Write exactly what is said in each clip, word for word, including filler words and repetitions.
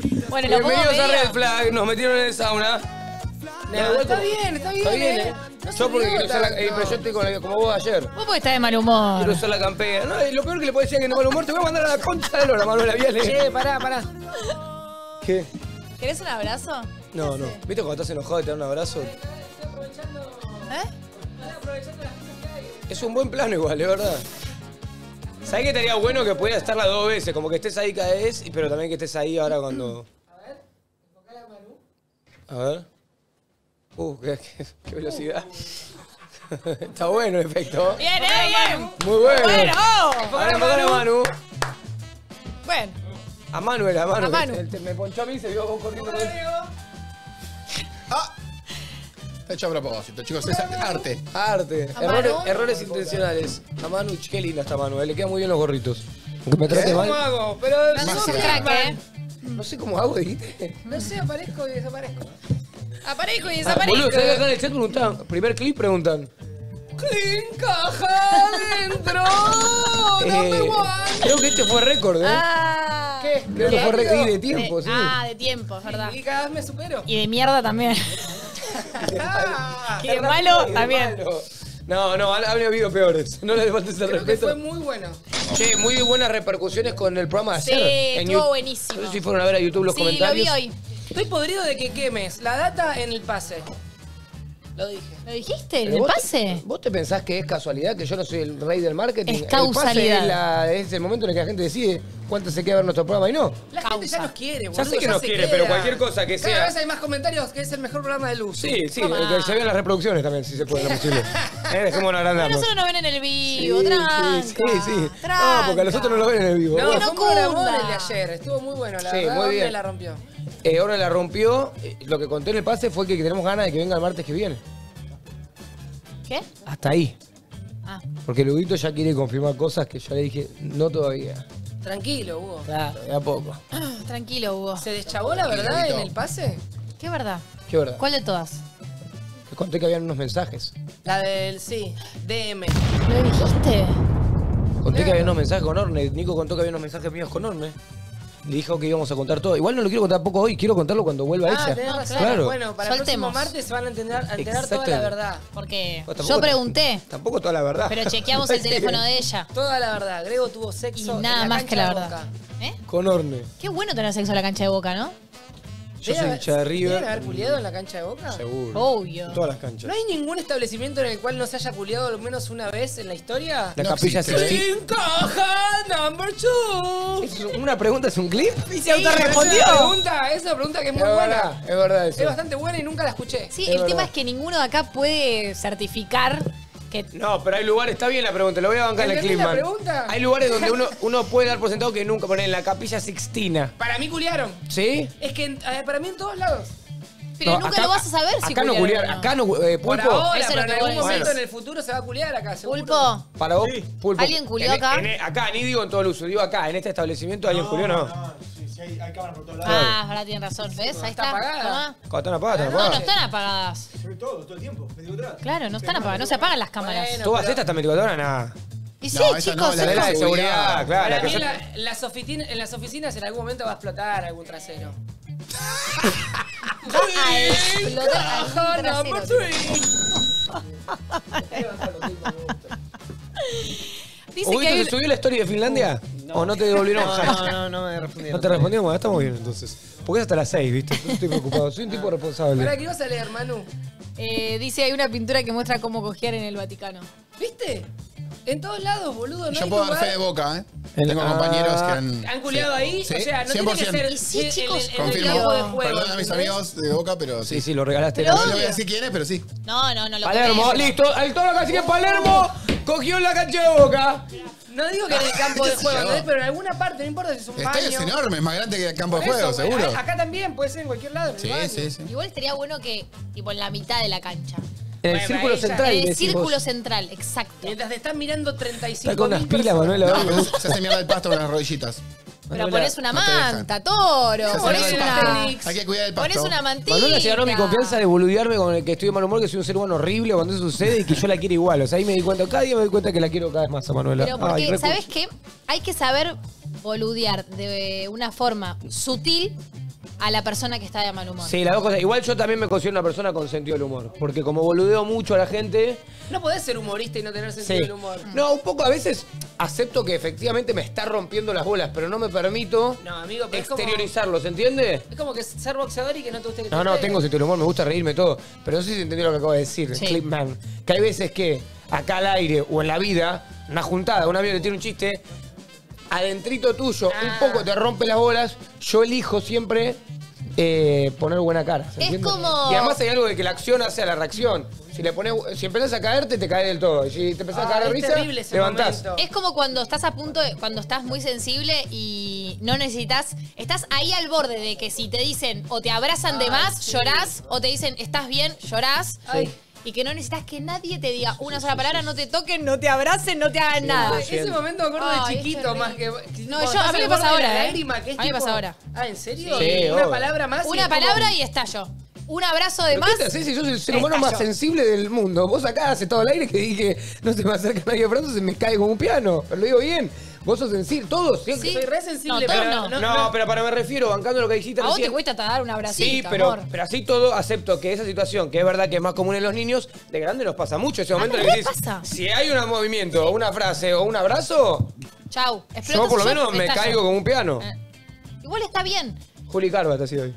Bueno, lo pongo Bienvenidos a medio. Red Flag, nos metieron en el sauna. No, está bien, está bien. Está bien, ¿eh? No se yo porque nota quiero usar la, eh, tanto. pero yo estoy con la- como vos ayer. Vos porque estás de mal humor. Quiero usar la campera. No, y lo peor que le puedo decir es que no mal humor, te voy a mandar a la concha de Lora, Manuela Viale. Che, pará, pará. ¿Qué? ¿Querés un abrazo? No, no. ¿Viste cuando estás enojado y te dan un abrazo? ¿Eh? Es un buen plano igual, de verdad. ¿Sabés que estaría bueno que pudieras estar las dos veces? Como que estés ahí cada vez, y- pero también que estés ahí ahora cuando... A ver, enfocala a Manu. A ver. Uh, qué, qué- qué velocidad. Está bueno el efecto. Bien, eh, bien. Muy bueno. Bueno. Ahora me a Manu. Bueno. A Manu era, a Manu. A Manu. El- el- me ponchó a mí y se vio vos corriendo. con él. ¡Ah! Está hecho a propósito, chicos. Es arte. Arte. A Errores, Manu. errores intencionales. A Manu, ch, qué linda está Manu. eh, Le quedan muy bien los gorritos. Aunque me trate ¿Cómo mal. hago? Pero No no sos sé, un crack, ¿eh? No sé cómo hago, dijiste. No sé, aparezco y desaparezco. Aparezco y Ah, desaparezco. boludo, ¿sabés que acá en el chat preguntan? Primer clip preguntan. ¡Clean caja adentro! Eh, creo que este fue récord, ¿eh? Ah. ¿Qué? Creo que fue récord. Y de De- tiempo, sí. Ah, de tiempo, es verdad. Y cada vez me supero. Y de mierda también. Ah, Y de malo Y de también. malo. No, no, han han habido peores. No le faltes el creo que respeto. fue muy bueno. Che, muy buenas repercusiones con el programa de Sí, ayer. En estuvo Yu- buenísimo. No sé si fueron a ver a YouTube los Sí, lo comentarios. vi hoy. Estoy podrido de que quemes la data en el pase. Lo dije. ¿Lo dijiste? ¿En Pero el vos te- pase? ¿Vos te pensás que es casualidad que yo no soy el rey del marketing? Es El pase causalidad. es, la- es el momento en el que la gente decide cuánto se queda a ver nuestro programa y no. La gente ya Causa. nos quiere, boludo. Ya sé que nos se quiere, queda. pero cualquier cosa que Cada sea- vez hay más comentarios que es el mejor programa de luz. Sí, sí, Toma. que se vean las reproducciones también, si se puede, lo posible. Eh, dejémonos A agrandarnos. nosotros nos ven en el vivo, Sí, tranca. sí, sí, sí. No, tranca. porque a nosotros no lo ven en el vivo. No, Bueno, fue no un programón cunda. el de ayer. Estuvo muy bueno, la Sí, verdad. muy Hombre bien. la rompió. eh, ahora la rompió. eh, Lo que conté en el pase fue que tenemos ganas de que venga el martes que viene. ¿Qué? Hasta ahí. Ah. Porque Luguito ya quiere confirmar cosas que yo le dije, no todavía. Tranquilo, Hugo. Claro, de a poco. Tranquilo, Hugo. ¿Se deschavó la verdad en el pase? ¿Qué verdad? ¿Qué verdad? ¿Cuál de todas? Te conté que habían unos mensajes. La del, sí, D M. ¿Lo dijiste? Conté que había unos mensajes con Orne. Nico contó que había unos mensajes míos con Orne. Le dijo que íbamos a contar todo. Igual no lo quiero contar poco hoy, quiero contarlo cuando vuelva Ah, ella. tenés razón. Claro. Bueno, para el Soltemos. próximo martes se van a enterar, a enterar toda Exactamente. la verdad. Porque Pues tampoco- yo pregunté, Tampoco toda la verdad. pero chequeamos el teléfono de ella. Toda la verdad. Grego tuvo Y sexo en nada la más cancha que la de verdad. Boca. ¿Eh? Con Orne. Qué bueno tener sexo en la cancha de Boca, ¿no? Yo ¿Debe soy haber- hincha de ¿Deben haber River. culiado en la cancha de Boca? Seguro. Obvio. En todas las canchas. ¿No hay ningún establecimiento en el cual no se haya culiado al menos una vez en la historia? La No capilla existe. Sixtina. ¡En caja number two! ¿Es una pregunta? ¿Es un clip? Y se autorrespondió. Es una pregunta, es una pregunta que es muy Es buena. verdad, es verdad eso. Es bastante buena y nunca la escuché. Sí, Es el verdad. tema es que ninguno de acá puede certificar que... No, pero hay lugares, está bien la pregunta, lo voy a bancar en el ¿Entendés clip, la man. pregunta? Hay lugares donde uno, uno puede dar por sentado que nunca, poner en la capilla Sixtina. Para mí culiaron. ¿Sí? Es que en- eh, para mí en todos lados. Pero No, nunca acá- lo vas a saber si Acá no culiaron culiar, o no. acá no, eh, Por Pulpo. ahora, Eso es pero lo en que algún vos momento decís. en el futuro se va a culiar acá, seguro. Pulpo, Para vos, Sí. Pulpo. ¿Alguien culió En- acá? en- acá, ni digo en todo el uso, digo acá, en este establecimiento alguien culió, no. Sí, sí, hay, hay cámaras por todos lados. ah, ahora tienen razón, ¿ves? Ahí Está está. apagada. Tomá. Cuando están apagadas, están No, no apagadas. están apagadas. Sobre todo, todo el tiempo. veinticuatro horas. Claro, no están apagadas, no se apagan las cámaras. Bueno. ¿Todas pero- estas están veinticuatro horas? Nada. Y sí, No, esa chicos, no, la es de la de como- seguridad, claro. Para La que mí se- la- las, oficina- en las oficinas en algún momento va a explotar algún trasero. va a explotar algún Caja trasero, number tipo. three. Dice ¿Huguito que hay te un- subió la historia de Finlandia? ¿O no te devolvieron No, hashtag? no, no, no me respondieron. No te respondimos, bueno, estamos bien entonces. Porque es hasta las seis, ¿viste? No estoy preocupado, soy un tipo ¿Para responsable. qué ibas a leer, Manu? eh, dice hay una pintura que muestra cómo cojear en el Vaticano. ¿Viste? En todos lados, boludo. No Yo hay puedo dar lugar. fe de boca, ¿eh? El- Tengo ah. compañeros que han... ¿Han culiado ahí? Sí, O sea, no cien por tiene que ciento. ser Y sí, en- en- chicos, en, el confirmo. campo de juego. Perdón a mis ¿entendés? amigos de boca, pero sí. Sí, sí, lo regalaste. Pero No la- les voy a decir quién es, pero sí. No, no, no lo Palermo, queremos. listo. El toro casi que Palermo cogió la cancha de Boca. No digo que en el campo de ¿Qué sé juego, yo? ¿entendés? Pero en alguna parte, no importa si es un El baño. estadio es enorme, es más grande que el campo de Por juego, eso, seguro. a- Acá también, puede ser en cualquier lado. en el Sí, baño. sí, sí. Igual estaría bueno que, tipo, en la mitad de la cancha. En el Bueno, círculo ella- central. En el decís círculo vos. central, exacto. Mientras te están mirando treinta y cinco Está con unas mil pilas, personas. Manuela. No, ¿verdad? pero se hace mierda el pasto con las rodillitas. Pero Manuela, pones una no te dejan. manta, toro. Se hace Pones mierda el una, pasto. Hay que cuidar el pasto. pones una mantita. Manuela se ganó mi confianza de boludearme con el que estoy de mal humor, que soy un ser humano horrible cuando eso sucede y que yo la quiero igual. O sea, ahí me di cuenta, cada día me doy cuenta que la quiero cada vez más a Manuela. Pero porque, Ay, re- ¿sabes qué? Hay que saber boludear de una forma sutil a la persona que está de mal humor. Sí, las dos cosas. Igual yo también me considero una persona con sentido del humor. Porque como boludeo mucho a la gente... No podés ser humorista y no tener sentido Sí. del humor. No, un poco a veces acepto que efectivamente me está rompiendo las bolas, pero no me permito No, amigo, pero es como- exteriorizarlo, ¿se entiende? Es como que ser boxeador y que no te guste que te No, no, peguen. tengo sentido del humor, me gusta reírme todo. Pero no sé si entendí lo que acabo de decir, Sí. Clipman. Que hay veces que acá al aire o en la vida, una juntada, un amigo que tiene un chiste, adentrito tuyo, Ah. un poco te rompe las bolas, yo elijo siempre eh, poner buena cara. ¿se Es entiende? como- Y además hay algo de que la acción hace a la reacción. Si le pones, si empezás a caerte, te caes del todo. Y si te empezás Ah, a caer de es risa, terrible ese levantás. momento. Es como cuando estás a punto de, cuando estás muy sensible y no necesitas, estás ahí al borde de que si te dicen o te abrazan de Ay, más, sí. llorás, o te dicen estás bien, llorás. Ay. Y que no necesitas que nadie te diga una sola palabra, no te toquen, no te abracen, no te hagan nada. Ay, ese momento me acuerdo Ay, de es chiquito terrible. más que. No, cuando yo- a estás mí me al pasa borde de la ahora, ¿eh? lágrima, que es A mí me tipo- pasa ahora. Ah, ¿en serio? Sí, Una obvio. palabra más. y Una es como- palabra y estallo. Un abrazo de ¿Pero más. qué te haces si yo soy el ser humano más estallo. sensible del mundo? Vos acá hace todo el aire que dije, no se me acerca nadie de pronto, se me cae como un piano. Pero lo digo bien. Vos sos sensible, todos. ¿sí? Soy re sensible, No, todos pero no. No, pero para me refiero, bancando lo que dijiste A vos te recién. cuesta dar un abracito, Sí, pero, amor. pero así todo acepto que esa situación, que es verdad que es más común en los niños, de grande nos pasa mucho ese momento me en el que re decís, pasa. si hay un movimiento, o una frase o un abrazo, Chau. yo Exploto por lo yo, menos me estallo. caigo como un piano. Eh. Igual está bien. Juli Carva te ha sido hoy.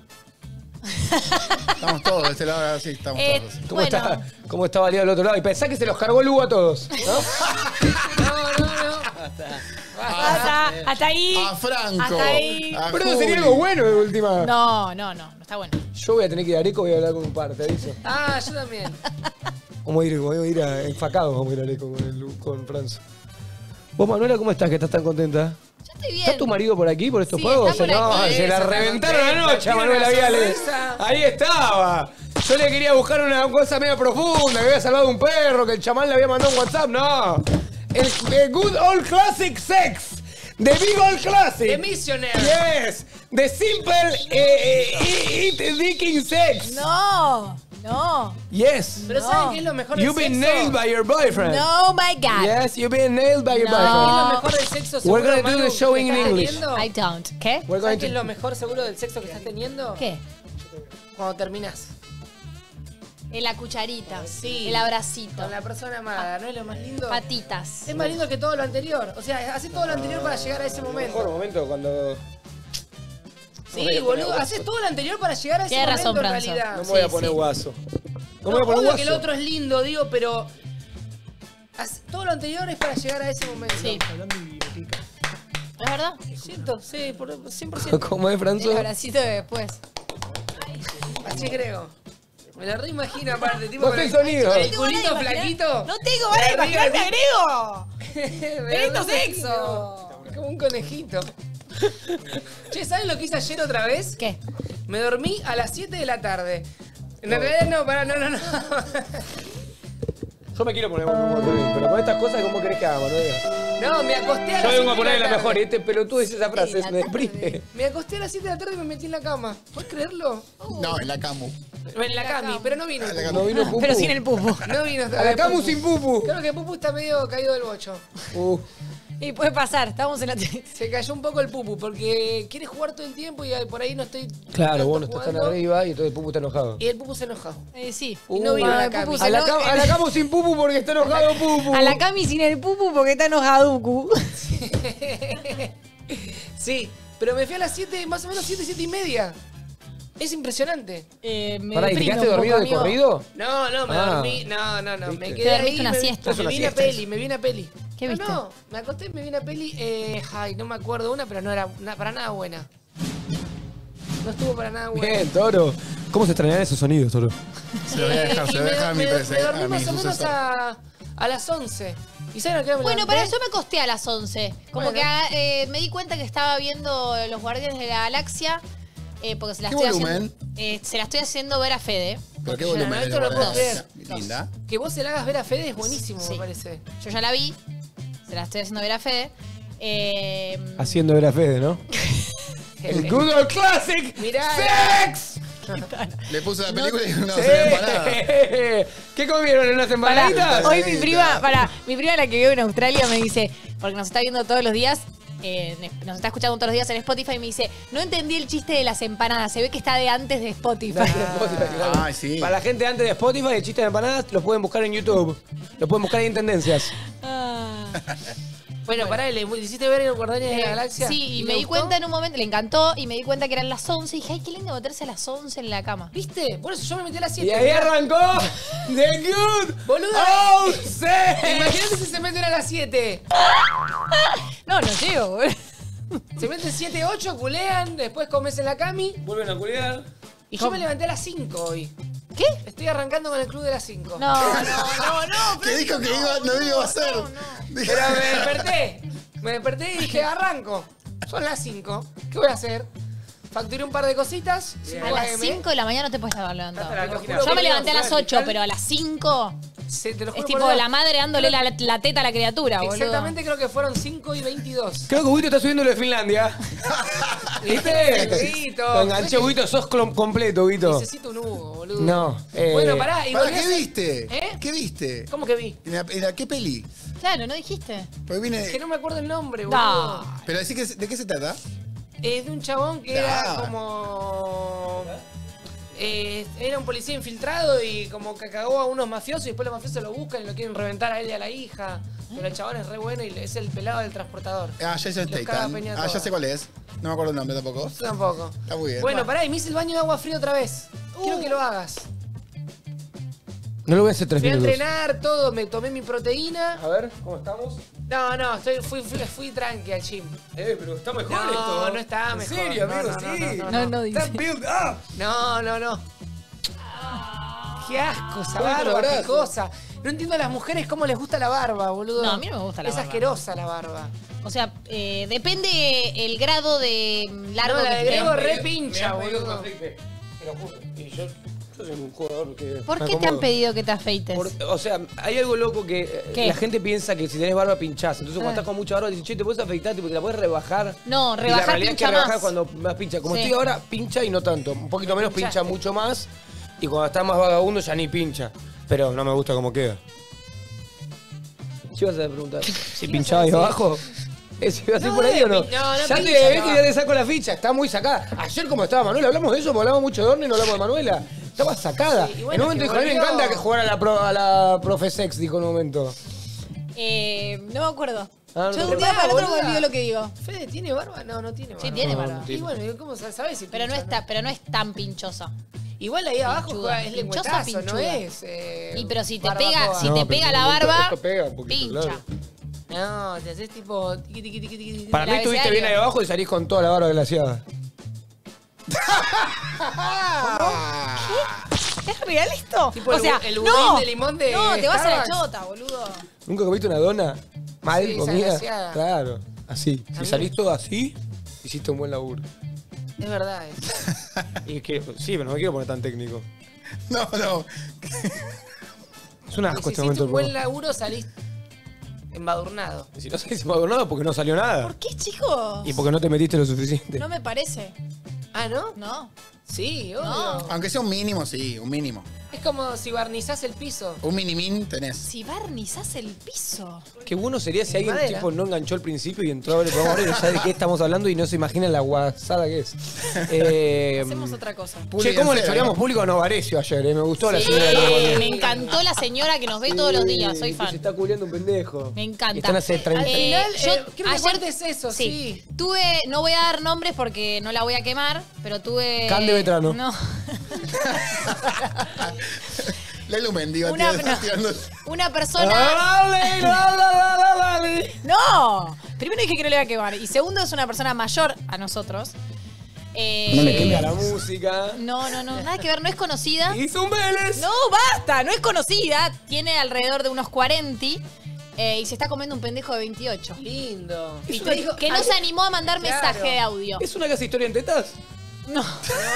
Estamos todos de este lado, sí, estamos Eh, todos. ¿Cómo, Bueno. está, ¿Cómo está Valía del otro lado? Y pensá que se los cargó Lugo a todos, ¿no? No, no, no. Hasta, hasta ahí. A Franco. Hasta ahí. a Pero sería Juli. algo bueno de última. No, no, no, no está bueno. Yo voy a tener que ir a Areco, voy a hablar con un par, te aviso. Ah, yo también. Vamos a ir, vamos a ir a enfacados, vamos a ir a Areco con, el, con Franz. Vos, Manuela, ¿cómo estás? Que estás tan contenta. Yo estoy bien. ¿Está tu marido por aquí, por estos Sí, juegos? está por no, aquí. se la Está reventaron contenta, anoche a tiene Manuela una Viales. sonrisa. Ahí estaba. Yo le quería buscar una cosa medio profunda, que había salvado un perro, que el chamán le había mandado un WhatsApp. No. El, the good old classic sex. The big old classic. The Missionary. Yes. The simple eh, eh, eat dicking sex. No, no, Yes. Pero No. ¿saben qué es lo mejor del You've been sexo? nailed by your boyfriend. no, my God. Yes, you've been nailed by your No. ¿Qué es lo boyfriend. mejor del sexo We're seguro, gonna do Manu, the show que in estás English. teniendo? I don't. ¿Qué? We're going ¿Sabes qué es to... lo mejor seguro del sexo que estás teniendo? ¿Qué? Cuando terminás. En la cucharita. Sí. El abracito. Con la persona amada, ¿no es lo más lindo? Patitas. Es más lindo que todo lo anterior. O sea, haces todo lo anterior para llegar a ese Mejor momento. momento cuando... Sí, boludo. Haces todo lo anterior para llegar a ese Tienes momento razón, en Franzo. realidad. No me voy a Sí, poner sí. guaso. No No, me voy a poner obvio guaso. que el otro es lindo, digo, pero... haz- todo lo anterior es para llegar a ese momento. Sí. ¿Es verdad? Siento, sí, por cien por ciento. ¿Cómo es, Franzo? El abracito de después. Así creo. Me lo reimagino aparte, tipo Vos con el, tenés sonido. con No el tengo ganas de culito imaginar- flaquito. No tengo ganas de Arriba, imaginarme así. agrego. Me Tremendo lo imagino. sexo. Como un conejito. Che, ¿saben lo que hice ayer otra vez? ¿Qué? Me dormí a las siete de la tarde. En realidad no, pará, no, no, no. Yo me quiero poner buen humor también, pero con estas cosas, ¿cómo querés que haga, Manuela? No, me acosté a las Yo vengo a siete de ponerle la tarde. mejor y este pelotudo dice esa frase, Sí, la me deprime. tarde. Me acosté a las siete de la tarde y me metí en la cama. ¿Puedes creerlo? No, en la Camu. En la cami, pero no vino. En la el Camu. No vino Pupu. Pero sin el pupo. Pupu. No vino. A la Camu sin Pupu. Creo que Pupu está medio caído del bocho. Uh, Y puede pasar, estamos en la... Se cayó un poco el Pupu porque quiere jugar todo el tiempo y por ahí no estoy. claro, tanto vos no estás tan jugando. arriba y entonces Pupu está enojado. Y el Pupu se enojó. Eh, sí. Y no vino Ah, la el Cami. pupu se A la, eno- Cam- a la Camu sin Pupu porque está enojado Pupu. A la Cami sin el pupu porque está enojaduku. Sí, pero me fui a las siete, más o menos siete, siete y media. Es impresionante. Eh, me Pará, ¿y te deprime quedaste un dormido poco, de amigo. corrido? No, no, me Ah. dormí. No, no, no. ¿Viste? Me Te quedé dormiste ahí. una me, siesta. Es me una vi una siesta peli, me vi una peli. ¿Qué No, viste? No, me acosté y me vi una peli. Eh, ay, no me acuerdo una, pero no era na- para nada buena. No estuvo para nada buena. Bien, Toro. ¿Cómo se extrañan esos sonidos, Toro? Se lo voy a dejar, Eh, se y lo voy a me, dejar a mi me- prese- me dormí a mi más o menos sucesor. a, a las once. ¿Y saben a qué hora me Bueno, levanté? para yo me acosté a las once. Como Bueno. que eh, me di cuenta que estaba viendo Los Guardianes de la Galaxia. Eh, porque se la ¿Qué estoy volumen? haciendo. eh, se la estoy haciendo ver a Fede. ¿Pero qué Yo volumen no, es esto de lo puedo Guardianes? creer. Linda. Que vos se la hagas ver a Fede es buenísimo, Sí. me parece. Yo ya la vi. Se la estoy haciendo ver a Fede. Eh, Haciendo ver a Fede, ¿no? El good old classic Mirá. sex. Le puse la película y una Sí. docena de empanadas. ¿Qué comieron en unas Pará, empanaditas? hoy mi prima, para, mi prima la que vive en Australia me dice, porque nos está viendo todos los días, eh, nos está escuchando todos los días en Spotify y me dice, no entendí el chiste de las empanadas, se ve que está de antes de Spotify. Antes de Spotify, claro. Ay, sí. Para la gente antes de Spotify, el chiste de empanadas lo pueden buscar en YouTube. Lo pueden buscar ahí en tendencias. Ah. Bueno, pará, ¿le le hiciste ver el Guardianes de la Eh, Galaxia? Sí, y ¿Le me di gustó? cuenta en un momento, le encantó, y me di cuenta que eran las once y dije, ay, qué lindo meterse a las once en la cama. ¿Viste? Por eso yo me metí a las siete. Y ahí mirá. arrancó The Good Boludo. Oh, Sex. Imagínate si se meten a las siete. No, no llego, boludo. Se meten siete, ocho, culean, después comes en la cami. Vuelven a culiar. Y yo me levanté a las cinco hoy. ¿Qué? Estoy arrancando con el club de las cinco. No, no, no, no. Que dijo que iba, no iba a hacer. Pero me desperté. Me desperté y dije, arranco. Son las cinco. ¿Qué voy a hacer? Facturé un par de cositas. A las cinco de la mañana no te puedes estar levantado. Hasta la Te lo página. juro Yo me que levanté a iba las a ocho, pero a las cinco Se- te lo juro es por tipo Dios. la madre dándole la, la teta a la criatura, boludo. Exactamente, creo que fueron cinco y veintidós. Creo que Huguito está subiendo lo de Finlandia. ¿Viste? Huguito. Lo enganché, Huguito, sos clon- completo, Huguito. Necesito un Hugo, boludo. No. Eh, Bueno, pará. Y ¿Para volví a qué hacer- viste? ¿Eh? ¿Qué viste? ¿Cómo que vi? ¿En la, en la- qué peli? Claro, ¿no dijiste? Porque vine. Que no me acuerdo el nombre, boludo. No. Pero decir que, ¿de qué se trata? Es de un chabón que Ah. era como... eh, era un policía infiltrado y como que cagó a unos mafiosos y después los mafiosos lo buscan y lo quieren reventar a él y a la hija. Pero el chabón es re bueno y es el pelado del transportador. Ah, Jason Los caga Statham. Peña Ah, ya todos. sé cuál es. No me acuerdo el nombre tampoco. Yo tampoco. Está muy bien. Bueno, pará, y me hice el baño de agua fría otra vez. Quiero Uh. que lo hagas. No lo voy a hacer tres Fui a minutos. entrenar todo, me tomé mi proteína. A ver, ¿cómo estamos? No, no, estoy, fui, fui, fui tranqui al gym. Eh, pero está mejor No, esto. no está ¿En mejor. serio, No, amigo? no, no, sí. no, no, No, no Está dice. build up. No, no, no. Qué asco esa Ponete los barba, qué brazos. cosa. No entiendo a las mujeres cómo les gusta la barba, boludo. No, a mí no me gusta la es barba. Es asquerosa la barba. O sea, eh, depende el grado de largo No, la que de esté. Grego Me re han pincha, pedido que me boludo. afeite, te lo juro. Y yo, yo soy un jugador que. ¿Por me qué te han acomodo. pedido que te afeites? Por- o sea, hay algo loco que eh, ¿Qué? la gente piensa que si tenés barba pinchás. Entonces, cuando Ah. estás con mucha barba, dices, che, te puedes afeitar, tipo, te la puedes rebajar. No, Y rebajar la realidad pincha es que rebajar más. cuando más pincha. Como Sí. estoy ahora, pincha y no tanto. Un poquito menos pincha Pinchaste. mucho más. Y cuando estás más vagabundo, ya ni pincha. Pero no me gusta cómo queda. ¿Qué vas a preguntar? ¿Si pinchaba ahí decir? abajo? ¿Es así No, por ahí o no? pin- no, no ya pincha, te ves no. que ya te saco la ficha, está muy sacada. Ayer como estaba Manuela, hablamos de eso, porque hablamos mucho de Orne y no hablamos de Manuela. Estaba sacada. Sí, y en bueno, un momento que dijo, a mí me volvió- encanta que jugar a la, pro- a la profe sex, dijo en un momento. Eh, no me acuerdo. Ah, no Yo te de un día acordás, para el otro me boluda. olvido lo que digo. Fede, ¿tiene barba? No, no tiene barba. Sí, tiene No, barba. no Y tiene. bueno, ¿cómo sa- sabes si Pero no, pincha, está, pero no es tan pinchosa. Igual ahí abajo Pinchuda. juega- es Pinchosa, lengüetazo, no pinchuda. es. Eh, Y pero si te barbacoa. pega, si No, te pero pega un la poquito- barba, esto pega un poquito, pincha. claro. No, te haces tipo. tiqui, tiqui, tiqui, tiqui, tiqui. Para El mí estuviste abecedario. bien ahí abajo y salís con toda la barba glaciada. ¿Es real esto? Tipo o el sea, bu- el no, budín de limón de no, te vas a la Starbucks. chota, boludo. ¿Nunca comiste una dona? Mal Sí, esa comida. glaseada. Claro, así. A Si mí salís me- todo así, hiciste un buen laburo. Es verdad eso. Y es que, sí, pero no me quiero poner tan técnico. No, no. Es un Y asco si este hiciste momento. un del buen programa. laburo, salís embadurnado. Y si no salís nada porque no salió nada. ¿Por qué, chicos? Y porque no te metiste lo suficiente. No me parece. Ah, ¿no? No. Sí, obvio. No. Aunque sea un mínimo, sí, un mínimo. Es como si barnizás el piso. Un minimín tenés. Si barnizás el piso. Qué bueno sería si alguien Madera. tipo no enganchó al principio y entró a ver el programa ahora y ya de qué estamos hablando y no se imagina la guasada que es. Eh, Hacemos otra cosa. Che, ¿cómo le Público, choreamos ¿no? público a Novarecio ayer? eh? Me gustó la Sí, señora que nos mandó. me encantó la señora que nos ve todos los días. Soy Que Se fan. está culiando un pendejo. Me encanta. Están hace treinta Al Eh, final, yo eh, quiero que ayer- cuentes eso, sí. Tuve, no voy a dar nombres porque no la voy a quemar, pero tuve. Can de Vetrano. No. La Lumen, digo, Una- tirando- no. tirando- Una persona. ¡Dale, dale, dale, dale! ¡No! Primero dije que no le iba a quemar. Y segundo, es una persona mayor a nosotros. Eh, No le quema la música. No, no, no. Nada que ver. No es conocida. Hizo un Vélez. No, basta. No es conocida. Tiene alrededor de unos cuarenta. eh, y se está comiendo un pendejo de veintiocho. Lindo. Y que, que no se animó a mandar Claro. mensaje de audio. ¿Es una casa historia en tetas? No.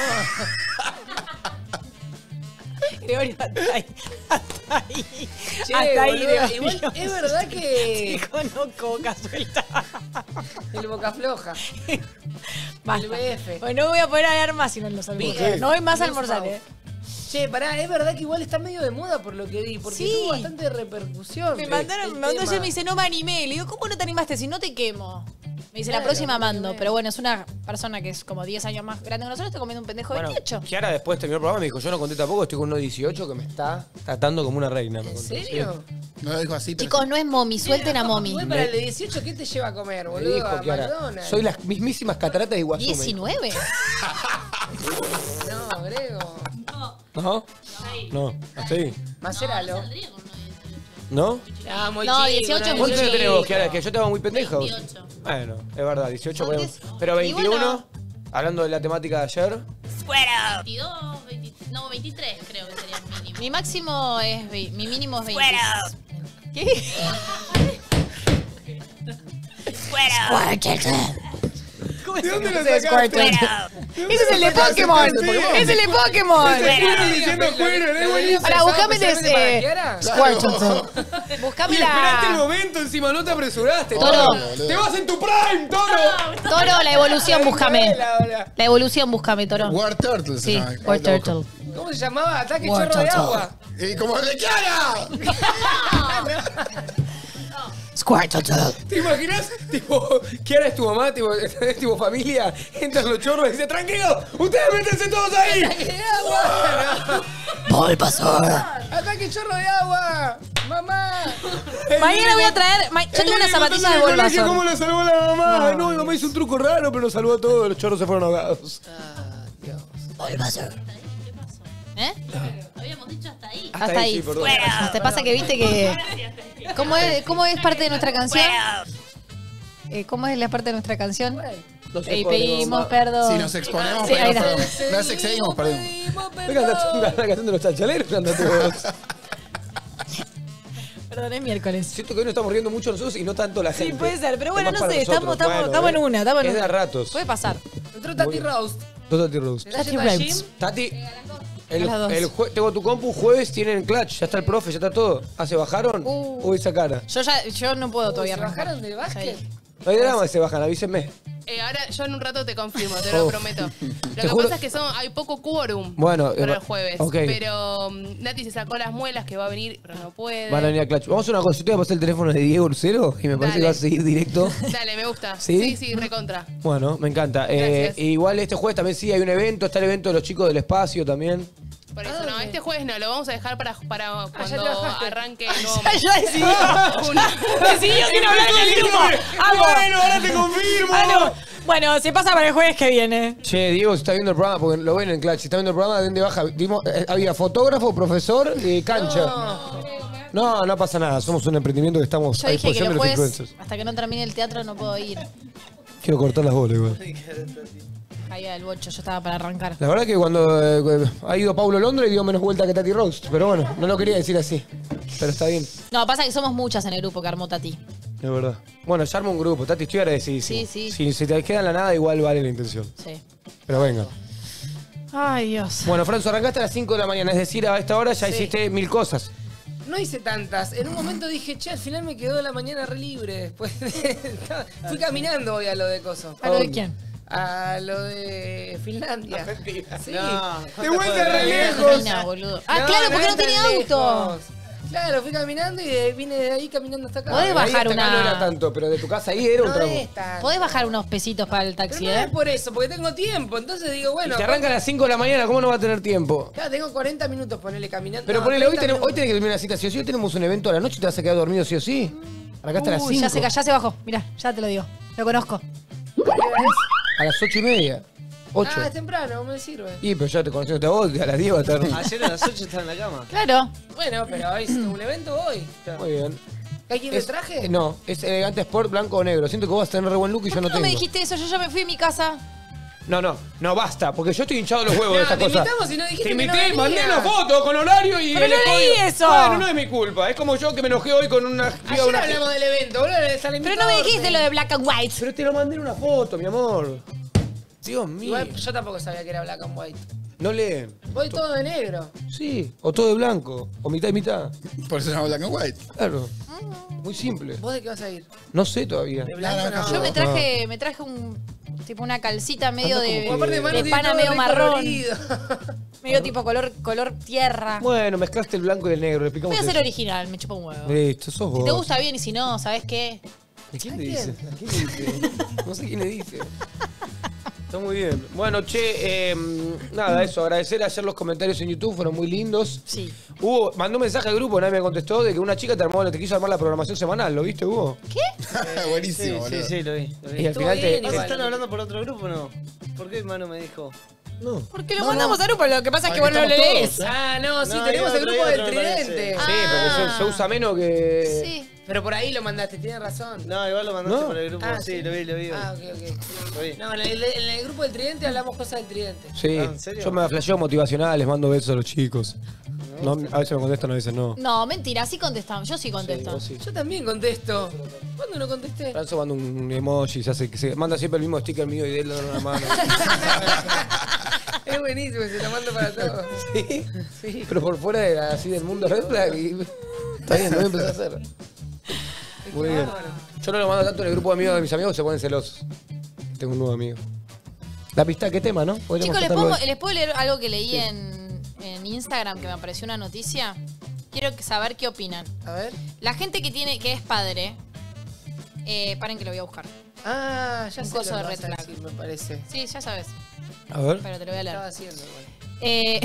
Gregorio, hasta ahí. Hasta ahí. Che, hasta ahí, boludo, Gregorio. igual es verdad que Te conozco boca suelta. el boca floja. Basta. El B F. Bueno, no voy a poder hablar más si no los almuerzos. Bien. No voy más a Bien, almorzar, Fau. eh. Che, pará, es verdad que igual está medio de moda por lo que vi, porque Sí. tuvo bastante repercusión. Me el- mandaron, el me mandó tema. ayer y me dice, no me animé. Le digo, ¿cómo no te animaste si no te quemo? Me dice la próxima mando, pero bueno, es una persona que es como diez años más grande que nosotros, está comiendo un pendejo de Bueno, veintiocho. Kiara después terminó el programa y me dijo, yo no conté tampoco, estoy con uno de dieciocho que me está tratando como una reina. me ¿En contó. serio? No lo dijo así, pero... Chicos, no es mommy, suelten a mommy. Igual para el de dieciocho, ¿qué te lleva a comer, Me boludo? dijo A Kiara, McDonald's. soy las mismísimas cataratas de Iguazú. me dijo. ¿diecinueve? No, Grego. ¿No? No, hasta ahí. Maceralo. ¿No? Ah, muy No, chico, dieciocho es muy ¿Cuántos años tenés vos, chico. Kiara? Que yo te hago muy pendeja. vos. veintiocho. Bueno, es verdad, dieciocho. Son podemos- diez- Pero y veintiuno, bueno. hablando de la temática de ayer. veintidós, veinte, no, veintitrés creo que sería el mínimo. Mi máximo es, ve- mi mínimo es veintiséis. ¿Qué? ¿De dónde lo Ese es sacaste? Ese es el de Pokémon. Ese es el de Pokémon. Estoy diciendo cuero, es buenísimo. Para buscame el ¿Especialmente para de Kiara? Squirtle. Buscame Y esperaste el la... momento, encima no te apresuraste. Toro. Te vas en tu prime, Toro. Toro, la evolución, búscame. La evolución, búscame, Toro. War Turtle se Sí, llama. War Turtle. ¿Cómo se llamaba? Ataque War chorro de Turtle. agua. Y como el de Kiara. Squirtle. ¿Te imaginas? Tipo, Kiara es tu mamá, tipo, es tipo familia, entran los chorros y dice, tranquilo, ustedes métense todos ahí. ¡Ataque de agua! Voy, pasó. ¡Ataque chorro de agua! ¡Mamá! Mañana voy a traer... ma- Yo tengo unas zapatillas de ¿Cómo Bulbasaur. la salvó la mamá? Ay, no, mi mamá hizo un truco raro, pero nos salvó a todos. Los chorros se fueron ahogados. Bulbasaur. ¿Eh? Habíamos dicho hasta ahí. Hasta, ahí, ahí. sí, perdón. Te pasa que viste que... ¿Cómo es, cómo es parte de nuestra canción? Eh, ¿Cómo es la parte de nuestra canción? No sé Y por qué, pedimos mamá. perdón. Si nos exponemos, Sí, ahí perdemos, está. perdemos. Nos excedimos, perdemos. ¿Qué cantaste la canción de los chachaleros? Cantaste vos. Perdón, es miércoles. Siento que hoy nos estamos riendo mucho nosotros y no tanto la gente. Sí, puede ser, pero Es bueno, más no para sé, estamos, nosotros. estamos, Bueno, estamos en eh. una, estamos en Es de una. a ratos. Puede pasar. Entró Tati Roast. Dos Tati Roast. ¿Te la Tati lleva a Roast. Jim? Tati, el, A las dos. el jue- tengo tu compu, jueves tienen clutch, ya está el profe, ya está todo. ¿Ah, se bajaron? Uh. Uy, esa cara. Yo ya, yo no puedo todavía ¿Se arrancar. bajaron del básquet? Sí. No hay drama que se bajan, avísenme. Eh, ahora yo en un rato te confirmo, te lo Uf. prometo. Lo Te que juro- pasa es que son, hay poco quórum Bueno, para eh, el jueves. ok. Pero um, Nati se sacó las muelas que va a venir, pero no puede. Van a venir a clutch. Vamos a hacer una cosa, yo te voy a pasar el teléfono de Diego Ursero y me parece Dale. que va a seguir directo. Dale, me gusta. ¿Sí? Sí, sí, recontra. Bueno, me encanta. Eh, Gracias. igual este jueves también sí hay un evento, está el evento de los chicos del espacio también. Por eso, no, este jueves no, lo vamos a dejar para, para cuando trabajaste. arranque el nuevo Ya, mes. ya decidió. Una- Decidió que no hablar del grupo. Amo. ahora te confirmo. Ah, no. Bueno, se pasa para el jueves que viene. Che, Diego, si está viendo el programa, porque lo ven en clutch, si está viendo el programa, ¿de dónde baja? Dimos- eh, había fotógrafo, profesor y cancha. No, no pasa nada, somos un emprendimiento que estamos Yo a dije que disposición de los los jueves, influencers. hasta que no termine el teatro, no puedo ir. Quiero cortar las bolas igual. Ahí el bocho, yo estaba para arrancar. La verdad que cuando eh, ha ido Paulo Londres dio menos vuelta que Tati Roast, pero bueno, no lo quería decir así. Pero está bien, No, pasa que somos muchas en el grupo que armó Tati. es verdad. Bueno, ya armo un grupo, Tati, estoy agradecidísimo. Sí, sí. Si se te queda en la nada, igual vale la intención. Sí. Pero venga. Ay, Dios. Bueno, Franzo, arrancaste a las cinco de la mañana, es decir, a esta hora ya hiciste mil cosas. No hice tantas. En un momento dije, che, al final me quedó la mañana re libre. Después de- Fui caminando hoy a lo de coso. ¿A lo de quién? A lo de Finlandia. Sí. ¡De vuelta re lejos! Camina, boludo. Ah, claro, porque no es tan tiene auto. lejos. Claro, fui caminando y de- vine de ahí caminando hasta acá. Podés Ahí bajar hasta acá una- no era tanto, pero de tu casa ahí era un No tramo. es tan- Podés bajar unos pesitos para el Pero taxi, no es ¿eh? por eso, porque tengo tiempo. Entonces digo, bueno. Si te arranca a las cinco de la mañana, ¿cómo no va a tener tiempo? Claro, tengo cuarenta minutos, ponele caminando. Pero No, ponele, hoy, treinta tenemos, hoy minutos. tenés que terminar la cita, sí o sí, hoy tenemos un evento a la noche y te vas a quedar dormido sí o sí. Arrancaste a las Uy, cinco. ya se, ya se bajó. Mirá, ya te lo digo. Lo conozco. ¿Qué hora es? A las ocho y media. Ocho. Ah, es temprano, me sirve. Y, pero ya te conociendo a vos, a las diez va a estar. Ayer a las ocho estaba en la cama. Claro. Bueno, pero hoy es un evento hoy. Muy bien. ¿Hay quien le Es- traje? eh, No, es elegante sport blanco o negro. Siento que vos vas a tener re buen look y yo ¿Por no qué no tengo. me dijiste eso? Yo ya me fui a mi casa. No, no, no basta, porque yo estoy hinchado de los huevos No, de esta te cosa. invitamos y no dijiste Te que no invité, venías. mandé una foto con horario y. Pero el no leí código. eso. Bueno, no es mi culpa. Es como yo que me enojé hoy con una. Ayer una- hablamos del evento, boludo, le sale Pero no me dijiste lo de black and white. Pero te lo mandé en una foto, mi amor. Dios mío. Igual yo tampoco sabía que era black and white. No leen. Voy todo de negro. Sí, o todo de blanco, o mitad y mitad. Por eso se llama Black and White. Claro. Muy simple. ¿Vos de qué vas a ir? No sé todavía. De blanco, Naranja, no. Yo me traje, me traje un tipo una calcita medio Anda de, como O aparte, Manu de tiene pana todo medio re marrón. colorido. Medio tipo color, color tierra. Bueno, mezclaste el blanco y el negro, le picamos Voy a ser eso. original, me chupa un huevo. Listo, sos vos. Si te gusta bien y si no, ¿sabes qué? ¿De quién le dice? ¿A quién le dice? No sé quién le dice. Está muy bien. Bueno, che, eh, nada, eso. Agradecer ayer los comentarios en YouTube, fueron muy lindos. Sí. Hugo mandó un mensaje al grupo, nadie me contestó, de que una chica te armó, te quiso armar la programación semanal. ¿Lo viste, Hugo? ¿Qué? Buenísimo, Sí, boludo. sí, sí, lo vi. Lo vi. Y al final te... ¿Ah, ¿Están hablando por otro grupo o no? ¿Por qué Manu me dijo? No. Porque lo No, mandamos no. a grupo, lo que pasa es que Ahí vos no lo estamos lees. todos, ¿eh? Ah, no, sí, No, tenemos hay el otro, grupo hay del otro, me parece. Tridente. Ah. Sí, pero se, se usa menos que... Sí. Pero por ahí lo mandaste, tienes razón. No, igual lo mandaste ¿No? por el grupo. Ah, sí, sí. lo vi, lo vi. Ah, ok, ok. Lo vi. No, en el, en el grupo del Tridente hablamos cosas del Tridente. Sí, Ah, ¿en serio? yo me flasheo motivacional, les mando besos a los chicos. No, a veces me contestan, a veces no. No, mentira, sí contestamos. Yo sí contesto. vos sí. Yo también contesto. ¿Cuándo no contesté? Franzo manda un emoji, se hace, se manda siempre el mismo sticker mío y de él le da una mano. Es buenísimo, se lo mando para todos. ¿Sí? Sí. Pero por fuera de la- así del mundo red flag. y- Está bien, lo voy a empezar a hacer. Muy bien. Yo no lo mando tanto en el grupo de amigos de mis amigos, se ponen celosos. Tengo un nuevo amigo. La pista, ¿qué tema, no? Podríamos Chicos, ¿les, tratarlo pongo- de- ¿les puedo leer algo que leí en, en Instagram que me apareció una noticia? Quiero que- saber qué opinan. A ver. La gente que tiene que es padre, eh, paren que lo voy a buscar. Ah, ya Un sé coso lo de que red vas a flag. decir, me parece. Sí, ya sabes, A ver. pero te lo voy a Estaba leer. haciendo, igual. Eh,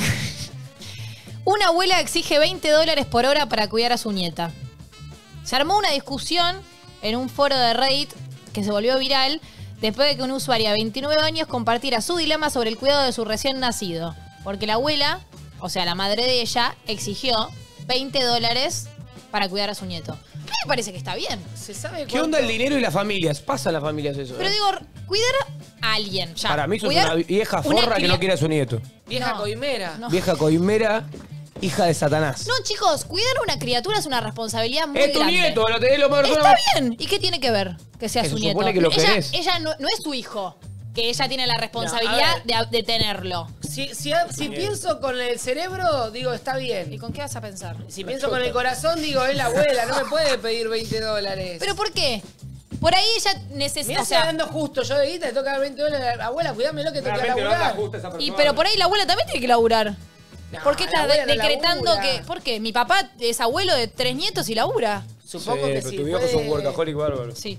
una abuela exige veinte dólares por hora para cuidar a su nieta. Se armó una discusión en un foro de Reddit que se volvió viral después de que una usuaria de veintinueve años compartiera su dilema sobre el cuidado de su recién nacido. Porque la abuela, o sea, la madre de ella, exigió veinte dólares para cuidar a su nieto. A mí me parece que está bien. ¿Se sabe ¿Qué onda el dinero y las familias? Pasa a las familias eso. Pero ¿eh? digo, cuidar a alguien, ya. Para mí sos Cuidar una vieja una forra que cría- no quiere a su nieto. Vieja No. coimera. No. Vieja coimera, hija de Satanás. No, chicos, cuidar a una criatura es una responsabilidad muy es tu grande. nieto, lo tenés lo más Está bien. ¿Y qué tiene que ver que sea Que su se nieto? supone que lo ella querés. ella no, no es su hijo, que ella tiene la No, responsabilidad a de, de tenerlo. Si, si, si pienso con el cerebro, digo, está ¿Y bien. con qué vas a pensar? Si pienso con el corazón, digo, es la abuela, no me puede pedir veinte dólares. ¿Pero por qué? Por ahí ella Mirá, necesita... O si sea, dando justo, yo de guita le toca dar veinte dólares a la abuela, cuidámelo que toca laburar. y, pero por ahí la abuela también tiene que laburar. No, ¿Por qué la estás abuela de- no decretando labura. que...? ¿Por qué? Mi papá es abuelo de tres nietos y labura. Supongo Sí, que pero sí. tu viejo es puede- un workaholic bárbaro. Sí.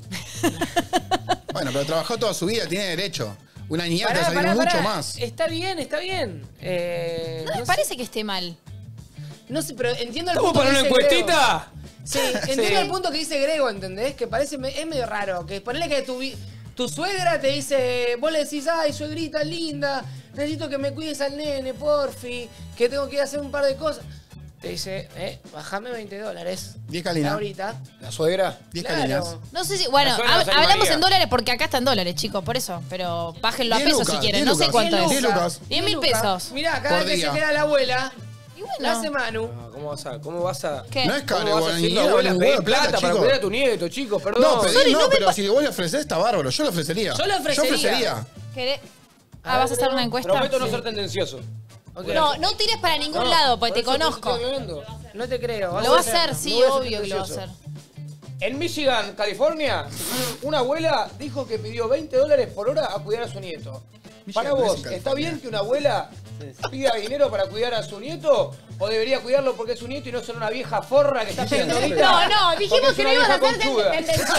Bueno, pero trabajó toda su vida, tiene derecho. Una niña te Pará, va a salir pará, mucho pará. más. Está bien, está bien. Eh, No me sé- parece que esté mal. No sé, pero entiendo el ¿Estamos punto para que una dice Grego. encuestita? Sí, entiendo Sí. el punto que dice Grego, ¿entendés? Que parece, me- es medio raro. Que ponele que tu, vi- tu suegra te dice, vos le decís, ay, suegrita linda, necesito que me cuides al nene, porfi, que tengo que ir a hacer un par de cosas. Te dice, eh, bajame veinte dólares. diez calinas. Ahorita. La suegra. diez Claro. calinas. No sé si... Bueno, La suegra hab- no se animaría. hablamos en dólares porque acá está en dólares, chicos, por eso. Pero bájenlo a diez pesos lucas, si quieren. diez No sé lucas. cuánto diez es. lucas. diez mil pesos. Mirá, cada Por vez que día. se queda la abuela, Y bueno. la hace Manu. No, ¿Cómo vas a...? ¿Cómo vas a...? ¿Qué? No es caro ¿Cómo vas igual, a ni decirle, idea, abuela, un pedí huevo de plata para chicos. cuidar a tu nieto, chicos? Perdón. No, pedí, Sorry, no, no me pero pa- si vos le ofreces, está bárbaro. Yo le ofrecería. Yo le ofrecería. Yo ofrecería. ¿Querés? Ah, ¿vas a hacer una encuesta? Prometo no Sí. ser tendencioso. Ok. No, no tires para ningún No, lado, porque te por eso conozco. estoy hablando. No te creo. Lo va a hacer. hacer, sí, no voy a ser obvio que lo va a hacer. pretencioso. En Michigan, California, una abuela dijo que pidió veinte dólares por hora a cuidar a su nieto. Para Michigan, vos, no es en ¿está California. bien que una abuela pida dinero para cuidar a su nieto? ¿O debería cuidarlo porque es su nieto y no ser una vieja forra que está pidiendo ahorita? No, no, dijimos Porque es que no una ibas a vieja hacer ten- conchuda. tendencioso.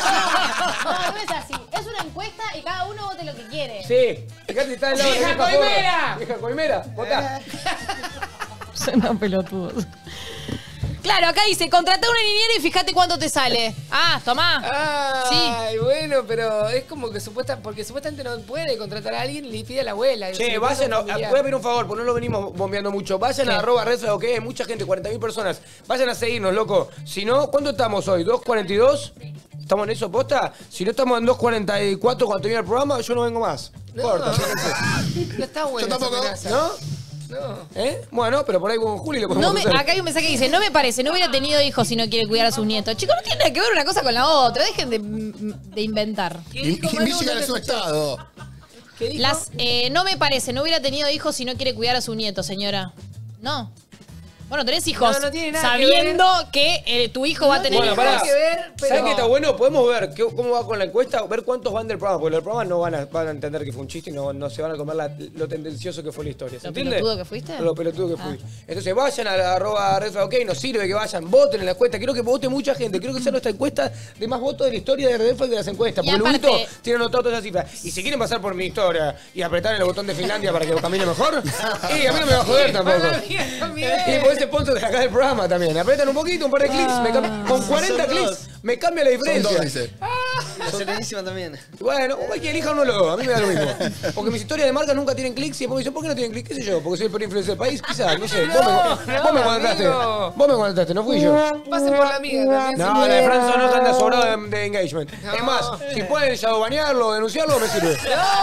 No, no, no es así. Es una encuesta y cada uno vote lo que quiere. Sí, fíjate, está del lado de la ¡Vieja vieja forra. coimera! Vieja coimera, votá. Suena pelotudos. Claro, acá dice, contratá una niñera y fíjate cuánto te sale. Ah, tomá. Ay, bueno, pero es como que supuesta, porque supuestamente no puede contratar a alguien y le pide a la abuela. Che, Si le vayan pasa a, un familiar. voy a pedir un favor, porque no lo venimos bombeando mucho. Vayan ¿Qué? a arroba red flag, ok, hay mucha gente, cuarenta mil personas. Vayan a seguirnos, loco. Si no, ¿cuánto estamos hoy? ¿dos cuarenta y dos? ¿Estamos en eso, posta? Si no estamos en dos cuarenta y cuatro cuando termine el programa, yo no vengo más. No, Corta, no está bueno. Yo tampoco. esa amenaza. ¿no? No. ¿Eh? Bueno, pero por ahí con Juli lo podemos No me, hacer. acá hay un mensaje que dice, no me parece, no hubiera tenido hijos si no quiere cuidar a sus nietos. Chicos, no tiene nada que ver una cosa con la otra. Dejen de, de inventar. ¿Qué Y, dijo y Manu? Michigan No es te un escuché. estado. ¿Qué dijo? Las, eh, no me parece, no hubiera tenido hijos si no quiere cuidar a su nieto, señora. No. Bueno, tenés hijos No, no tiene nada sabiendo que, eh, tu hijo va a tener Bueno, hijos. pará. que ver, pero- ¿Sabes qué está bueno? Podemos ver qué- cómo va con la encuesta, ver cuántos van del programa, porque los programas no van a, van a entender que fue un chiste y no, no se van a comer la- lo tendencioso que fue la historia. ¿Se ¿Lo entiende? pelotudo que fuiste? Lo pelotudo que Ah. fui. Entonces vayan a la arroba Red Flag, ok, nos sirve que vayan, voten en la encuesta. Quiero que vote mucha gente. Quiero que sea nuestra encuesta de más votos de la historia de Red Flag de las encuestas. Y Porque aparte- Luisito tiene anotado todas esas cifras. Y si quieren pasar por mi historia y apretar el botón de Finlandia para que camine mejor, y a mí no me va a joder tampoco. Y por ese sponsor de acá del programa también. Apretan un poquito, un par de clics. me cambia- con cuarenta Son clics dos. me cambia la Son diferencia. dos, dice. La Serenísima también. Bueno, hay que elija uno o lo, a mí me da lo mismo. Porque mis historias de marca nunca tienen clics y después me dicen, ¿por qué no tienen clics? ¿Qué sé yo? Porque soy el peor influencer del país, quizás, no sé. Vos me, vos me contrataste. amigo. Vos me contrataste, no fui yo. Pasen por la mía también. No, la de Franzo no anda sobrado de, de engagement. Es más, si pueden shadowbanearlo o denunciarlo, me sirve.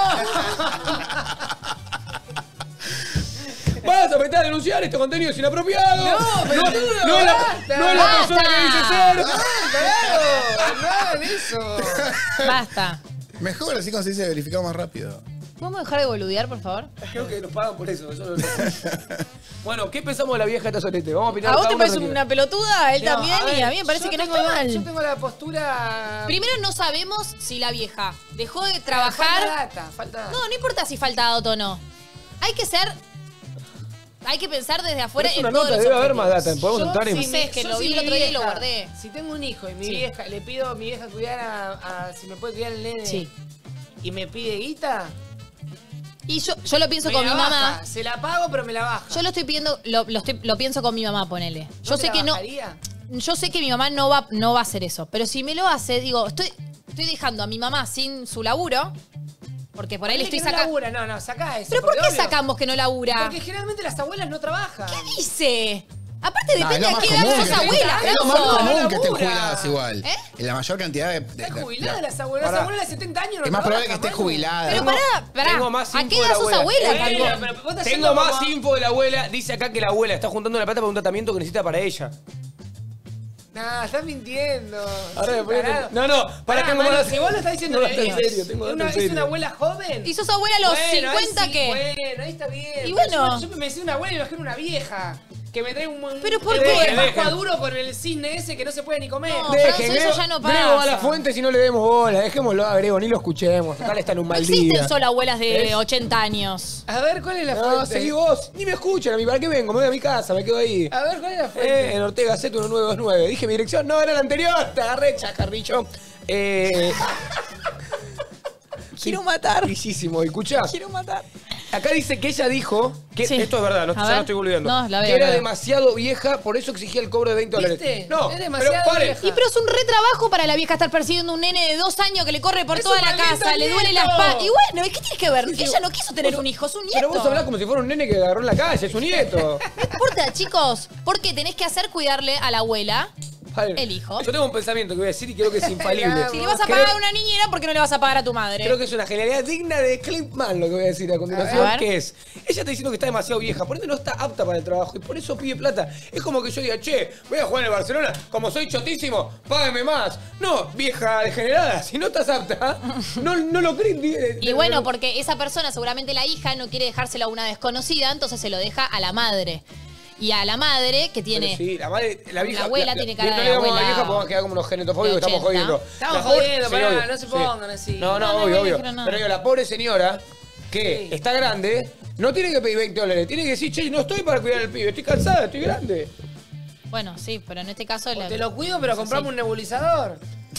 Vas a apretar a denunciar, este contenido es inapropiado. No, pero no, tú no, no es la, basta. no es la persona que dice ser. ¡Claro! ¡No hagan eso! Basta. Mejor así como se dice verificado más rápido. ¿Podemos dejar de boludear, por favor? Creo que nos pagan por eso. eso no lo sé. Bueno, ¿qué pensamos de la vieja esta solete? Vamos a opinar ¿A vos cada te uno parece tranquilo. una pelotuda? Él No, también, ver, y a mí me parece yo que no tengo está la- mal. Yo tengo la postura. Primero, no sabemos si la vieja dejó de Falta trabajar. data, falta data. No, no importa si falta dato o no. Hay que ser. Hay que pensar desde afuera Es una en todos nota, los debe haber más objetivos. data. Podemos entrar sí, en. sí. es que yo lo vi si el mi otro día y lo vieja- guardé. Si tengo un hijo y mi Sí. vieja, le pido a mi vieja cuidar a, a- si me puede cuidar el nene. Sí. Y me pide guita. Y yo, yo lo pienso me con la mi baja. mamá. Se la pago, pero me la baja. Yo lo estoy pidiendo, lo, lo estoy- lo pienso con mi mamá, ponele. Yo ¿No sé te la que no. bajaría? Yo sé que mi mamá no va, no va a hacer eso. Pero si me lo hace, digo, estoy, estoy dejando a mi mamá sin su laburo. Porque por ahí le Dile estoy que no sacando. labura. No, no, sacá eso. ¿Pero por porque qué obvio- sacamos que no labura? Porque generalmente las abuelas no trabajan. ¿Qué dice? Aparte No, depende es lo a más qué edad común sos que- abuela, Es lo más Franzo. común que estén labura. jubiladas igual. ¿Eh? En la mayor cantidad de. de- Está de- jubilada de- las abuelas. Pará. Las abuelas de setenta años no Es más probable que trabajan, esté Manu. jubilada. Pero Tengo- pará, pará. tengo más ¿A info qué de edad la sos abuela. abuela, Bueno, Calvo? pero vos estás Tengo yendo más como- info de la abuela. Dice acá que la abuela está juntando la plata para un tratamiento que necesita para ella. Nah, estás mintiendo. Ahora Sos me ponete- tarado. No, no, para Pará, que Manu, si vos lo estás diciendo No, que está en es- serio, tengo es datos una, en es serio. una abuela joven. ¿Y sos abuela a los Bueno, ahí cincuenta sí, qué? Bueno, ahí está bien. Y Pero bueno. Yo, yo me decía una abuela y me imagino una vieja. Que me trae un, un ¿Pero por un qué? huevo de Dejen, Pascua dejen. duro con el cisne ese que no se puede ni comer. No, Dejen, Franzo, eso Grego- ya no Grego va a pasa. la fuente si no le demos bola. Dejémoslo a Grego, ni lo escuchemos. Acá le está en un No mal existen día. solo abuelas de ¿Ves? ochenta años. A ver, ¿cuál es la No, fuente? seguí vos. Ni me escuchan a mí. ¿Para qué vengo? Me voy a mi casa, me quedo ahí. A ver, ¿cuál es la fuente? Eh, en Ortega Z uno nueve dos nueve. Dije mi dirección. No, era la anterior. Te agarré, chacarrillo. Eh... Quiero matar. Bellísimo. Escuchá. Quiero matar. Acá dice que ella dijo que Sí. esto es verdad, no, A ya ver. no estoy volviendo. No, la veo, que era la veo. demasiado vieja, por eso exigía el cobro de veinte dólares. ¿Viste? No, Es pero demasiado paren. vieja. Y pero es un retrabajo para la vieja estar persiguiendo un nene de dos años que le corre por Es toda un la maldito casa, le duele la nieto. espalda. Y bueno, ¿y qué tiene que ver? Ella no quiso tener un hijo, es un nieto. Pero vos hablás como si fuera un nene que agarró en la calle, es un nieto. No importa, chicos, porque tenés que hacer cuidarle a la abuela Vale. el hijo. Yo tengo un pensamiento que voy a decir y creo que es infalible. Si le vas a Creo- pagar a una niñera, ¿por qué no le vas a pagar a tu madre? Creo que es una genialidad digna de Clint Mann lo que voy a decir a continuación, A ver. que es, ella está diciendo que está demasiado vieja, por ende no está apta para el trabajo y por eso pide plata. Es como que yo diga, che, voy a jugar en el Barcelona, como soy chotísimo, págame más. No, vieja degenerada, si no estás apta, no, no lo crees. Y bueno, porque esa persona, seguramente la hija, no quiere dejárselo a una desconocida, entonces se lo deja a la madre. Y a la madre, que tiene... Sí, la madre, la vieja. La abuela la- tiene la- cara no de le digamos a la abuela vieja porque vamos a quedar como unos genetofóbicos de que estamos ochenta. jodiendo. Estamos La pobre- jodiendo, sí, pará, obvio, no se sí. pongan así. No, no, No, no, obvio, no obvio. dijeron nada. Pero digo, la pobre señora que Sí. está grande, no tiene que pedir veinte dólares, tiene que decir, che, no estoy para cuidar al pibe, estoy cansada, estoy grande. Bueno, sí, pero en este caso... la- Te lo cuido, pero comprame un nebulizador.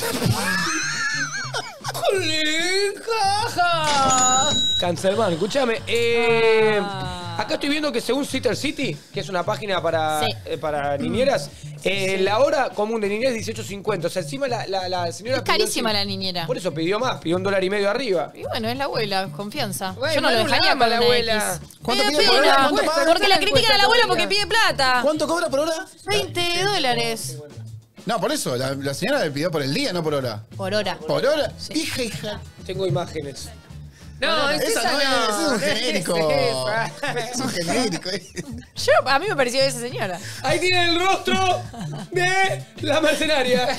¡Jaja! Cancelman, escúchame. Eh, Ah. acá estoy viendo que según Sitter City, que es una página para, Sí. eh, para niñeras, eh, la hora común de niñeras es dieciocho cincuenta. O sea, encima la, la, la señora. Es pidió carísima el- la niñera. Por eso pidió más, pidió un dólar y medio arriba. Y bueno, es la abuela, confianza. Güey, Yo no lo Manu la dejaría ama para la la abuela. abuela. ¿Cuánto Me da pide por pena, hora? ¿Cuánto paga? porque la ¿Cuánto critican a la abuela cuesta porque pide plata. ¿Cuánto cobra por hora? veinte dólares. No, por eso. La, la señora le pidió por el día, no por hora. Por hora. ¿Por hora? Hija, hija. Tengo imágenes. No, es Esa esa no es, no. ese es un genérico. Es esa. Es un genérico. eh. Yo, a mí me pareció esa señora. Ahí tiene el rostro de la mercenaria.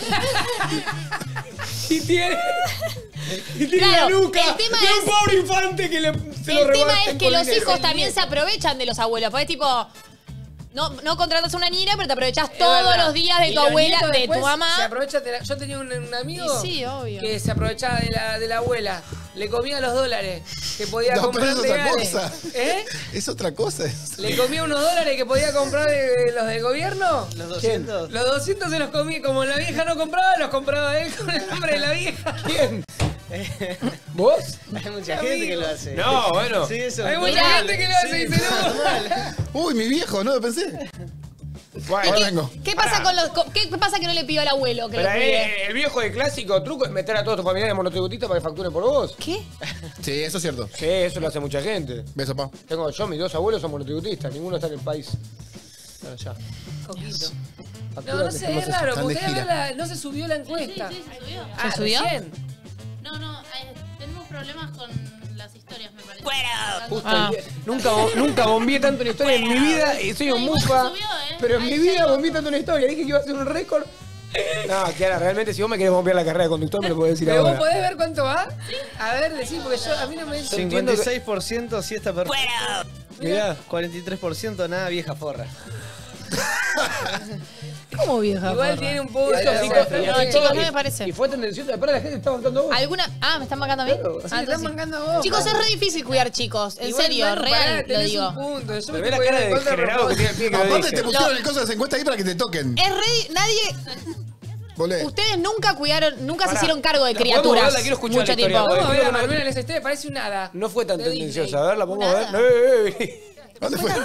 Y tiene. Y tiene Claro, la nuca el tema de un es- pobre infante que le, se lo El tema rebaten es que con los dinero. hijos también se aprovechan de los abuelos. Porque es tipo, No, no contratas una niñera, pero te aprovechás Es todos verdad. los días de Y tu los abuela, nietos de después tu mamá. Se aprovecha de la- yo tenía un, un amigo Y sí, obvio. que se aprovechaba de la, de la abuela. Le comía los dólares que podía No, pero comprar es otra legales. cosa. ¿Eh? Es otra cosa. es- Le comía unos dólares que podía comprar de, los del gobierno. Los doscientos. Los doscientos se los comía. Como la vieja no compraba, los compraba él con el nombre de la vieja. ¿Quién? ¿Vos? Hay mucha gente que lo hace. No, bueno. Sí, eso. Hay es mucha normal. gente que lo hace Sí, y dice no. normal. Uy, mi viejo, no lo pensé. Bueno, Ahora vengo. ¿Qué pasa con los co- qué pasa que no le pidió al abuelo que pero lo cuide? eh, el viejo de clásico truco es meter a todos tus familiares monotributistas para que facturen por vos. ¿Qué? Sí, eso es cierto. Sí, eso lo hace mucha gente. Beso, pa. Tengo yo, mis dos abuelos son monotributistas, ninguno está en el país. Bueno, ya. Coquito. No, Facturan no sé, de- es raro. Están de Porque gira. la- no se subió la Sí, encuesta. sí, se subió. Ah, ¿Se subió? recién. No, no, eh, tenemos problemas con las historias, me parece. Justo Ah. el día- nunca, bo- nunca bombié tanto una historia en mi vida y soy un No, igual se mufa. subió, ¿eh? Pero en Ahí mi se vida lo- bombié tanto una historia. Dije que iba a hacer un récord. No, Kiara, realmente si vos me querés bombear la carrera de conductor me lo podés decir Pero vos ahora. podés ver cuánto va. A ver, decí, porque yo a mí no me. Sí. entiendo cincuenta y seis por ciento sí está perfecto. Mirá. cuarenta y tres por ciento nada vieja forra. ¿Cómo vieja? Igual porra? tiene un poco. Y de- chicos, de- No, de- chicos, no me parece. Y fue tendencioso, después la gente está bancando a vos. ¿Alguna? Ah, ¿me están marcando a mí? Claro. Ah, Sí, te entonces están sí. mancando a vos. Chicos, es re difícil cuidar chicos. En Igual, serio, Manu, real, pará, lo tenés digo. un punto. Yo me Pero ve estoy la cara poniendo de en contra a degenerado que propósito. tiene que lo Aparte dije. te pusieron el coso de esa encuesta ahí para que te toquen. Es re... Nadie... Volé. Ustedes nunca cuidaron, nunca se Pará, hicieron cargo de la podemos criaturas. ver, la quiero escuchar mucho la historia, tiempo. porque- Vamos a ver a Creo que no- Manuela en esa historia, parece un hada. No fue tan De tendenciosa. Disney. A ver, la podemos ver. Nada. Eh, eh, ¿Dónde fue?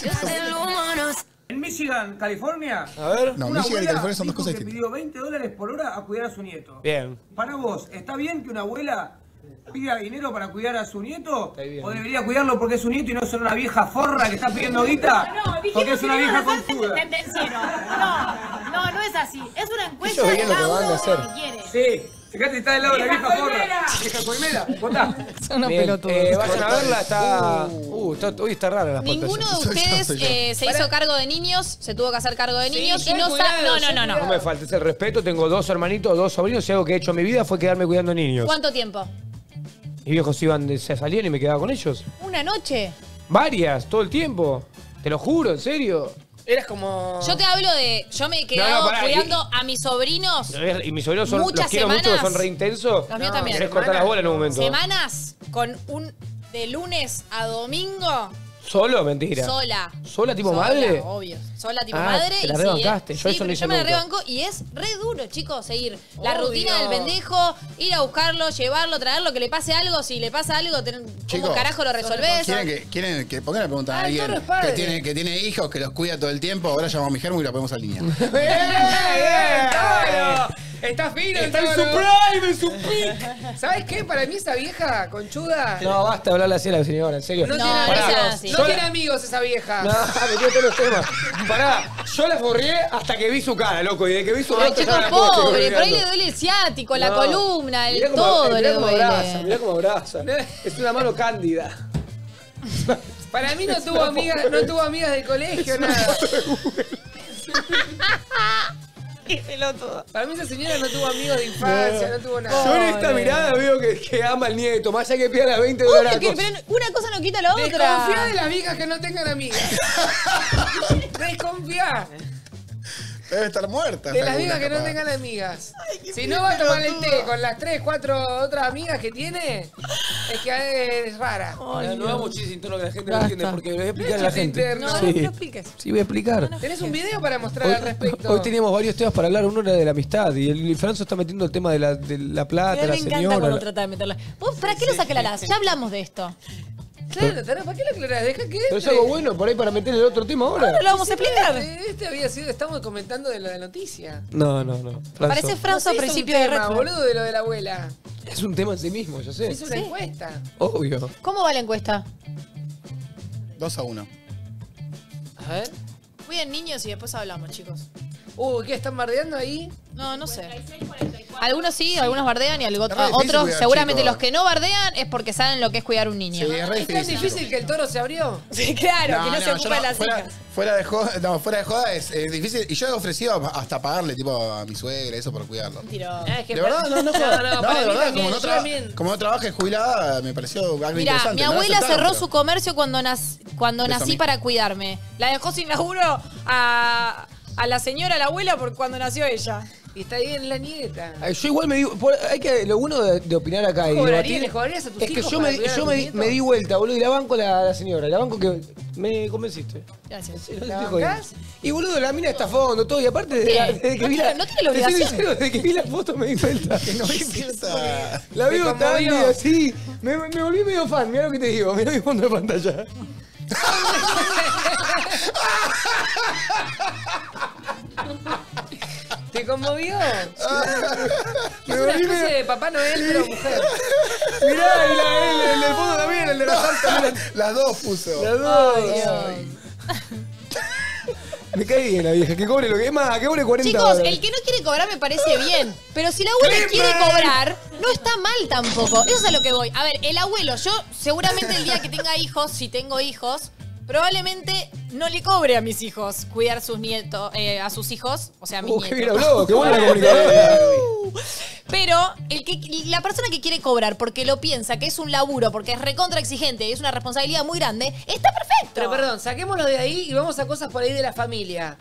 En Michigan, California, eh. A ver. No, una Michigan y abuela California son dos dijo cosas que distintas. pidió veinte dólares por hora a cuidar a su nieto. Bien. Para vos, ¿está bien que una abuela pida dinero para cuidar a su nieto? Está bien. ¿O debería cuidarlo porque es su nieto y no ser una vieja forra que está pidiendo guita? Porque es una vieja conchuda. Tendenciero. No, no, no es así. Es una encuesta Ellos de veían lo que cada van a uno hacer. que quiere. Sí, fíjate, está del lado de la vieja forra. Vieja coimera, votá. Son unos Bien, pelotudos. eh, vayan a verla, está. Uh, está, hoy está rara la Ninguno de Soy yo, ustedes soy yo. eh, se hizo cargo de niños, se tuvo que hacer cargo de Sí, niños yo y he no cuidado, sabe. No, yo no, he no, No no. me faltes el respeto, tengo dos hermanitos, dos sobrinos y algo que he hecho en mi vida fue quedarme cuidando niños. ¿Cuánto tiempo? Mis viejos iban, de- se salían y me quedaba con ellos. ¿Una noche? Varias, todo el tiempo. Te lo juro, en serio. Eras como. Yo te hablo de. Yo me he No, quedado no, pará, cuidando a mis sobrinos Y mis sobrinos son, Muchas los quiero mucho, semanas. son re intensos. Los míos No, también. Querés cortar las bolas en un momento. semanas con un. De lunes a domingo. ¿Solo? Mentira. Sola. ¿Sola tipo Sola, madre? Obvio. Sola tipo Ah, madre. te la y sí, rebancaste. eh, Yo sí, eso no pero hice yo me la nunca. rebanco y es re duro, chicos, seguir la Obvio. rutina del pendejo, ir a buscarlo, llevarlo, traerlo, que le pase algo. Si le pasa algo, ten- ¿cómo Chicos, carajo lo resolvés? ¿Quieren que, quieren que pongan la pregunta a Ah, el alguien toro es padre. que tiene, que tiene hijos, que los cuida todo el tiempo? Ahora llamamos a mi germo y la ponemos al línea. ¡Bien, bien, Toro! Está fino, Está en Toro. su prime, en su peak. ¿Sabes qué? Para mí esa vieja conchuda No, basta de hablarle así a la señora, en serio. no, No, tiene no amigos. sean así. No Yo tiene la- amigos esa vieja. No, metió todos los temas. Pará, yo la forrié hasta que vi su cara, loco. Y de que vi su Ay, rostro chicos, ya la puedo pobre, seguir por ahí le mirando. duele el ciático, la No. columna, el Mirá cómo- todo mirá le cómo duele. abraza, mirá cómo abraza. Es una mano cándida. Para mí no tuvo amigas, no tuvo amigas de colegio, nada. Para mí esa señora no tuvo amigos de infancia, no tuvo nada. Yo en esta mirada veo que, que ama al nieto, más allá que pida las veinte dólares. Obvio que, pero una cosa no quita la otra. Desconfía de las viejas que no tengan amigas. Desconfía Debe estar muerta. de las alguna, viejas que no capaz. tengan amigas. Si no va a tomar el té con las tres, cuatro otras amigas que tiene, es que es rara. No, no hago chiste interno que la gente no Basta. entiende, porque lo voy a explicar a la Chiste gente. interno. No, Sí. no, no expliques. Sí, voy a explicar. ¿Tenés un video para mostrar Hoy, al respecto? hoy teníamos varios temas para hablar. Uno era de la amistad y el, el Franzo está metiendo el tema de la, de la plata, A mí la me encanta señora. cuando la- trata de meterla. ¿Vos para qué lo aclarás? Ya hablamos de esto. Claro, Tara, ¿para qué lo aclarás? Deja que Pero es este- algo bueno por ahí para meter el otro tema ahora. Ahora lo vamos a explicar. Este, este había sido, estamos comentando de lo de la noticia. No, no, no. Franzo. Parece Franzo a No se hizo principio un de tema, retro. boludo, de lo de la abuela. Es un tema en sí mismo, yo sé. Hizo una encuesta. Obvio. ¿Cómo va la encuesta? Dos a uno. A ver. Cuiden niños y después hablamos, chicos. Uh, ¿qué están bardeando ahí? No, no sé. Algunos sí, algunos bardean y algo- Es re difícil otros, cuidar seguramente chicos. los que no bardean es porque saben lo que es cuidar un niño. Sí, es re ¿Es tan difícil. difícil que el toro se abrió? Sí, claro, No, que no, no, se yo ocupa de las fuera, hijas. fuera de joda, no, fuera de joda es, es difícil. Y yo he ofrecido hasta pagarle tipo a mi suegra eso por cuidarlo. Tiro. Ah, es que De para- verdad, no, no, no, joda. no, No, para de mí verdad, también, como no, yo traba- también. como no trabaje jubilada, me pareció algo Mira, interesante. mi No lo abuela aceptaron, cerró pero- su comercio cuando, nac- cuando Eso a nací mí. para cuidarme. La dejó sin laburo a, a la señora, a la abuela, por cuando nació ella. Y está ahí en la nieta. Ay, Yo igual me digo, por- hay que, lo bueno de, de opinar acá y ¿Cobrarías- debatir le cobrarías a tus es que hijos yo para me, cuidar a yo tus me, di- nietos? me di vuelta, boludo, y la banco la, la señora, la banco que me convenciste. Gracias. Sí, no te ¿La estoy jodiendo. bancás? Y boludo, la mina está a fondo, todo, y aparte desde, ¿Qué? la- desde que No vi tiene- la, no tiene la te soy obligación. sincero, desde que vi la foto me di cuenta. Que no ¿Qué pasa? La ¿Te veo tan conmovió? así, me, me volví medio fan, mirá lo que te digo, mirá mi fondo de pantalla. ¿Te conmovió? Me Es una volví especie medio... de Papá Noel, pero mujer. Mirá, y la, el, el del fondo también, el de la salsa. mirá. Las dos puso. Las dos. Me caí bien la vieja, que cobre lo que es más, que cobre cuarenta Chicos, dólares. el que no quiere cobrar me parece bien. Pero si la abuela ¡Clipper! quiere cobrar, no está mal tampoco. Eso es a lo que voy. A ver, el abuelo, yo seguramente el día que tenga hijos, si tengo hijos, probablemente no le cobre a mis hijos cuidar sus nietos, eh, a sus hijos, o sea, a mis Uh, qué bien nietos. habló, qué buena la comunicadora. Pero el que, la persona que quiere cobrar porque lo piensa que es un laburo, porque es recontra exigente y es una responsabilidad muy grande, está perfecto. Pero perdón, saquémoslo de ahí y vamos a cosas por ahí de la familia.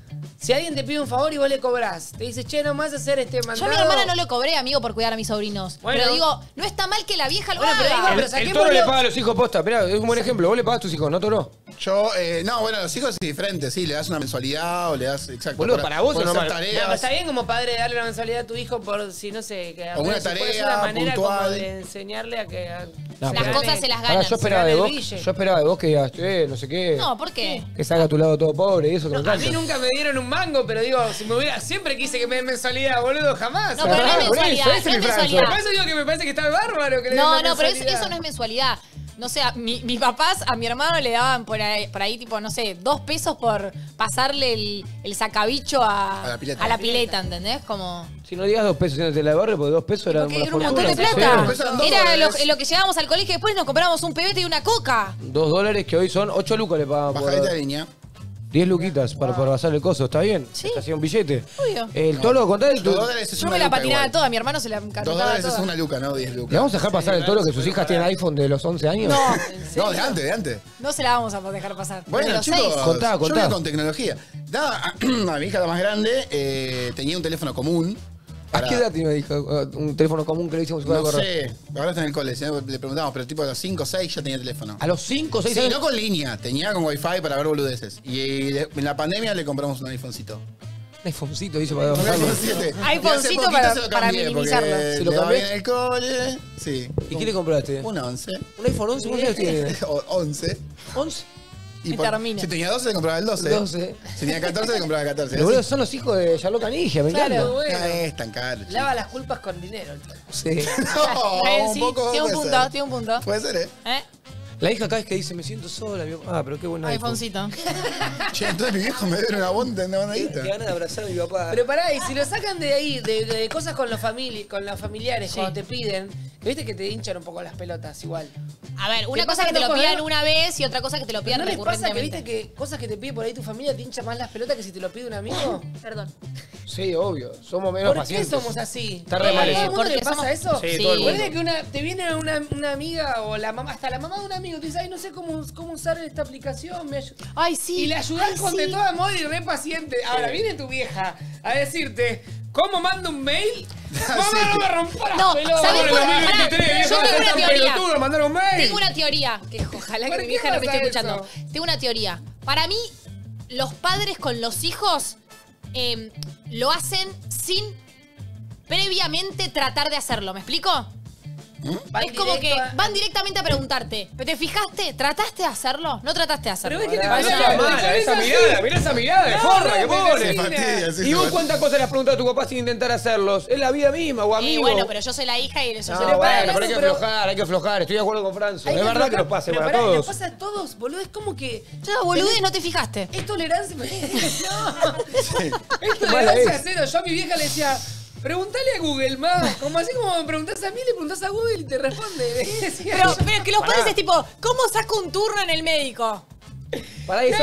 Si alguien te pide un favor y vos le cobrás, te dice, che, no me vas a hacer este Yo mandado. a mi hermana no le cobré, amigo, por cuidar a mis sobrinos. Bueno. Pero digo, no está mal que la vieja lo Bueno, pero haga. digo, pero El, el saquémoslo- toro le paga a los hijos posta. Esperá, es un buen ejemplo. Vos le pagás a tus hijos, ¿no, toro? Yo, eh, no, bueno, los hijos es diferente, sí, le das una mensualidad o le das, exacto. Boludo, por- para vos por es normal. hacer No, pero tareas. está bien como padre darle una mensualidad a tu hijo por si no sé, que O una si puede ser tarea una manera como puntual. de enseñarle a que a- No, se Las gane- cosas se las Pará, ganan. yo esperaba gana de el vos, bille. yo esperaba de vos que digas, eh, no sé qué. No, ¿por qué? Que salga a tu lado todo pobre y eso que me A encanta. mí nunca me dieron un mango, pero digo, si me hubiera, siempre quise que me den mensualidad, boludo, jamás. No, pero no es Por eso, mensualidad, ese no es es mi Franzo. Por mensualidad. eso digo que me parece que está bárbaro que le den No, una no, pero eso, mensualidad. eso no es mensualidad. No sé, a mi- mis papás a mi hermano le daban por ahí, por ahí, tipo, no sé, dos pesos por pasarle el, el sacabicho a, A la pileta. a la pileta, ¿entendés? Como... Si no digas dos pesos, si no te la barre, porque dos pesos era Porque una era un montón de fortuna. plata. Dos pesos eran dos Era lo, dólares. lo que llevábamos al colegio y después nos comprábamos un pebete y una coca. Dos dólares que hoy son ocho lucas le pagan por Bajadita de línea. diez luquitas para, para pasar el coso, ¿está bien? Sí. Hacía un billete. Obvio. El toro, contá el Dos tu... dólares es Yo una me la luca patinaba igual. toda, mi hermano se la Dos encantaba dólares toda. es una luca, no diez lucas. ¿Le vamos a dejar pasar el toro que sus hijas tienen iPhone de los once años? No, No, de antes, de antes. no se la vamos a dejar pasar. De Bueno, los chicos, seis. Contá, yo contá. vivo con tecnología. Nada, a mi hija la más grande eh, tenía un teléfono común. ¿A para- qué edad tiene una hija? Un teléfono común que le hicimos No correr. sé, ahora está en el cole, si no, le preguntamos, pero tipo a los cinco o seis ya tenía teléfono. A los cinco o seis Sí, años. no con línea, tenía con wifi para ver boludeces. Y de- en la pandemia le compramos un iPhonecito. Un iPhonecito, dice para Un bajarlo. iPhone siete. iPhonecito Y hace poquito para- se lo para cambié, minimizarlo. porque ¿Se lo le va cambié? bien en el cole. Sí. ¿Y qué le compraste? Un once. ¿Un iPhone once? ¿Cuántos años tiene? O once. ¿once? Y Y por- termina. si tenía doce, le compraba el doce. doce. Si tenía catorce, le compraba el catorce. Pero boludo, son los hijos de Charlotte Canigia, me Claro, encanta. bueno. No es tan caro. chico. Lava las culpas con dinero. el tipo. Sí. No, Eh, un sí, poco tiene un puede punto, ser. tiene un punto. Puede ser, ¿eh? ¿Eh? La hija cada vez que dice, me siento sola. mi- Ah, pero qué buen iPhone. iPhonecito. Che, entonces mi viejo me dieron una bonda, una Qué bondadita. qué ganas de abrazar a mi papá. Pero pará, y si lo sacan de ahí, de, de cosas con los, famili con los familiares, cuando te piden, viste que te hinchan un poco las pelotas igual. A ver, una ¿Te cosa pasa que te que lo no pidan podés? una vez y otra cosa que te lo pidan ¿No les pasa que recurrentemente. viste que cosas que te pide por ahí tu familia te hincha más las pelotas que si te lo pide un amigo? Perdón. Sí, obvio. Somos menos ¿Por pacientes. qué somos así? Está re mal ¿A eso. todo el mundo le Porque pasa somos- eso? Sí, todo el mundo. Ponele que una, te viene una, una amiga o la mamá, hasta la mamá de un amigo, te dice, ay, no sé cómo, cómo usar esta aplicación, me ayu-". Ay, sí. Y le ayudás Ay, con sí. de todo amor y re paciente. Ahora viene tu vieja a decirte, ¿cómo mando un mail? Mamá, Sí. no me rompa las No, pelotas. ¿sabés Bueno, por- dos mil pará, veintitrés, yo vieja, tengo una tan teoría. pelotudo, mandar un mail. Tengo una teoría, que ojalá ¿Por que mi qué hija no me esté pasa escuchando. eso? Tengo una teoría. Para mí, los padres con los hijos eh, lo hacen sin previamente tratar de hacerlo. ¿Me explico? Van es como que directo a- van directamente a preguntarte. ¿Pero te fijaste? ¿Trataste de hacerlo? No trataste de hacerlo. Pero ves que te Ah, pasa. esa mala, esa mirada, mirá esa mirada de No, forra que no, pone. se Se fastidia, sí, ¿Y se vos fastidia. cuántas cosas le has preguntado a tu papá sin intentar hacerlos? Es la vida misma, o Eh, amigo. bueno, pero yo soy la hija y yo soy No, el bueno, padre. pero hay que pero- aflojar, hay que aflojar. Estoy de acuerdo con Franzo. Hay Es verdad aflojar, que nos pase pero para pará, todos. Nos pasa a todos, boludo. Es como que. Ya, boludez, no te fijaste. Es tolerancia. no. Sí. Es Mala tolerancia es. cero. Yo a mi vieja le decía, Preguntale a Google más. Como así como me preguntás a mí, le preguntás a Google y te responde. Pero, pero que los pones es tipo, ¿cómo saco un turno en el médico? Para eso.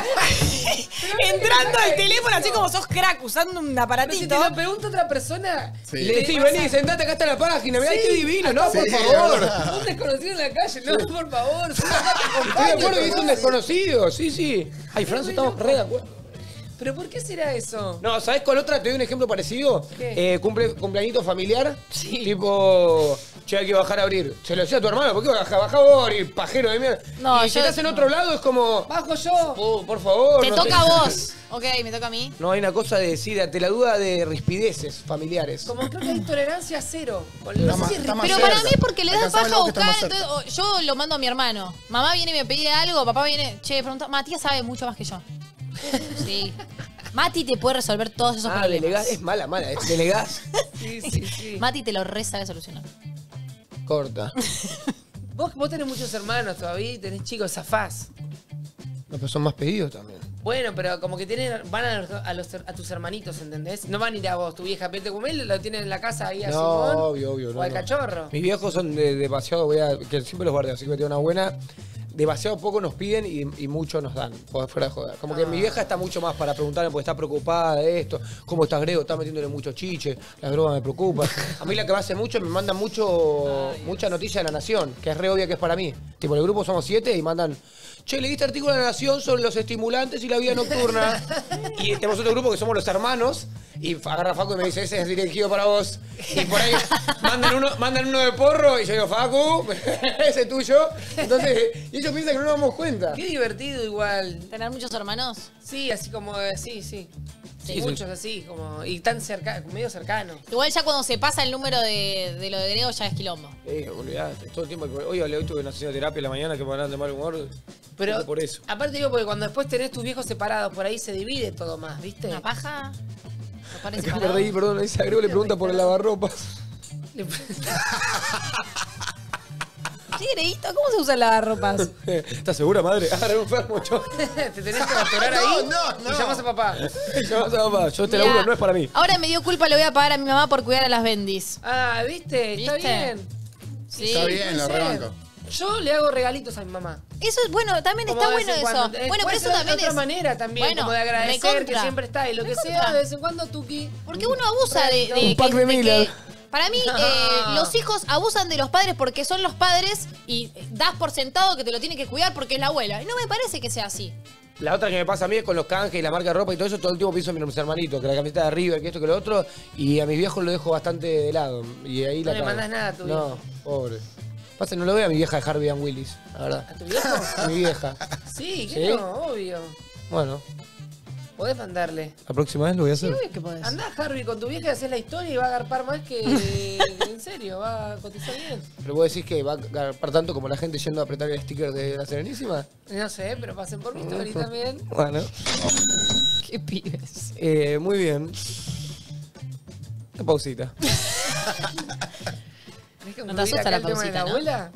Entrando al teléfono así como sos crack usando un aparatito. Pero si te lo pregunta otra persona. Sí. Le decís, vení, sentate, acá está la página, mirá Sí. qué divino, no, Sí, por es favor. verdad. Un desconocido en la calle, no, por favor. Sí, Estoy de acuerdo que es un desconocido, sí, sí. Ay, Franzo, estamos re de acuerdo. ¿Pero por qué será eso? No, ¿sabés cuál otra? Te doy un ejemplo parecido. ¿Qué? Eh, cumple, cumpleañito familiar. Sí. Tipo, che, hay que bajar a abrir. Se lo decía a tu hermano, ¿por qué baja? Baja vos, y pajero de mierda. No, y si yo- estás en otro lado es como, Bajo yo. oh, por favor. Te no toca sé. a vos. Ok, me toca a mí. No, hay una cosa de decir, ante la duda de rispideces familiares. Como creo que hay tolerancia cero. Con Está no más- sé si está más Pero cerca. para mí es porque le das Alcanzame paja a lo que está buscar, más cerca. entonces o- yo lo mando a mi hermano. Mamá viene y me pide algo, papá viene, che, pregunta, Matías sabe mucho más que yo. Sí. Mati te puede resolver todos esos Ah, problemas. delegás, es mala, mala, es delegás. Sí, sí, sí. Mati te lo re sabe solucionar. Corta. Vos, vos tenés muchos hermanos todavía y tenés chicos, zafás. No, pero son más pedidos también. Bueno, pero como que tienen, van a, los- a, los- a tus hermanitos, ¿entendés? No van a ir a vos, tu vieja Pete Cumel, lo tienen en la casa ahí a No, Simón. obvio, obvio. O no, al no. cachorro. Mis viejos son de, demasiado, voy a, que siempre los guardo, así que tengo una buena. Demasiado poco nos piden y, y mucho nos dan, por fuera de joder. Como que Ah. mi vieja está mucho más para preguntarme porque está preocupada de esto. ¿Cómo estás, Grego? Está metiéndole mucho chiche, las drogas me preocupan. A mí la que me hace mucho, me mandan mucho, mucha noticia de La Nación, que es re obvia que es para mí. Tipo, en el grupo somos siete y mandan, che, leí este artículo de La Nación sobre los estimulantes y la vida nocturna. Y tenemos otro grupo que somos los hermanos. Y agarra Facu y me dice, ese es dirigido para vos. Y por ahí mandan uno, mandan uno de porro y yo digo, Facu, ese es tuyo. Entonces, y ellos piensan que no nos damos cuenta. Qué divertido igual. ¿Tener muchos hermanos? Sí, así como, eh, sí, sí. Sí, sí. Muchos así, como, y tan cerca, medio cercano. Igual ya cuando se pasa el número de, de lo de Grego ya es quilombo. Eh, olvidate, todo el tiempo. Hoy hoy tuve una sesión de terapia en la mañana que me van de mal humor. Pero, Solo por eso. aparte digo, porque cuando después tenés tus viejos separados, por ahí se divide todo más, ¿viste? Una paja. Los padres Acá me separados. reí, perdón, dice Agrego le pregunta por el lavarropas. Le- Sí, Greguito, ¿cómo se usan las ropas? ¿Estás segura, madre? Ah, re enfermo, yo. Te tenés que atorar ahí No, no, y no. llamás a papá. Llamás a papá, yo este Mirá, laburo no es para mí. Ahora me dio culpa, le voy a pagar a mi mamá por cuidar a las bendis. Ah, ¿viste? Está ¿Viste? bien. Sí. Está bien, lo puede ser. rebanco. Yo le hago regalitos a mi mamá. Eso es bueno, también Como está de vez bueno en eso. cuando. Eh, Bueno, puede pero eso ser también de otra es. manera también, Bueno, como de agradecer que recontra. siempre está. Y lo que Recontra. sea, de vez en cuando, Tuki. Porque uno abusa de, de Un pack que- de de Miller. que- para mí, eh, los hijos abusan de los padres porque son los padres y das por sentado que te lo tiene que cuidar porque es la abuela. Y no me parece que sea así. La otra que me pasa a mí es con los canjes y la marca de ropa y todo eso, todo el tiempo pienso en mis hermanitos, que la camiseta de arriba, que esto, que lo otro, y a mis viejos lo dejo bastante de lado. Y ahí No la le cago. mandás nada a tu No, viejo. pobre. Pasa, no lo veo a mi vieja de Harvey and Willis, la verdad. ¿A tu viejo? A mi vieja. Sí, ¿Sí? que no, obvio. Bueno, Podés mandarle. la próxima vez lo voy a hacer. ¿Qué podés? Andá, Harvey, con tu vieja y haces la historia y va a agarpar más que. En serio, va a cotizar bien. ¿Pero vos decís que va a agarpar tanto como la gente yendo a apretar el sticker de la Serenísima? No sé, pero pasen por mi story también. Bueno, ¿Qué pibes? eh, muy bien. Una pausita. ¿Tenés que ¿No te incluir asusta acá la el tema de pausita, la no? abuela?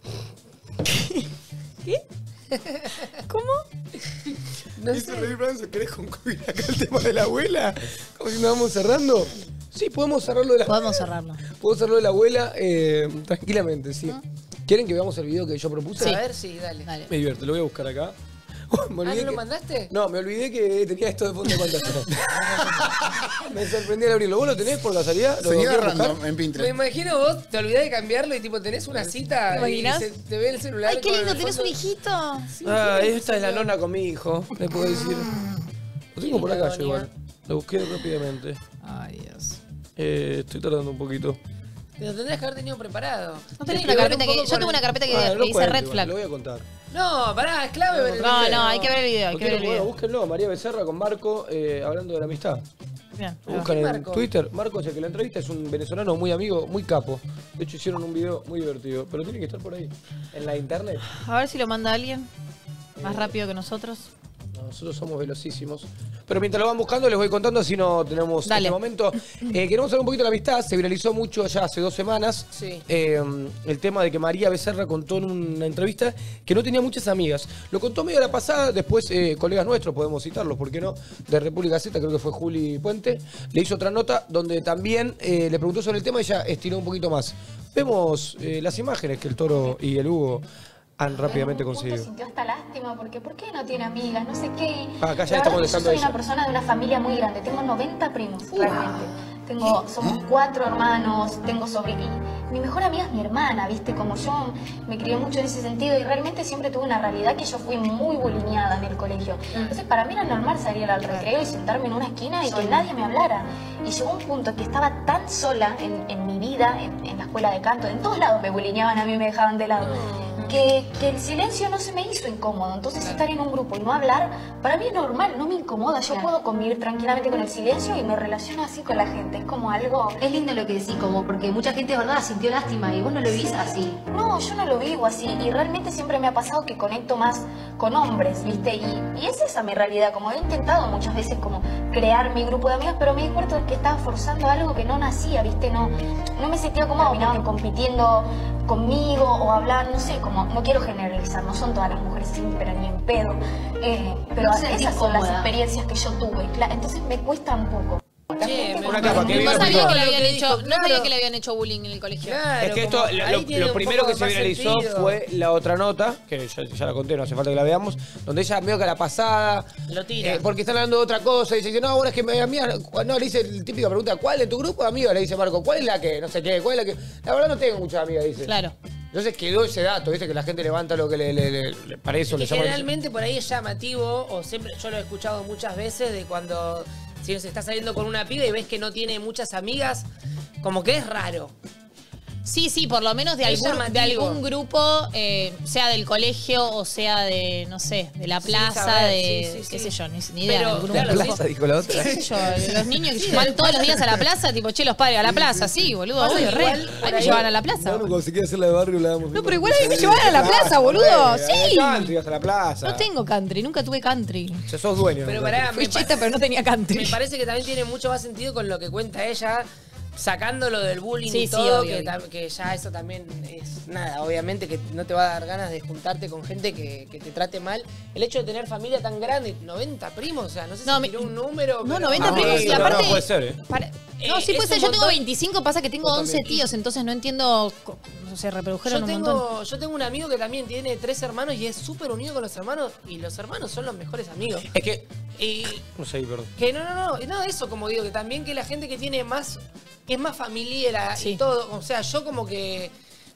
¿Cómo? No ¿Dice sé. reír, Franzo? ¿Querés concluir acá el tema de la abuela? Como si nos vamos cerrando. Sí, podemos cerrarlo de la Podemos cerrarlo. Puedo cerrarlo de la abuela eh, tranquilamente, sí. ¿Quieren que veamos el video que yo propuse? A ver, sí, dale. Dale. Me divierte, lo voy a buscar acá. Me Ah, olvidé ¿no lo que- mandaste? No, me olvidé que tenía esto de fondo de pantalla. Me sorprendí al abrirlo. ¿Vos lo tenés por casualidad? ¿Lo Seguida querés buscar? random en Me Pinterest. imagino vos, te olvidás de cambiarlo y tipo tenés una cita ¿Te y imaginas? se- te ve el celular. Ay, qué con lindo, el tenés un fondo- hijito. Ah, esta es la nona con mi hijo, le puedo decir. Lo tengo por acá yo Qué igual. Lo busqué rápidamente. Ay, Dios. Eh, estoy tardando un poquito. Te lo tendrías que haber tenido preparado. ¿No tenés Tenés una que ver carpeta un que.? poco Yo con tengo una el- carpeta que, Ah, que no dice cuento Red igual, Flag. Lo voy a contar. No, pará, es clave ver el No, video. no, hay que ver el video, hay Lo que ver quiero el poner, video. búsquenlo, María Becerra con Marco, eh, hablando de la amistad. Bien. Lo buscan en Marco? Twitter. Marco es el que la entrevista, es un venezolano muy amigo, muy capo. De hecho, hicieron un video muy divertido, pero tiene que estar por ahí, en la internet. A ver si lo manda alguien. Eh. Más rápido que nosotros. Nosotros somos velocísimos. Pero mientras lo van buscando, les voy contando, así no tenemos Dale. este momento. Eh, queremos hablar un poquito de la amistad. Se viralizó mucho ya hace dos semanas. Sí. Eh, el tema de que María Becerra contó en una entrevista que no tenía muchas amigas. Lo contó medio a la pasada, después eh, colegas nuestros, podemos citarlos, ¿por qué no? De República Z, creo que fue Juli Puente, le hizo otra nota donde también eh, le preguntó sobre el tema y ella estiró un poquito más. Vemos eh, las imágenes que el Toro y el Hugo han rápidamente En un punto conseguido. sintió hasta lástima porque ¿por qué no tiene amigas? No sé qué. Ah, acá ya La está verdad que molestando yo soy ella. una persona de una familia muy grande. Tengo noventa primos, realmente. Tengo, somos cuatro hermanos, tengo sobrinos. Mi mejor amiga es mi hermana, ¿viste? Como yo me crié mucho en ese sentido y realmente siempre tuve una realidad que yo fui muy bulineada en el colegio. Entonces para mí era normal salir al recreo y sentarme en una esquina y que nadie me hablara. Y llegó un punto que estaba tan sola en, en mi vida, en, en la escuela de canto, en todos lados me bulineaban, a mí me dejaban de lado. Que, que el silencio no se me hizo incómodo. Entonces estar en un grupo y no hablar, para mí es normal, no me incomoda. Yo puedo convivir tranquilamente con el silencio y me relaciono así con la gente. Es como algo... Es lindo lo que decís, como porque mucha gente, ¿verdad?, sintió lástima y vos no lo vivís así. No, yo no lo vivo así y realmente siempre me ha pasado que conecto más con hombres, ¿viste? Y, y es esa mi realidad, como he intentado muchas veces como crear mi grupo de amigos, pero me di cuenta de que estaba forzando algo que no nacía, ¿viste? No, no me sentía como terminaban compitiendo conmigo o hablar, no sé, como no quiero generalizar, no son todas las mujeres así, pero ni en pedo. Eh, pero No te sentís esas son las cómoda. experiencias que yo tuve, claro, entonces me cuesta un poco. Che, me- Una capa que No vino sabía que le Lo habían que hecho, dijo, no claro. sabía que le habían hecho bullying en el colegio. Claro, Es que esto, como lo, ahí lo- tiene lo un primero poco que se más viralizó sentido. fue la otra nota, que ya, ya la conté, no hace falta que la veamos, donde ella medio que a la pasada, Lo tira. eh, porque están hablando de otra cosa, y dice, no, bueno, es que mi amiga, no, le dice el típica pregunta, ¿cuál de tu grupo de amigos? Le dice Marco, ¿cuál es la que? No sé qué, ¿cuál es la que? La verdad no tengo muchas amigas, dice. Claro. Entonces quedó ese dato, viste, que la gente levanta lo que le, le, le- le- para eso le Que llama la generalmente por ahí es llamativo, o siempre, yo lo he escuchado muchas veces, de cuando si se está saliendo con una piba y ves que no tiene muchas amigas, como que es raro. Sí, sí, por lo menos de Es algún, de llamativo. algún grupo, eh, sea del colegio o sea de, no sé, de la Sí, plaza, saber, de, sí, sí, qué sí. sé yo, ni, ni idea. Pero, algún claro, grupo. plaza, dijo la otra. ¿Qué sé yo? Los niños que Sí, van de- todos los días a la plaza, tipo, che, los padres a la plaza, sí, boludo, Pasa obvio, que re. igual, Ahí por me ahí- llevaban a la plaza. Bueno, cuando se quiere hacer la de barrio la damos. No, pero igual ahí me llevaban a la plaza, boludo, sí. Country, vas a la plaza. No tengo country, nunca tuve country. Ya sos dueño. Pero ¿no? pará, Fui me, pa- cheta, pero no tenía country. me parece que también tiene mucho más sentido con lo que cuenta ella, sacando lo del bullying Sí, y sí, todo, obvio, que, obvio. tam- que ya eso también es nada, obviamente que no te va a dar ganas de juntarte con gente que, que te trate mal. El hecho de tener familia tan grande, noventa primos, o sea, no sé No, si mi- tiró un número. No, pero- noventa No, primos y pero aparte... no, puede ser, ¿eh? para- Eh, no, sí es puede ser. un Yo tengo montón. veinticinco, pasa que tengo Yo once también. tíos, entonces no entiendo... co- No sé, reprodujeron Yo un montón. tengo, yo tengo un amigo que también tiene tres hermanos y es súper unido con los hermanos, y los hermanos son los mejores amigos. Es que. Y No sé, perdón. que no, no, no, no, eso como digo, que también que la gente que tiene más, que es más familiar Sí. y todo, o sea, yo como que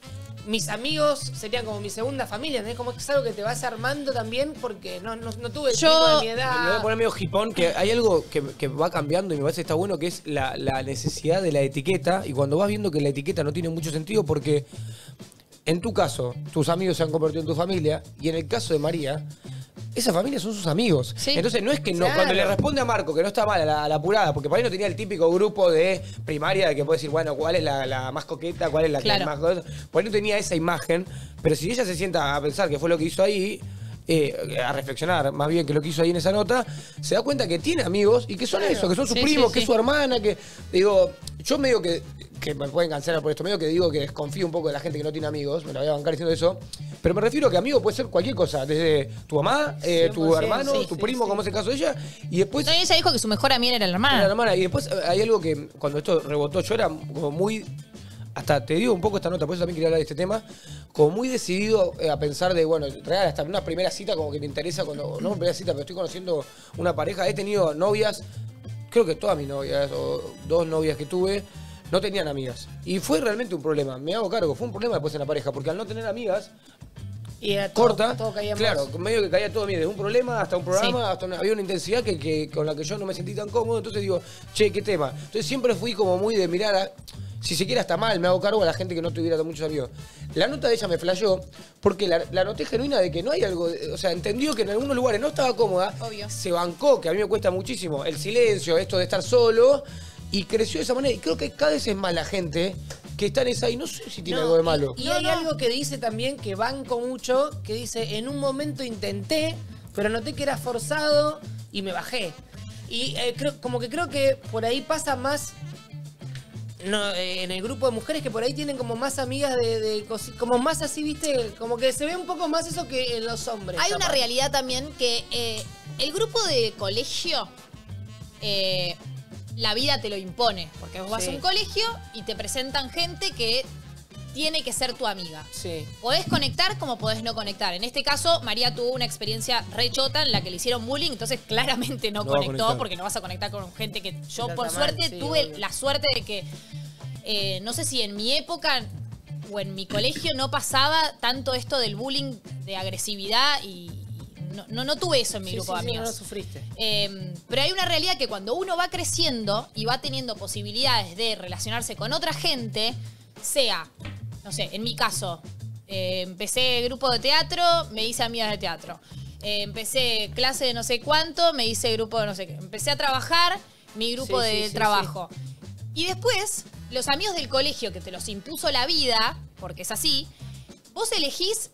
mis amigos serían como mi segunda familia, ¿entendés? Como que es algo que te vas armando también porque no, no, no tuve Yo- primo de mi Me voy a edad. poner medio hipón, que hay algo que, que va cambiando y me parece que está bueno, que es la, la necesidad de la etiqueta. Y cuando vas viendo que la etiqueta no tiene mucho sentido, porque en tu caso, tus amigos se han convertido en tu familia, y en el caso de María, esa familia son sus amigos. Sí. Entonces no es que no, Claro. cuando le responde a Marco que no está mal a la, a la apurada, porque por ahí no tenía el típico grupo de primaria de que puede decir, bueno, cuál es la, la más coqueta, cuál es la Claro. que más... Por ahí no tenía esa imagen, pero si ella se sienta a pensar que fue lo que hizo ahí, eh, a reflexionar más bien que lo que hizo ahí en esa nota, se da cuenta que tiene amigos y que son eso, que son sus Sí, primos, sí, que sí. es su hermana, que digo, yo medio que, que me pueden cancelar por esto, medio que digo que desconfío un poco de la gente que no tiene amigos, me la voy a bancar diciendo eso, pero me refiero a que amigo puede ser cualquier cosa, desde tu mamá, eh, tu cien por ciento, hermano, sí, tu sí, primo, sí. como es el caso de ella, y después... No, y ella dijo que su mejor amiga era la hermana. Era la hermana. Y después eh, hay algo que cuando esto rebotó, yo era como muy. Hasta te digo un poco esta nota, por eso también quería hablar de este tema. Como muy decidido eh, a pensar de, bueno, real, hasta una primera cita, como que me interesa cuando. No una primera cita, pero estoy conociendo una pareja. He tenido novias, creo que todas mis novias, o dos novias que tuve, no tenían amigas. Y fue realmente un problema. Me hago cargo, fue un problema después en la pareja, porque al no tener amigas, Y era todo- corta, todo caía más. claro, medio que caía todo bien, desde un problema hasta un programa, hasta una- había una intensidad que, que- con la que yo no me sentí tan cómodo, entonces digo, che, ¿qué tema? Entonces siempre fui como muy de mirar a, si se quiere hasta mal, me hago cargo a la gente que no tuviera muchos amigos. La nota de ella me flasheó porque la, la noté genuina de que no hay algo, de- o sea, entendió que en algunos lugares no estaba cómoda, Obvio. se bancó, que a mí me cuesta muchísimo, el silencio, esto de estar solo, y creció de esa manera, y creo que cada vez es más la gente que está en esa, y no sé si tiene No, algo de malo. Y, y hay algo que dice también que banco mucho, que dice, en un momento intenté pero noté que era forzado y me bajé. Y eh, creo, como que creo que por ahí pasa más no, eh, en el grupo de mujeres que por ahí tienen como más amigas de, de cosi- como más así, viste, como que se ve un poco más eso que en los hombres. Hay una capaz. realidad también que eh, el grupo de colegio, eh, la vida te lo impone. Porque vos vas Sí. a un colegio y te presentan gente que tiene que ser tu amiga. Sí. Podés conectar como podés no conectar. En este caso, María tuvo una experiencia re chota en la que le hicieron bullying, entonces claramente no, No va a conectó conectar. porque no vas a conectar con gente que yo, Trata por mal, suerte, sí, tuve obvio. la suerte de que, eh, no sé si en mi época o en mi colegio no pasaba tanto esto del bullying de agresividad y y no, no, no tuve eso en mi Sí, grupo sí, de sí, no amigos. lo sufriste. Eh, pero hay una realidad que cuando uno va creciendo y va teniendo posibilidades de relacionarse con otra gente, sea, no sé, en mi caso, eh, empecé grupo de teatro, me hice amigas de teatro. Eh, empecé clase de no sé cuánto, me hice grupo de no sé qué. Empecé a trabajar, mi grupo Sí, sí, de sí, trabajo. Y después, los amigos del colegio que te los impuso la vida, porque es así, vos elegís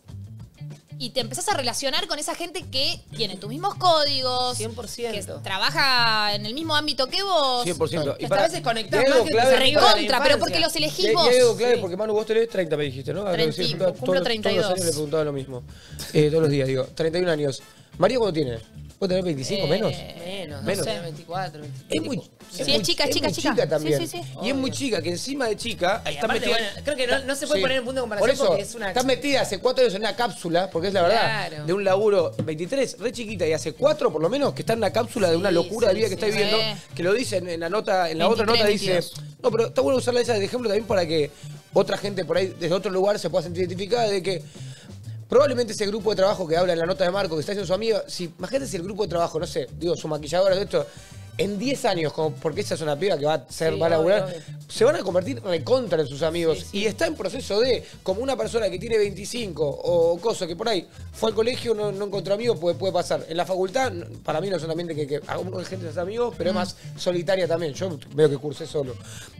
y te empezás a relacionar con esa gente que tiene tus mismos códigos, cien por ciento. que trabaja en el mismo ámbito que vos. cien por ciento. Hasta a veces conectás y hay más algo que clave- tus amigos de la Recontra, pero infancia. porque los elegís Y, y vos. hay algo clave Sí. porque Manu, vos tenés treinta, me dijiste, ¿no? treinta, Sí, cumplo todos- treinta y dos. Todos los años le preguntaba lo mismo. Eh, todos los días, digo. treinta y un años. María, ¿cuánto tiene? ¿Vos tenés veinticinco Eh, menos? Menos, no Menos. sé, veinticuatro, Es veinticinco. muy, Sí, muy- es chica, es chica, muy chica. también. Sí, sí, sí. Y es muy chica, que encima de chica Y está aparte, metida. bueno, creo que no, no se puede Sí. poner en punto de Por comparación eso, porque es una... está metida hace cuatro años en una cápsula, porque es la verdad, Claro. de un laburo veintitrés, re chiquita, y hace cuatro por lo menos que está en una cápsula de una Sí, locura sí, de vida que sí. está viviendo, Sí. que lo dice en, en la nota, en la otra nota veintitrés, dice, no, pero está bueno usarla esa de ejemplo también para que otra gente por ahí, desde otro lugar, se pueda sentir identificada de que probablemente ese grupo de trabajo que habla en la nota de Marco, que está haciendo su amiga, si, imagínate si el grupo de trabajo, no sé, digo, su maquilladora de esto, en diez años, como porque esa es una piba que va a ser, Sí, va a laburar, obvio, se van a convertir recontra en sus amigos. Sí, sí. Y está en proceso de, como una persona que tiene veinticinco o cosa que por ahí fue al colegio, no, no encontró amigos, puede, puede pasar. En la facultad, no- para mí no es un ambiente que, que alguna gente es amigos, pero es más solitaria también. Yo veo que cursé solo.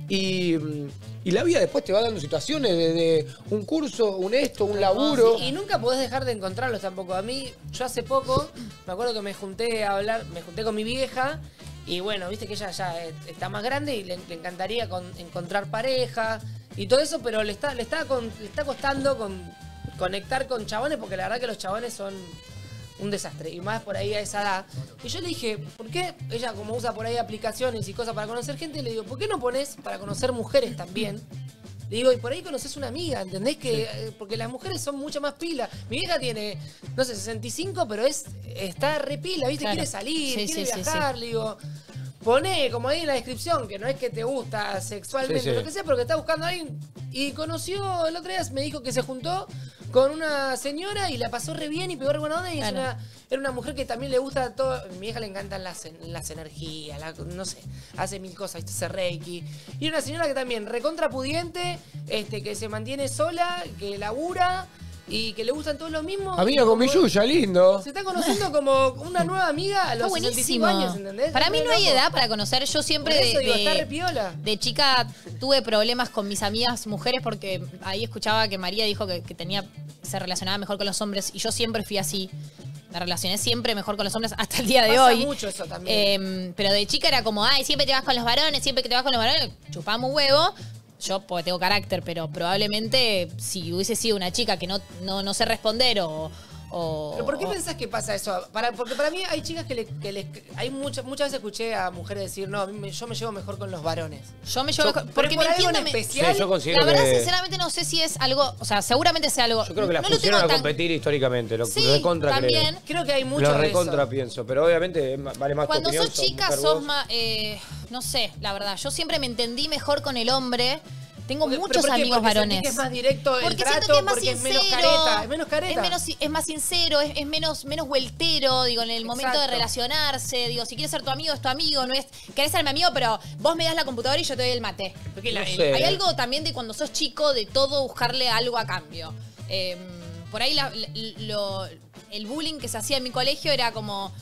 Y, mm, y la vida después te va dando situaciones de, de un curso, un esto, un laburo. Y nunca podés dejar de encontrarlos tampoco. A mí, yo hace poco, me acuerdo que me junté a hablar, me junté con mi vieja y bueno, viste que ella ya eh, está más grande y le, le encantaría con- encontrar pareja y todo eso, pero le está, le está, con- le está costando con, conectar con chabones porque la verdad que los chabones son un desastre y más por ahí a esa edad. Y yo le dije, ¿por qué? Ella como usa por ahí aplicaciones y cosas para conocer gente, le digo, ¿por qué no pones para conocer mujeres también? Le digo, y por ahí conoces una amiga, ¿entendés? Que, eh, porque las mujeres son mucho más pilas. Mi vieja tiene, no sé, sesenta y cinco, pero es está re pila, ¿viste? Claro. Quiere salir, Sí, quiere sí, sí, viajar. Le digo, poné como ahí en la descripción, que no es que te gusta sexualmente, Sí, sí. lo que sea, pero que está buscando a alguien. Y conoció, el otro día me dijo que se juntó con una señora y la pasó re bien y pegó re buena onda. Y es Claro. una, era una mujer que también le gusta todo. A mi vieja le encantan las, en- las energías, la- no sé, hace mil cosas, ¿viste? Hace reiki. Y una señora que también recontra pudiente, este, que se mantiene sola, que labura y que le gustan todos los mismos. Amiga Y con mi como- Yuya, lindo. Se está conociendo como una nueva amiga a Está los sesenta y cinco buenísimo. años, ¿entendés? Para mí Re no hay loco. edad para conocer. Yo siempre Por eso de, digo, de- está re piola. de chica tuve problemas con mis amigas mujeres porque ahí escuchaba que María dijo que, que tenía se relacionaba mejor con los hombres y yo siempre fui así. Me relacioné siempre mejor con los hombres hasta el día de Pasa hoy. mucho eso también. Eh, pero de chica era como, ay, siempre te vas con los varones, siempre que te vas con los varones, chupamos huevo. Yo, porque tengo carácter, pero probablemente si hubiese sido una chica que no, no, no sé responder o... o- ¿Pero por qué o- pensás que pasa eso? Para, porque para mí hay chicas que, le, que les... Hay muchas, muchas veces escuché a mujeres decir, no, a mí me- yo me llevo mejor con los varones. Yo me llevo Yo- mejor- pero porque por me algo en entiendo, me- especial. Sí, yo considero La verdad, que- sinceramente, no sé si es algo. O sea, seguramente sea algo. Yo creo que las no lo pusieron tengo a tan- competir históricamente. Lo Sí, recontra también. creo. Creo que hay mucho Lo de recontra eso. pienso, pero obviamente es más- vale más Cuando tu opinión. sos chica, mujer, sos vos. más. eh, no sé, la verdad. Yo siempre me entendí mejor con el hombre. Tengo Porque- muchos ¿pero por qué? amigos Porque sentís varones. que es más directo el Porque trato, siento que es más porque es sincero. menos careta, es menos careta. Es, menos, es más sincero, es, es menos, menos vueltero, digo, en el momento de Exacto. relacionarse. Digo, si quieres ser tu amigo, es tu amigo. No es, querés ser mi amigo, pero vos me das la computadora y yo te doy el mate. Porque la- No sé. Hay algo también de cuando sos chico, de todo buscarle algo a cambio. Eh, por ahí la- lo- el bullying que se hacía en mi colegio era como...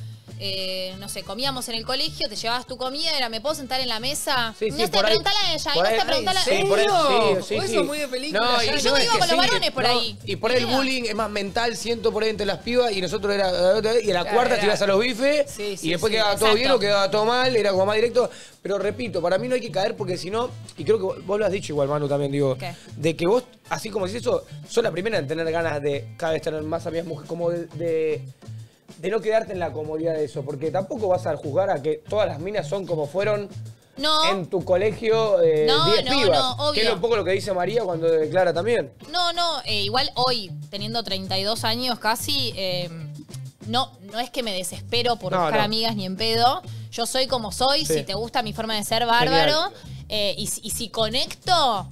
eh, no sé, comíamos en el colegio, te llevabas tu comida, era, ¿me puedo sentar en la mesa? Sí, sí, no sé, por ahí- preguntale a ella, y por no ahí- te preguntale a Sí, por ahí, sí, sí, O eso sí. es muy de película, No, ya. y Yo no, me es iba que con los sí, varones por no, ahí. Y por ahí el Mira. bullying es más mental, siento por ahí entre las pibas, y nosotros era, y a la Claro, cuarta era- te ibas a los bifes, Sí, sí, y después sí, quedaba todo exacto. bien o quedaba todo mal, era como más directo. Pero repito, para mí no hay que caer porque si no, y creo que vos lo has dicho igual, Manu, también, digo, ¿Qué? de que vos, así como decís eso, sos la primera en tener ganas de cada vez tener más amigas mujeres, como de, de, de no quedarte en la comodidad de eso, porque tampoco vas a juzgar a que todas las minas son como fueron No. en tu colegio eh, No, diez no, pibas, no, obvio. que es un poco lo que dice María cuando declara también. No, no, eh, igual hoy, teniendo treinta y dos años casi, eh, no, no es que me desespero por No, buscar no. amigas ni en pedo. Yo soy como soy, Sí. si te gusta mi forma de ser, bárbaro. Genial. Eh, y, si- y si conecto,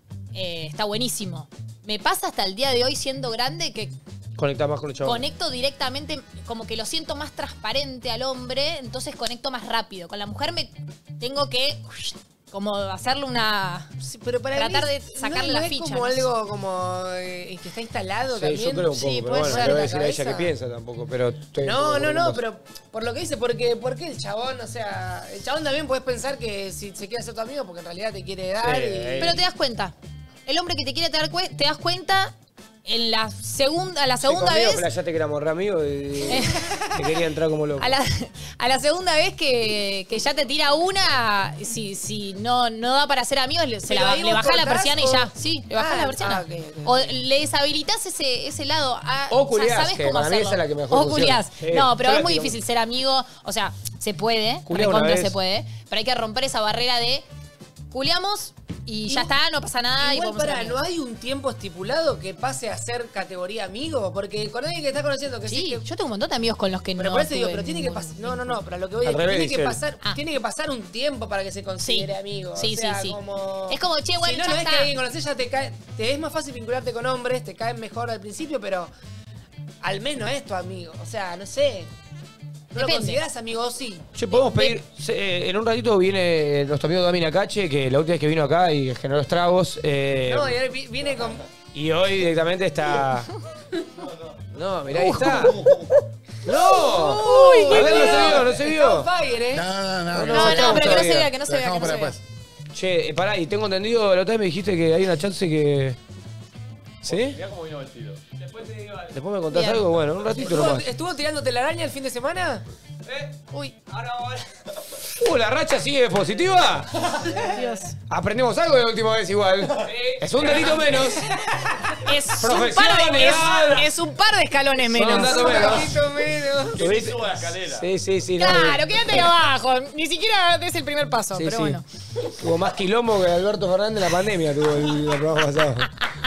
eh, está buenísimo. Me pasa hasta el día de hoy, siendo grande, que Conectar más con el chabón. conecto directamente, como que lo siento más transparente al hombre, entonces conecto más rápido. Con la mujer me tengo que como hacerle una... Sí, pero para tratar mí de sacarle no, la no es ficha. como no sé. algo como eh, que está instalado Sí, también. yo creo un poco, Sí, pero puede bueno, ser le voy a en la decir a ella cabeza. que piensa tampoco, pero estoy No, un poco no, con no, vos. pero por lo que dice, porque, porque el chabón, o sea, el chabón también puedes pensar que si se quiere hacer tu amigo porque en realidad te quiere dar. Sí, y- Pero te das cuenta. El hombre que te quiere te, dar cue- te das cuenta en la segunda, la Sí, segunda conmigo vez. flasheaste que éramos re amigos y te quería entrar como loco. A la, a la segunda vez que, que ya te tira una, si, si no, no da para ser amigos, le, se Pero la, ahí le vos bajas la cortás persiana o- y ya. Sí, le bajas Ah, la persiana. ah, ok, ok, O ok. le deshabilitas ese, ese lado. Ah, O ya culiás, sabes que cómo para mí hacerlo. esa es la que mejor O funciona. culiás. Sí, No, pero yo es la muy tiro. difícil ser amigo. O sea, se puede, Culiá una recontra vez. se puede. Pero hay que romper esa barrera de culiamos y ya está, no pasa nada. y Igual podemos ser para, amigos. ¿no hay un tiempo estipulado que pase a ser categoría amigo? Porque con alguien que está conociendo que sí, Sí, que... yo tengo un montón de amigos con los que Pero no. por eso digo, tuve pero tiene que ningún pasar... No, no, no, pero a lo que voy Al es que revés, tiene que, dice él. pasar, Ah. tiene que pasar un tiempo para que se considere amigo. Sí, o sea, sí, sí. Como... Es como, che, bueno, si no, ya no es está. que alguien conoces ya te cae... Te es más fácil vincularte con hombres, te caen mejor al principio, pero al menos es tu amigo. O sea, no sé... ¿No lo Depende. consideras amigo o sí? Che, podemos pedir. se- eh, en un ratito viene nuestro amigo Dami Nakache, que la última vez que vino acá y generó estragos. eh, No, y ahora vi- viene con... y hoy directamente está. No, mirá, ahí está. ¡No! Uy, A ver, no se vio, no se Está vio. on fire, ¿eh? No, no, no. No, No, no, estamos pero que no se todavía. vea, que no se Lo vea, que dejamos no se para vea. después. Che, eh, pará, y tengo entendido, la otra vez me dijiste que hay una chance que. ¿Sí? Mirá cómo vino vestido. Después te digo algo. Después me contás Bien. algo, bueno, un ratito ¿Estuvo, nomás. ¿Estuvo tirándote la araña el fin de semana? Uy, Ahora vamos. Uh, la racha sigue positiva. Dios. Aprendemos algo de la última vez igual. Es un delito menos. Es un, Profesión, par de, edad. es, es un par de escalones Son menos. datos menos. menos. Que se suba la escalera. Sí, sí, sí. no, Claro, quédate ahí abajo. Ni siquiera es el primer paso, Sí, pero sí. bueno. Tuvo más quilombo que Alberto Fernández en la pandemia, tuvo el, el programa pasado.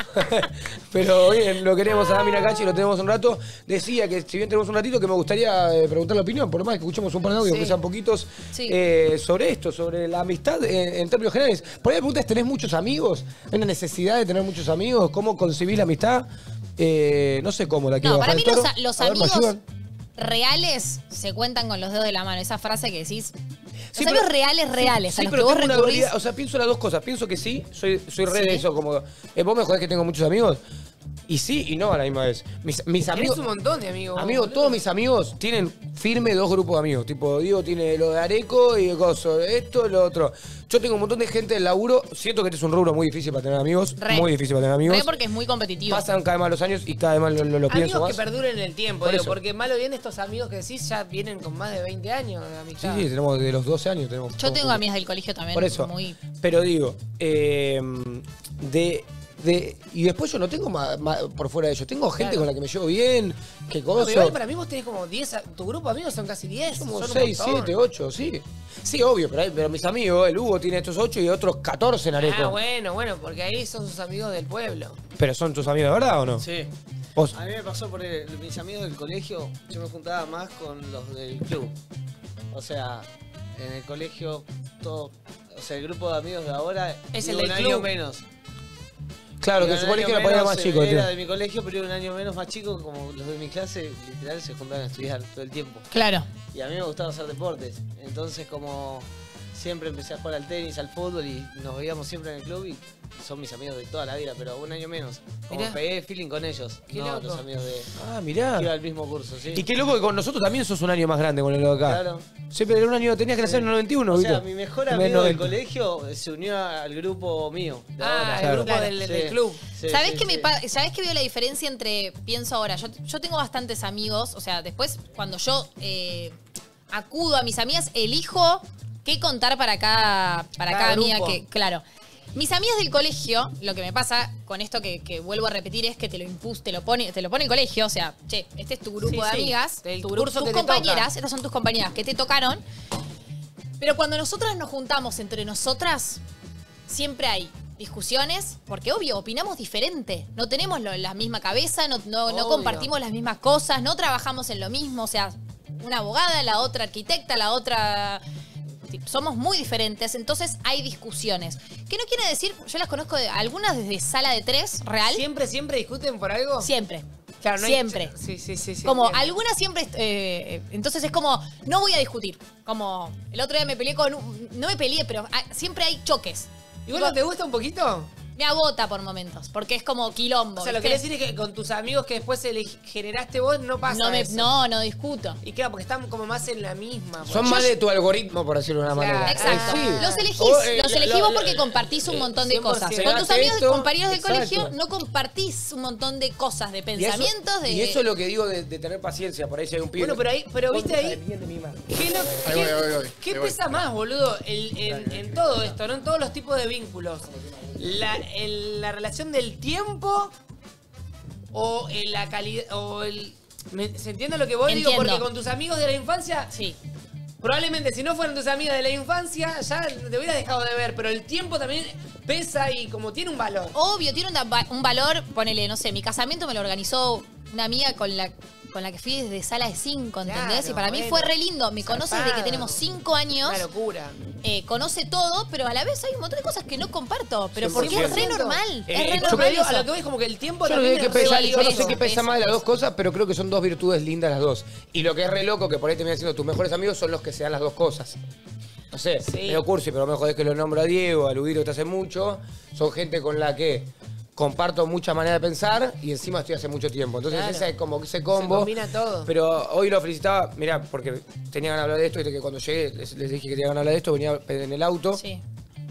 Pero bien, lo queremos a Dami Nakache, lo tenemos un rato. Decía que si bien tenemos un ratito, que me gustaría eh, preguntar la opinión, por lo más que escuchemos un par de audios, Sí. que sean poquitos, Sí. eh, sobre esto, sobre la amistad eh, en términos generales. Por ahí la pregunta es, ¿tenés muchos amigos? ¿Hay una necesidad de tener muchos amigos? ¿Cómo concebís la amistad? Eh, no sé cómo la quiero No, para bajar mí el los, toro. a- los A ver, ¿me amigos ayudan? reales se cuentan con los dedos de la mano. Esa frase que decís. Los Sí, amigos pero- reales, reales, Sí, a los pero que vos tengo una recurrís. dualidad. O sea, pienso las dos cosas. Pienso que sí, soy, soy re Sí. de eso, como... eh, vos me jodés que tengo muchos amigos. Y sí y no a la misma vez. Mis, mis Tenés amigos... un montón de amigos. Amigos, boludo. todos mis amigos tienen firme dos grupos de amigos. Tipo, Diego tiene lo de Areco y Gozo, esto, lo otro. Yo tengo un montón de gente del laburo. Siento que este es un rubro muy difícil para tener amigos. Re. Muy difícil para tener amigos. Re porque es muy competitivo. Pasan cada vez más los años y cada vez más lo, lo- lo pienso Amigos más. que perduren en el tiempo, Por digo, eso. porque malo bien estos amigos que decís ya vienen con más de veinte años de Sí, amistad. sí, tenemos de los doce años. Tenemos Yo tengo amigas del colegio también. Por eso. Muy... Pero digo, eh, de, de. Y después yo no tengo más, más por fuera de ellos. Tengo gente Claro. con la que me llevo bien, que No, gozo. pero igual para mí vos tenés como diez, a- tu grupo de amigos son casi diez. Somos son un seis, montón. siete, ocho, sí. Sí, obvio, pero, hay- pero mis amigos, el Hugo tiene estos ocho y otros catorce en Areco. Ah, bueno, bueno, porque ahí son sus amigos del pueblo. ¿Pero son tus amigos de verdad o no? Sí. Vos. A mí me pasó por el- mis amigos del colegio, yo me juntaba más con los del club. O sea, en el colegio, todo. O sea, el grupo de amigos de ahora Es iba el un del año club. menos. Claro, que Iba su un colegio año era para ir menos, más chico, Era tío. de mi colegio, pero iba un año menos más chico, como los de mi clase, literal, se juntaban a estudiar todo el tiempo. Claro. Y a mí me gustaba hacer deportes. Entonces, como siempre empecé a jugar al tenis, al fútbol y nos veíamos siempre en el club y son mis amigos de toda la vida, pero un año menos. Como Mirá. pegué feeling con ellos, Qué no loco. los amigos de... Ah, mirá. que iba al mismo curso, sí. Y qué loco que con nosotros también sos un año más grande con el de acá. Claro. Siempre era un año, tenías que nacer en el noventa y uno, O sea, ¿viste? mi mejor En el amigo del noventa. colegio se unió al grupo mío. de Ah, ahora. el Claro. grupo del, Sí. del club. Sí, ¿Sabés sí, que me sí. pa- ¿Sabés que veo la diferencia entre, pienso ahora, yo, yo tengo bastantes amigos, o sea, después cuando yo eh, acudo a mis amigas, elijo qué contar para cada, para Cada cada amiga grupo. que, claro. Mis amigas del colegio, lo que me pasa con esto que, que vuelvo a repetir es que te lo impus, te lo pone, te lo pone el colegio, o sea, che, este es tu grupo Sí, de sí, amigas, del tu grupo, curso tus que te compañeras, toca. estas son tus compañeras que te tocaron. Pero cuando nosotras nos juntamos entre nosotras, siempre hay discusiones, porque obvio, opinamos diferente. No tenemos lo- la misma cabeza, no, no, no Obvio. compartimos las mismas cosas, no trabajamos en lo mismo. O sea, una abogada, la otra arquitecta, la otra... sí, somos muy diferentes, entonces hay discusiones. ¿Qué no quiere decir? Yo las conozco de, algunas desde sala de tres, real. ¿Siempre, siempre discuten por algo? Siempre. Claro, no hay- Siempre. Sí, sí, sí. sí, Como entiendo. algunas siempre, eh, entonces es como, no voy a discutir. Como el otro día me peleé con, un- no me peleé, pero ah, siempre hay choques. ¿Y vos no te gusta un poquito? Me agota por momentos, porque es como quilombo. O sea, lo que ¿viste? quiere decir es que con tus amigos que después ele- generaste vos no pasa no, me, eso. no, no discuto. Y claro, porque están como más en la misma. Son Yo- más de tu algoritmo, por decirlo de una Claro. manera. Exacto. Eh, sí. Los elegís, O, eh, los lo- elegís lo- vos lo- porque compartís un eh, montón de cien por cosas. ciento. Con tus Llegaste amigos y esto, compañeros del exacto. colegio no compartís un montón de cosas, de Y eso- pensamientos, de... Y eso es lo que digo de, de tener paciencia, por ahí si hay un pibe. Bueno, pero ahí, pero viste Contra ahí. el bien de mi madre. ¿Qué, lo- Ahí qué- voy, ahí voy, qué ahí voy. pesa más, boludo, el- en, en todo esto, ¿no? En todos los tipos de vínculos? La, el- la relación del tiempo o el- la calidad. O el, ¿me- ¿Se entiende lo que voy? Digo, Entiendo. porque con tus amigos de la infancia. Sí. Probablemente si no fueran tus amigos de la infancia, ya te hubieras dejado de ver, pero el tiempo también pesa y como tiene un valor. Obvio, tiene un, da- un valor, ponele, no sé, mi casamiento me lo organizó una amiga con la, con la que fui desde sala de cinco, ¿entendés? Claro, y para mí bueno. fue re lindo. Me conoce desde que Zarpado. tenemos cinco años. Una locura. Eh, conoce todo, pero a la vez hay un montón de cosas que no comparto. Pero porque cien por es re ciento. normal. Eh, es re yo No, pero normal digo, a eso. lo que voy es como que el tiempo Yo no, sé también qué es re pesa, yo no sé valioso. qué pesa Pesa. más de las dos cosas, pero creo que son dos virtudes lindas las dos. Y lo que es re loco, que por ahí terminan siendo tus mejores amigos, son los que se dan las dos cosas. No sé, Sí. medio cursi, pero me jodés que lo nombro a Diego, a Ludiro que hace mucho. Son gente con la que comparto mucha manera de pensar y encima estoy hace mucho tiempo. Entonces Claro. ese es como ese combo. Se combina todo. Pero hoy lo felicitaba, mirá, porque tenía ganas de hablar de esto, viste que cuando llegué les, les dije que tenía ganas de hablar de esto, venía en el auto. Sí.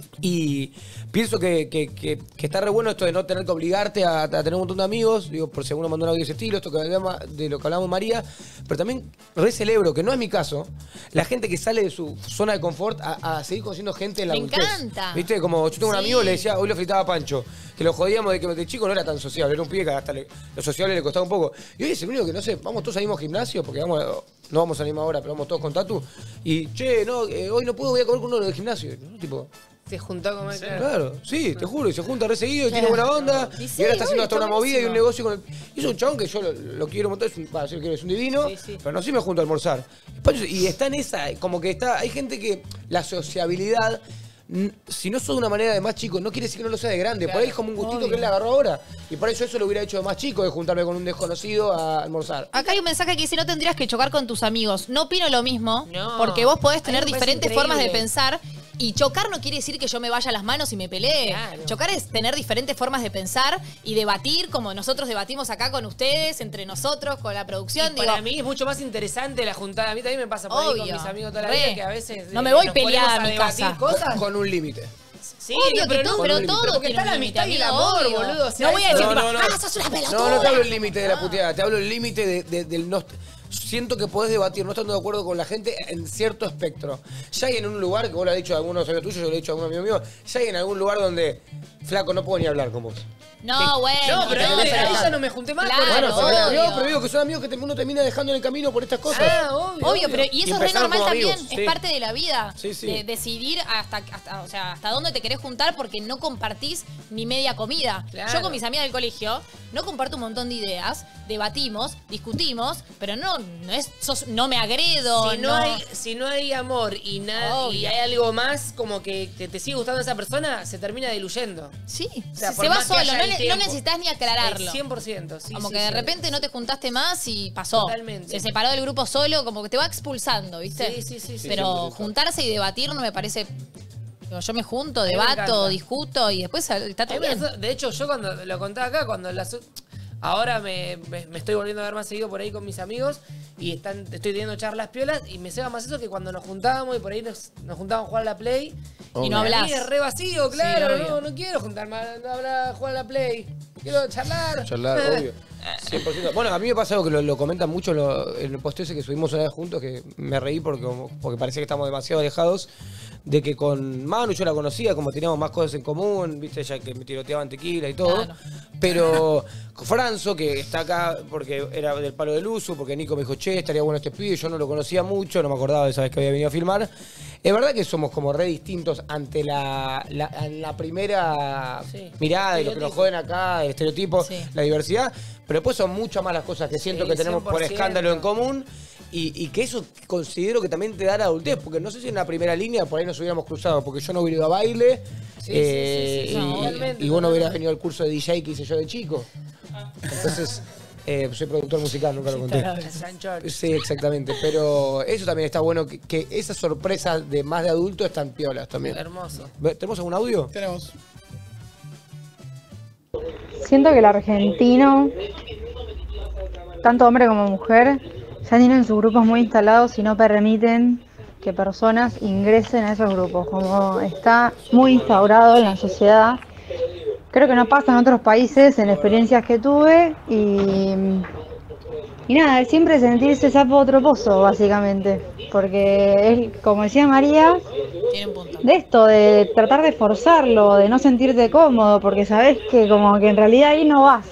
Y pienso que, que- que- que está re bueno esto de no tener que obligarte a, a tener un montón de amigos. Digo, por si alguno mandó un audio de ese estilo, esto que hablamos- de lo que hablamos María. Pero también re celebro, que no es mi caso, la gente que sale de su zona de confort a, a seguir conociendo gente en la Me adultez. encanta. ¿Viste? Como yo tengo un Sí. amigo, le decía, hoy lo felicitaba a Pancho, que lo jodíamos de que de chico no era tan sociable, era un pibe que hasta le- lo sociable le costaba un poco. Y hoy es el único que, no sé, vamos todos al mismo gimnasio, porque vamos, no vamos a la misma hora, pero vamos todos con Tatu. Y, che, no, eh, hoy no puedo, voy a comer con uno del gimnasio. ¿No? Tipo, Se juntó con él. claro, sí, te juro, y se junta re seguido y tiene buena onda. Y Y, sí, ahora está haciendo obvio, hasta una está movida y un buenísimo. negocio con el. Y es un chabón que yo lo, lo quiero un montón, es un, para decir que es un divino, Sí, sí. pero no sé si me junto a almorzar. Y está en esa, como que está. Hay gente que la sociabilidad. n- Si no sos de una manera de más chico, no quiere decir que no lo sea de grande. Por ahí es como un gustito que él le agarró ahora. Y por eso eso lo hubiera hecho de más chico, de juntarme con un desconocido a almorzar. Acá hay un mensaje que dice, no tendrías que chocar con tus amigos. No opino lo mismo, No. porque vos podés A tener mí me parece diferentes formas de increíble. pensar. Y chocar no quiere decir que yo me vaya a las manos y me pelee. Claro. Chocar es tener diferentes formas de pensar y debatir, como nosotros debatimos acá con ustedes, entre nosotros, con la producción. Y Digo, para mí es mucho más interesante la juntada. A mí también me pasa por ahí con Obvio. mis amigos toda la Re. vida que a veces. No eh, me voy nos peleada ponemos a mi debatir casa. cosas. Con un límite. Sí, obvio no, que pero todo, no, pero con un todo límite. Porque tiene está la un límite, amistad y el amigo, amor, obvio. boludo. O sea, No voy a eso- decir, No, tipo, no, no. ah, sos una pelotuda. No, no te hablo del límite de la puteada, te hablo del límite de- de- del no. Siento que podés debatir, no estando de acuerdo con la gente en cierto espectro. Ya hay en un lugar, que vos lo has dicho a algunos amigos tuyos, yo lo he dicho a algún amigo mío, ya hay en algún lugar donde, flaco, no puedo ni hablar con vos. No, bueno. No, pero no, ahí, pero- ahí ya no me junté más. Claro, con Bueno, ellos. pero, obvio. no, pero digo que son amigos que te- uno termina dejando en el camino por estas cosas. Ah, obvio. Obvio, pero y Y eso es re empezaron normal como también, amigos, es sí. parte de la vida. Sí, sí. De decidir hasta, hasta, o sea, hasta dónde te querés juntar porque no compartís ni media comida. Claro. Yo con mis amigas del colegio no comparto un montón de ideas, debatimos, discutimos, pero no no es, sos, no me agredo. Si no, no hay, si no hay amor y nada y hay algo más como que, que te sigue gustando esa persona, se termina diluyendo. Sí, O sea, se, por se va más que solo, haya no, el ne- no tiempo. necesitas ni aclararlo. El cien por ciento, sí. Como sí, que de sí. repente no te juntaste más y pasó. Totalmente. Se separó del grupo solo, como que te va expulsando, ¿viste? Sí, sí, sí, sí. Pero cien por ciento. juntarse y debatir no me parece. Digo, yo me junto, mí me debato, encanta. discuto y después está A todo mí me bien. pasó- De hecho, yo cuando lo contaba acá, cuando las... Ahora me, me- me estoy volviendo a ver más seguido por ahí con mis amigos y están, estoy teniendo charlas piolas y me ceba más eso que cuando nos juntábamos y por ahí nos, nos juntábamos a jugar a la Play. Y no Para hablás. mí es re vacío, claro, Sí, obvio. no, no quiero juntarme a no hablar, a jugar a la Play. Quiero charlar. Charlar, obvio. cien por ciento. Bueno, a mí me pasa algo que lo, lo comentan mucho en, lo- en el posteo ese que subimos una vez juntos, que me reí porque, como- porque parecía que estamos demasiado alejados, de que con Manu yo la conocía, como teníamos más cosas en común, viste, ya que me tiroteaban tequila y todo. Claro. Pero con Franzo, que está acá porque era del palo del uso, porque Nico me dijo, che, estaría bueno este pibe, yo no lo conocía mucho, no me acordaba de esa vez que había venido a filmar. Es verdad que somos como re distintos ante la, la, la primera Sí. mirada de lo que nos Estereotipo. joden acá, el estereotipo, la diversidad, pero después son muchas más las cosas que siento Sí, que tenemos por cien por ciento. escándalo en común. Y, y que eso considero que también te da la adultez, porque no sé si en la primera línea por ahí nos hubiéramos cruzado, porque yo no hubiera ido a baile, Sí, eh, sí, sí, sí, y- totalmente, y, vos no hubieras totalmente. venido al curso de D J que hice yo de chico. Entonces, eh, soy productor musical, nunca lo conté. San George. Sí, exactamente, pero eso también está bueno, que, que esas sorpresas de más de adulto están piolas también. Hermoso. Ve- ¿Tenemos algún audio? Tenemos. Siento que el argentino, tanto hombre como mujer, ya tienen sus grupos muy instalados y no permiten que personas ingresen a esos grupos, como está muy instaurado en la sociedad. Creo que no pasa en otros países, en experiencias que tuve, y, y nada, es siempre sentirse sapo otro pozo, básicamente, porque es, como decía María, Tiene un punto. de esto, de tratar de forzarlo, de no sentirte cómodo, porque sabes que como que en realidad ahí no vas.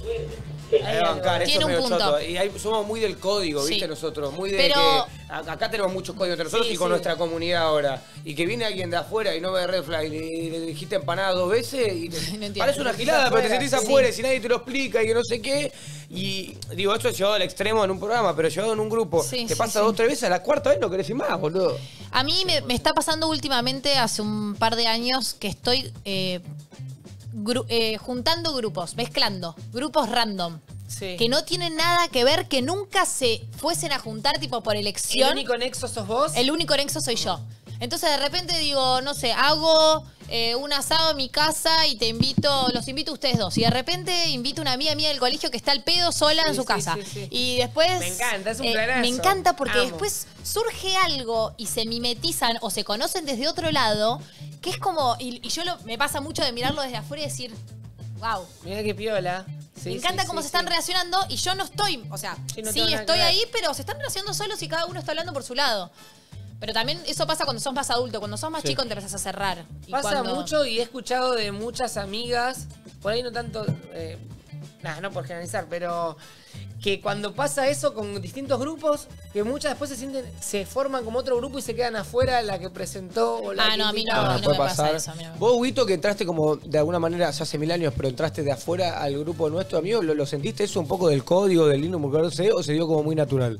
Hay que bancar, eso Tiene es un medio punto. choto. Y ahí somos muy del código, Sí. ¿viste? Nosotros, muy de Pero- que a- acá tenemos muchos códigos entre nosotros Sí, y con sí. nuestra comunidad ahora. Y que viene alguien de afuera y no ve red flag y le dijiste empanada dos veces y te- No entiendo. parece una Te gilada, sentís pero te afuera, sentís sí. afuera y si nadie te lo explica y que no sé qué. Y digo, esto es llevado al extremo en un programa, pero llevado en un grupo. Sí, te sí, pasa sí. dos o tres veces, a la cuarta vez no querés ir más, boludo. A mí me, me está pasando últimamente, hace un par de años, que estoy eh, gru- eh, juntando grupos, mezclando, grupos random. Sí. Que no tienen nada que ver, que nunca se fuesen a juntar tipo por elección. ¿El único nexo sos vos? El único nexo soy yo. Entonces de repente digo, no sé, hago eh, un asado en mi casa y te invito, los invito a ustedes dos. Y de repente invito a una amiga mía del colegio que está al pedo sola en Sí, su sí, casa. sí, sí. Y después... Me encanta, es un eh, planazo. Me encanta porque Amo. después surge algo y se mimetizan o se conocen desde otro lado, que es como... Y, y yo lo- me pasa mucho de mirarlo desde afuera y decir, wow. Mirá qué piola. Sí, Me encanta sí, cómo sí, se están sí. relacionando y yo no estoy, o sea, Sí, no sí tengo nada que estoy ver. ahí, pero se están relacionando solos y cada uno está hablando por su lado. Pero también eso pasa cuando sos más adulto, cuando sos más Sí. chico te empezás a cerrar. Y Pasa cuando- mucho y he escuchado de muchas amigas, por ahí no tanto, eh, nada, no por generalizar, pero que cuando pasa eso con distintos grupos, que muchas después se sienten, se forman como otro grupo y se quedan afuera la que presentó o la Ah, que no, a mí invitó. no, a mí no puede me pasa pasar. eso, a mí no me- Vos, Huguito, que entraste como de alguna manera ya hace mil años, pero entraste de afuera al grupo nuestro, amigo, ¿lo, lo sentiste eso un poco del código, del lindo mujer o se dio como muy natural?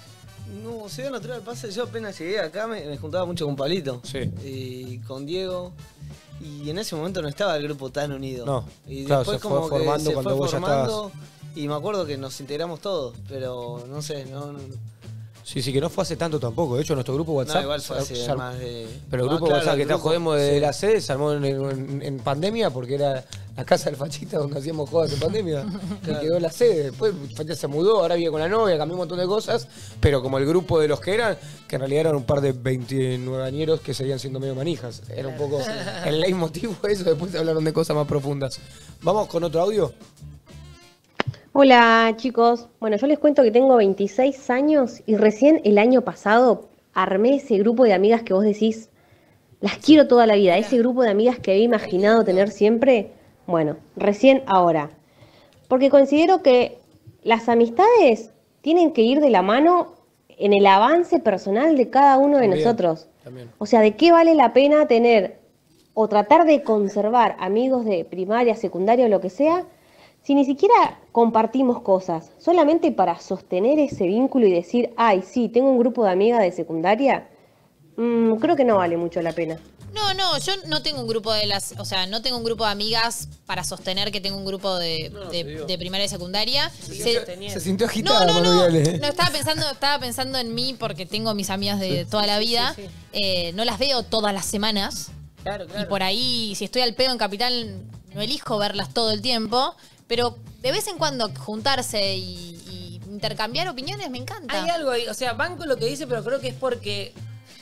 No, se dio natural. Pasa, yo apenas llegué acá me, me juntaba mucho con Palito. Sí. Y con Diego. Y en ese momento no estaba el grupo tan unido. No, Y claro, después se fue como que formando se cuando fue vos ya formando. Y me acuerdo que nos integramos todos, pero no sé, no... no Sí, sí, que no fue hace tanto tampoco. De hecho, nuestro grupo WhatsApp... no, igual fue se- hace se- más de... Pero el más grupo claro, WhatsApp el que está grupo, jodemos de sí. la sede se armó en, en- en pandemia porque era la casa del fachita donde hacíamos jodas en pandemia. Que quedó la sede. Después el fachita se mudó, ahora vive con la novia, cambió un montón de cosas. Pero como el grupo de los que eran, que en realidad eran un par de veintinueve añeros que seguían siendo medio manijas. Era un poco el leitmotiv eso, después hablaron de cosas más profundas. ¿Vamos con otro audio? Hola chicos, bueno yo les cuento que tengo veintiséis años y recién el año pasado armé ese grupo de amigas que vos decís, las quiero toda la vida, ese grupo de amigas que había imaginado tener siempre, bueno, recién ahora. Porque considero que las amistades tienen que ir de la mano en el avance personal de cada uno de También, nosotros. también. O sea, ¿de qué vale la pena tener o tratar de conservar amigos de primaria, secundaria o lo que sea, Si ni siquiera compartimos cosas, solamente para sostener ese vínculo y decir, ay, sí, tengo un grupo de amigas de secundaria, mmm, creo que no vale mucho la pena. No, no, yo no tengo un grupo de las, o sea, no tengo un grupo de amigas para sostener que tengo un grupo de, No, de, te digo. de primaria y secundaria. Se, Se- se sintió agitada, No, no, Manu no, Viale, ¿eh? no, estaba pensando, estaba pensando en mí porque tengo mis amigas de toda la vida. sí, sí. Eh, no las veo todas las semanas. Claro, claro. Y por ahí, si estoy al pedo en Capital, no elijo verlas todo el tiempo. Pero de vez en cuando juntarse y, y intercambiar opiniones me encanta. Hay algo ahí, o sea, banco lo que dice, pero creo que es porque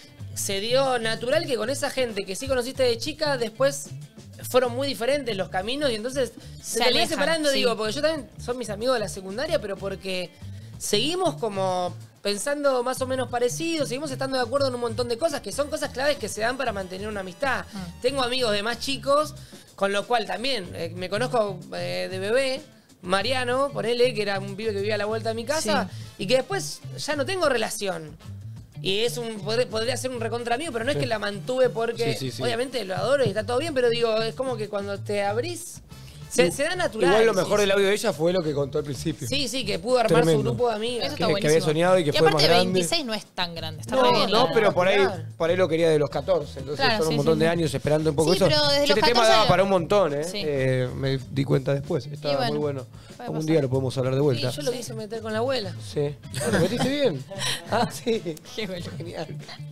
se dio natural que con esa gente que sí conociste de chica, después fueron muy diferentes los caminos y entonces se, Se terminó alejan, separando, sí. digo, porque yo también son mis amigos de la secundaria, pero porque seguimos como pensando más o menos parecidos, seguimos estando de acuerdo en un montón de cosas, que son cosas claves que se dan para mantener una amistad. Tengo amigos de más chicos, con lo cual también eh, me conozco eh, de bebé, Mariano, ponele, que era un pibe que vivía a la vuelta de mi casa, y que después ya no tengo relación. Y es un podría, podría ser un recontra mío, pero no es Sí. que la mantuve porque Sí, sí, sí. obviamente lo adoro y está todo bien, pero digo, es como que cuando te abrís, se, se da natural. Igual lo mejor sí, del audio de ella fue lo que contó al principio. Sí, sí, que pudo armar Tremendo. su grupo de amigas. Eso Que- está que buenísimo. había soñado y que fue aparte más grande. veintiséis no es tan grande, está No, re bien. no, la- pero por ahí, Claro. por ahí lo quería de los catorce. Entonces Claro, son un sí, montón sí, de sí. años esperando un poco Sí, eso. pero desde Che, los este tema catorce daba lo- para un montón, ¿eh? Sí. Eh, me di cuenta después. Estaba bueno, muy bueno. puede Algún pasar. día lo podemos hablar de Sí, vuelta. yo lo quise meter con la abuela. Sí. ¿Lo metiste bien? Ah, sí. Qué bueno. Genial.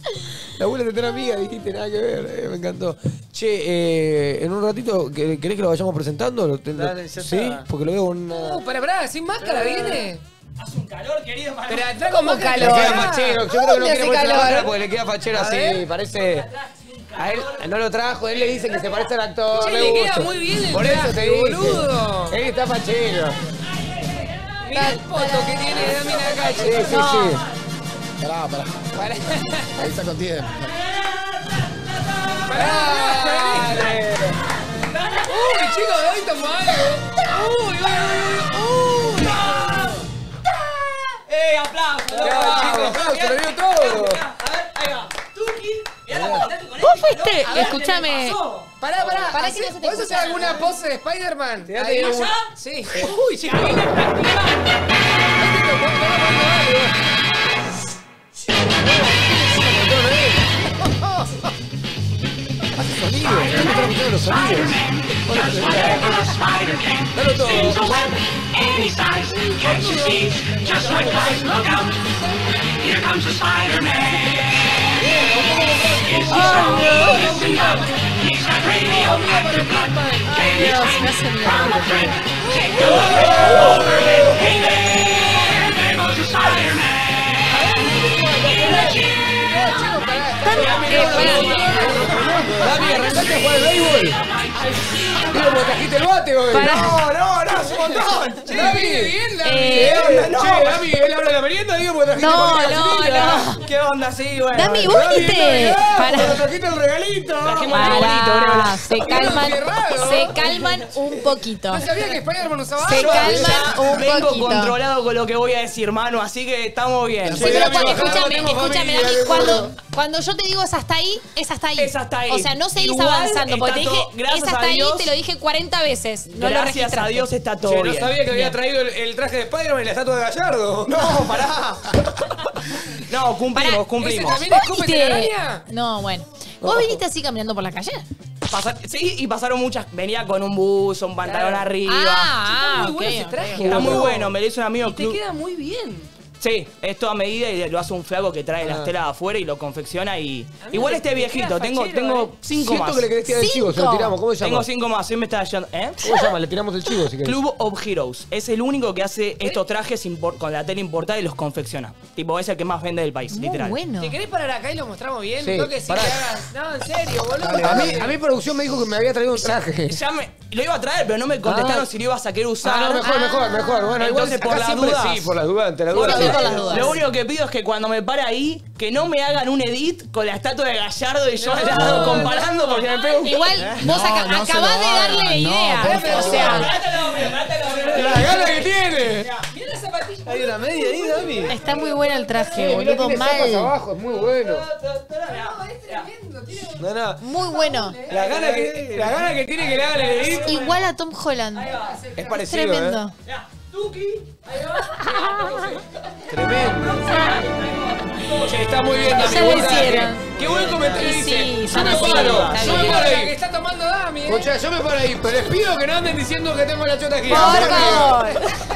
La abuela de tener amiga, dijiste nada que ver. eh, me encantó. Che, eh, en un ratito, ¿querés que lo vayamos presentando? ¿Lo- lo- Dale, ya ¿Sí? está. Porque lo veo con una... Uh, para, para, sin máscara viene. Hace un calor, querido. Para... Pero está ¿Cómo con calor? Le queda máscara. fachero. Yo creo que no ¿Dónde quiere hace ponerse la calor? máscara porque le queda fachero A así. ver. Parece... A él no lo trajo, él le dice que se parece al actor. Che, me le queda gusta. muy bien el Por eso traje, te dije. boludo. Él está fachero. Mirá el poto que tiene Dami acá, Sí, sí, No. sí. Pará, pará. Para, Ahí está con tiempo. Dale. Uy, chicos, de hoy tomo algo. Uy, uy, uy, uy. ¡Eh, aplausos! Ya, chicos, aplauso, lo vio todo. A ver, ahí va. Tuki. Mirá la cantante con ¿Vos este fuiste? calor. A ver, Escúchame. ¿qué me pasó? Pará, pará. Pará ¿Hacé- que no se te ¿Podés hacer escucha. alguna pose de Spider-Man? Te Ahí, un- ¿ya? Sí. Uy, se viene el Hace sonido, está escuchando los sonidos. Dalo todo. Any size, can't you see? Just like light, look out. Here comes the Spider-Man. Is he strong? Listen up. He's got radioactive blood. Radiation from a friend. Take a look over his hey there. There goes the Spider-Man. In the gym. Dami, arrancaste a jugar al béisbol. Digo, ¿me trajiste el bate hoy? Pará. No, no, no, es un montón. Che, Dami. bien, Dami. Eh, ¿Qué onda? Che, Dami, él habla de la merienda, digo, ¿me trajiste No, el bate? no, no. ¿Qué onda? Sí, bueno. Dami, bueno. vos Dami, viniste. Pará. Pará. ¿Me trajiste el regalito? Trajimos el bonito, Pará, se calman, Qué raro. se calman un poquito. No sabía que Spider-Man usaba Se agua. calman un Vengo poquito. controlado con lo que voy a decir, mano, así que estamos bien. Sí, pero Dami, cuando- bajá, escúchame, tengo escúchame, familia, Dami, tengo- cuando, cuando yo te digo es hasta ahí, es hasta ahí. Es hasta ahí. O sea, no seguís Igual avanzando, porque te está dije, todo- gracias es hasta a ahí, Dios. te lo dije cuarenta veces. No lo Gracias a registraste. Dios está todo Che, no bien. sabía que había Bien. traído el, el traje de Spider-Man y la estatua de Gallardo. No, pará. No, cumplimos, Pará, cumplimos. ¿Ese también ¿Vos escupe viniste? telaraña? No, bueno. ¿Vos viniste así caminando por la calle? Pasa- sí, y pasaron muchas. Venía con un buzo, un pantalón Claro. arriba. Ah, muy ok, bueno ese ok. traje. Está muy boludo. bueno, me lo hizo un amigo Y te club. queda muy bien. Sí, es toda medida y lo hace un flaco que trae las Ah. telas de afuera y lo confecciona y. A mí Igual me- este me viejito, queda tengo, fachero, tengo eh. cinco Siento más. que le querés tirar el chivo, se lo Cinco. tiramos. ¿Cómo se llama? Tengo cinco más, hoy me está yendo. ¿Eh? ¿Cómo se llama? Le tiramos el chivo si querés. Club of Heroes. Es el único que hace estos trajes impor- con la tela importada y los confecciona. Tipo, es el que más vende del país, Muy literal. bueno. Si querés parar acá y lo mostramos bien, Sí, no que sí pará. que hagas. No, en serio, boludo. A mí, a mí producción me dijo que me había traído un traje. Ya me, lo iba a traer, pero no me contestaron Ah. si lo ibas a querer usar. Ah, no, mejor, mejor, mejor. Bueno, Entonces, igual por acá las siempre dudas. sí, por las dudas, ante la duda. Siempre sí. por las dudas. Lo único que pido es que cuando me pare ahí, que no me hagan un edit con la estatua de Gallardo y yo al lado comparando porque me pego un... Igual vos aca- no se acabás lo de darle hagan, la no, idea. por o favor. sea, La gana que tiene. Mira la zapatilla. Hay una media ahí, Dami. Está muy bueno el traje, Eh, mirá, boludo, tiene zapas mal. abajo, es muy bueno. No, no. Muy bueno. La gana que, la gana que tiene que le hagan el edit Igual a Tom Holland. es parecido, Tremendo. ¿eh? Tremendo. Che, está muy bien, Dami. Ya lo buen hicieron. traje. Qué buen comentario Sí, dice. sí, Yo me sí, paro, está yo me bien. paro La que ahí. está tomando Dami, eh. Escucha, yo me paro ahí, pero les pido que no anden diciendo que tengo la chota aquí. Por favor.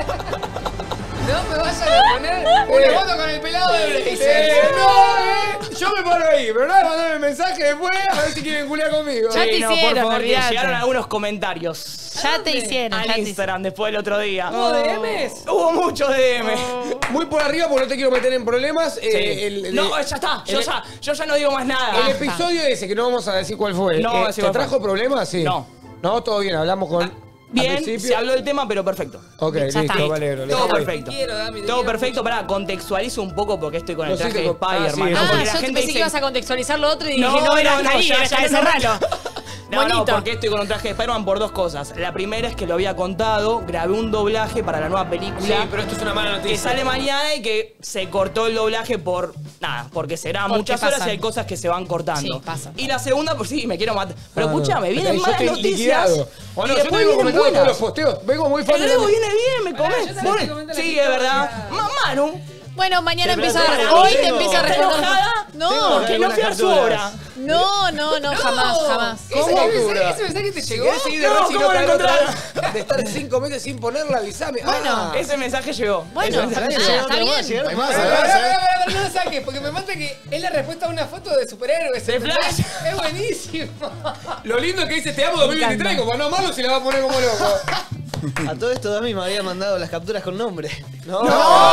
No me vas a poner una foto con el pelado de Blazer. Eh, no, eh, yo me paro ahí, pero no me mandan el mensaje después a ver si quieren culiar conmigo. Ya te Sí, no, por hicieron, favor, que olvidate. llegaron algunos comentarios. Ya te hicieron, Al ya te Instagram después del otro día. ¿Hubo D Ms? Hubo muchos D M. Muy por arriba porque no te quiero meter en problemas. Sí. eh, el- el- no, ya está. Yo el- ya, yo ya no digo más nada. El episodio ese, que no vamos a decir cuál fue, No eh, vamos a decir ¿te cuál fue. trajo problemas? Sí. No. No, todo bien, hablamos con... al Bien, principio. se habló del tema, pero perfecto. Ok, Ya listo, está. me alegro. Todo listo. perfecto. Te quiero, Dami, te Todo quiero perfecto. Pará, contextualizo un poco porque estoy con el No, sí, traje te de con- ah, Spider-Man. sí, ¿no? eso. Porque Ah, la yo gente pensé que dice... ibas a contextualizar lo otro y No, dije, no, era no, ahí, ya, era ya, ya, no, cerralo. No, no, Bonito. porque estoy con un traje de Spider-Man por dos cosas. La primera es que lo había contado, grabé un doblaje para la nueva película. Sí, pero esto es una mala Que noticia. sale mañana y que se cortó el doblaje por nada, porque será Porque muchas horas pasan. y hay cosas que se van cortando. Sí, pasa. Y la segunda, pues sí, me quiero matar. Pero Ah, no. escúchame, vienen Yo malas estoy noticias. liquidado. O no, y yo te después vengo vienen comentando todos los buenas. posteos. Vengo muy fan El de Rebo la- viene bien, me Pará, comés. yo también te comenté la Sí, historia. es verdad. Ma- Manu, Bueno, mañana Sí, pero empieza tengo- a... Hoy te tengo- empieza a ¿estás responder. enojada? No, Tengo- que no fui a su capturas. obra. no, no, no, jamás, jamás. ¿Ese ¿Cómo? mensaje- ¿Ese mensaje te Si llegó? querés seguir de No, Rossi, ¿cómo no lo te otra encontraron? vez. De estar cinco meses sin ponerla, avisame. Bueno, Ah. Ese mensaje llegó. Bueno, Ese mensaje ah, llegó. está bien. Hay más, Pará, hay pará, más, pará, ¿eh? pará, pará, no lo saques, porque me mata que es la respuesta a una foto de superhéroes. De ¿entendés? Flash. Es buenísimo. Lo lindo es que dice te amo dos mil veintitrés, como no malo si la va a poner como loco. A todo esto Dami me había mandado las capturas con nombre. No.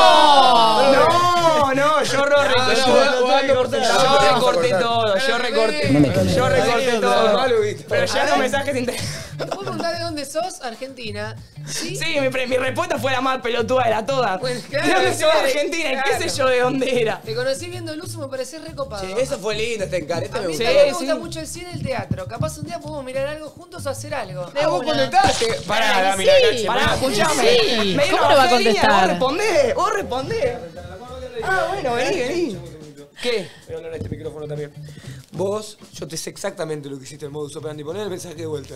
No, no, no, yo ro- No, yo- no, yo- no, no, yo no, recorté no, todo, yo recorté, No me quemé. yo recorté No, todo. malo, viste. Pero ya los mensajes inter- ¿Te puedo preguntar de dónde sos? Argentina. ¿Sí? Sí, mi, pre- mi respuesta fue la más pelotuda de la todas. Pues, ¿De claro, dónde sí, sos Argentina? ¿Y qué claro. sé yo de dónde era? Te conocí viendo el uso, me parecés recopado. Che, eso fue lindo, este encar. Este A me mí gustó. también me Sí, gusta sí. mucho el cine y el teatro. Capaz un día podemos mirar algo juntos o hacer algo. Ah, vos contestaste. Pará, Ay, Dami, sí. la caché. Pará, escuchame. Sí, Me dio ¿cómo una no va a bajada de línea, contestar? Vos respondés, vos respondés. Ah, bueno, vení, vení. ¿Qué? Voy a hablar a este micrófono también. Vos, yo te sé exactamente lo que hiciste el modus operandi. Poner el mensaje de vuelta.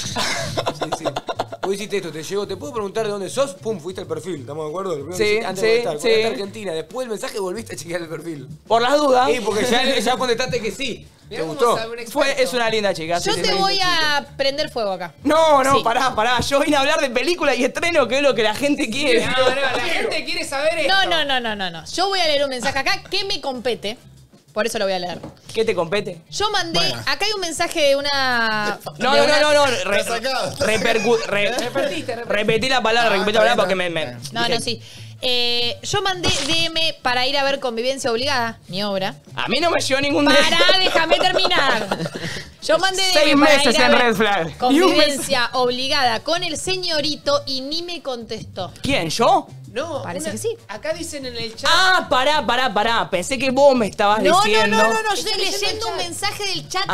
Sí, sí. Vos hiciste esto, te llegó, te puedo preguntar de dónde sos, pum, fuiste al perfil, ¿estamos de acuerdo? Lo primero que Sí, hiciste antes sí, de contestar, sí. contestaste Argentina, después del mensaje volviste a chequear el perfil. Por las dudas. Sí, porque ya, ya contestaste que sí. ¿Te Mirá cómo gustó? sabe un experto. Fue, es una linda chica. sí, Yo sí, te sí. voy a prender fuego acá. No, no, Sí. pará, pará. Yo vine a hablar de película y estreno, que es lo que la gente quiere. No, no, la gente quiere saber esto. No, no, no, no, no, no. Yo voy a leer un mensaje acá que me compete. Por eso lo voy a leer. ¿Qué te compete? Yo mandé. Bueno. Acá hay un mensaje de una. No, de no, una- no, no, no. Re, Está sacado, está repercu- re- Repetiste, repetiste. repetí la palabra, Ah, repetí está la palabra bien, porque me. está me No, dije- no, sí. Eh, yo mandé D M para ir a ver Convivencia Obligada, mi obra. A mí no me llegó ningún de- Pará, déjame terminar. Yo mandé D M Seis para meses ir a en ver Red Flag. Convivencia Obligada con el señorito y ni me contestó. ¿Quién? ¿Yo? No, Parece una- que sí. Acá dicen en el chat. Ah, pará, pará, pará. Pensé que vos me estabas No, no, diciendo. no, no, no. Yo Estoy estoy leyendo leyendo el un chat. mensaje del chat de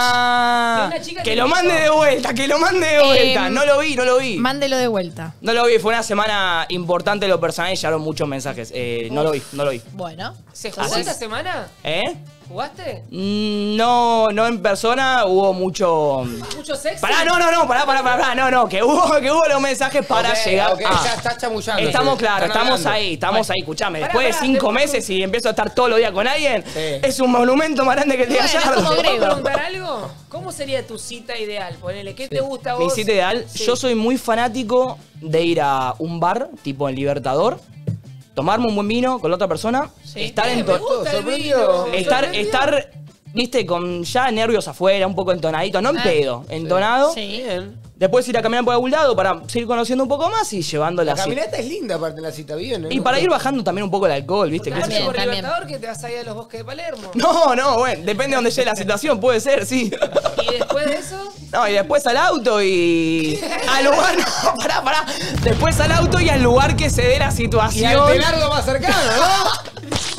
Ah, De una chica que que lo me mande hizo- de vuelta, que lo mande de vuelta. Em, no lo vi, no lo vi. Twitch. Mándelo de vuelta. No lo vi, fue una semana importante en lo personal y llegaron muchos mensajes. Eh, no lo vi, no lo vi. Bueno. ¿Se jugó Así esta es. semana? ¿Eh? ¿Jugaste? Mm, No, no en persona, hubo mucho. ¿Mucho sexo? Pará, no, no, no, pará, pará, pará, pará, no, no, que hubo, que hubo los mensajes para Ok, llegar ok, a. ya está chamullando. Estamos sí. claros, Están estamos hablando. ahí, estamos ahí, escuchame. Pará, Después de pará, cinco te- meses y empiezo a estar todos los días con alguien, Sí. es un monumento más grande que el de Bueno, es Gallardo. como ¿Te puedo Grego. preguntar algo? ¿Cómo sería tu cita ideal? Ponele, ¿qué te gusta a vos? Mi cita ideal, Sí. yo soy muy fanático de ir a un bar, tipo en Libertador, tomarme un buen vino con la otra persona, estar Eh, en me to- gusta el sorprendió. vino. estar, ¿Sorprendió? estar, viste, con ya nervios afuera, un poco entonadito, no en Ah, pedo, entonado. Sí. Después ir a caminar por algún lado para seguir conociendo un poco más y llevando la, La cita. caminata es linda aparte en la cita, bien. ¿eh? Y para ir bajando también un poco el alcohol, viste. ¿Qué sé También yo? por También. Libertador que te vas a ir a los bosques de Palermo. No, no, bueno, depende de dónde llegue la situación, puede ser, sí. Y después de eso, No, y después al auto y. Al lugar, no, pará, pará. Después al auto y al lugar que se dé la Y al situación. pelardo más cercano, ¿no?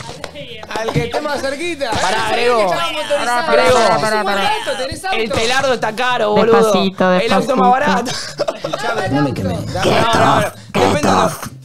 Al que esté más cerquita. Pará, sabía que Grego. estaba motorizado. Grego. Es un Pará, buen pará. auto, tenés auto. El pelardo está caro, boludo. Despacito, El auto más barato. Escuchame, no me quemé. No, no, no. Depende de-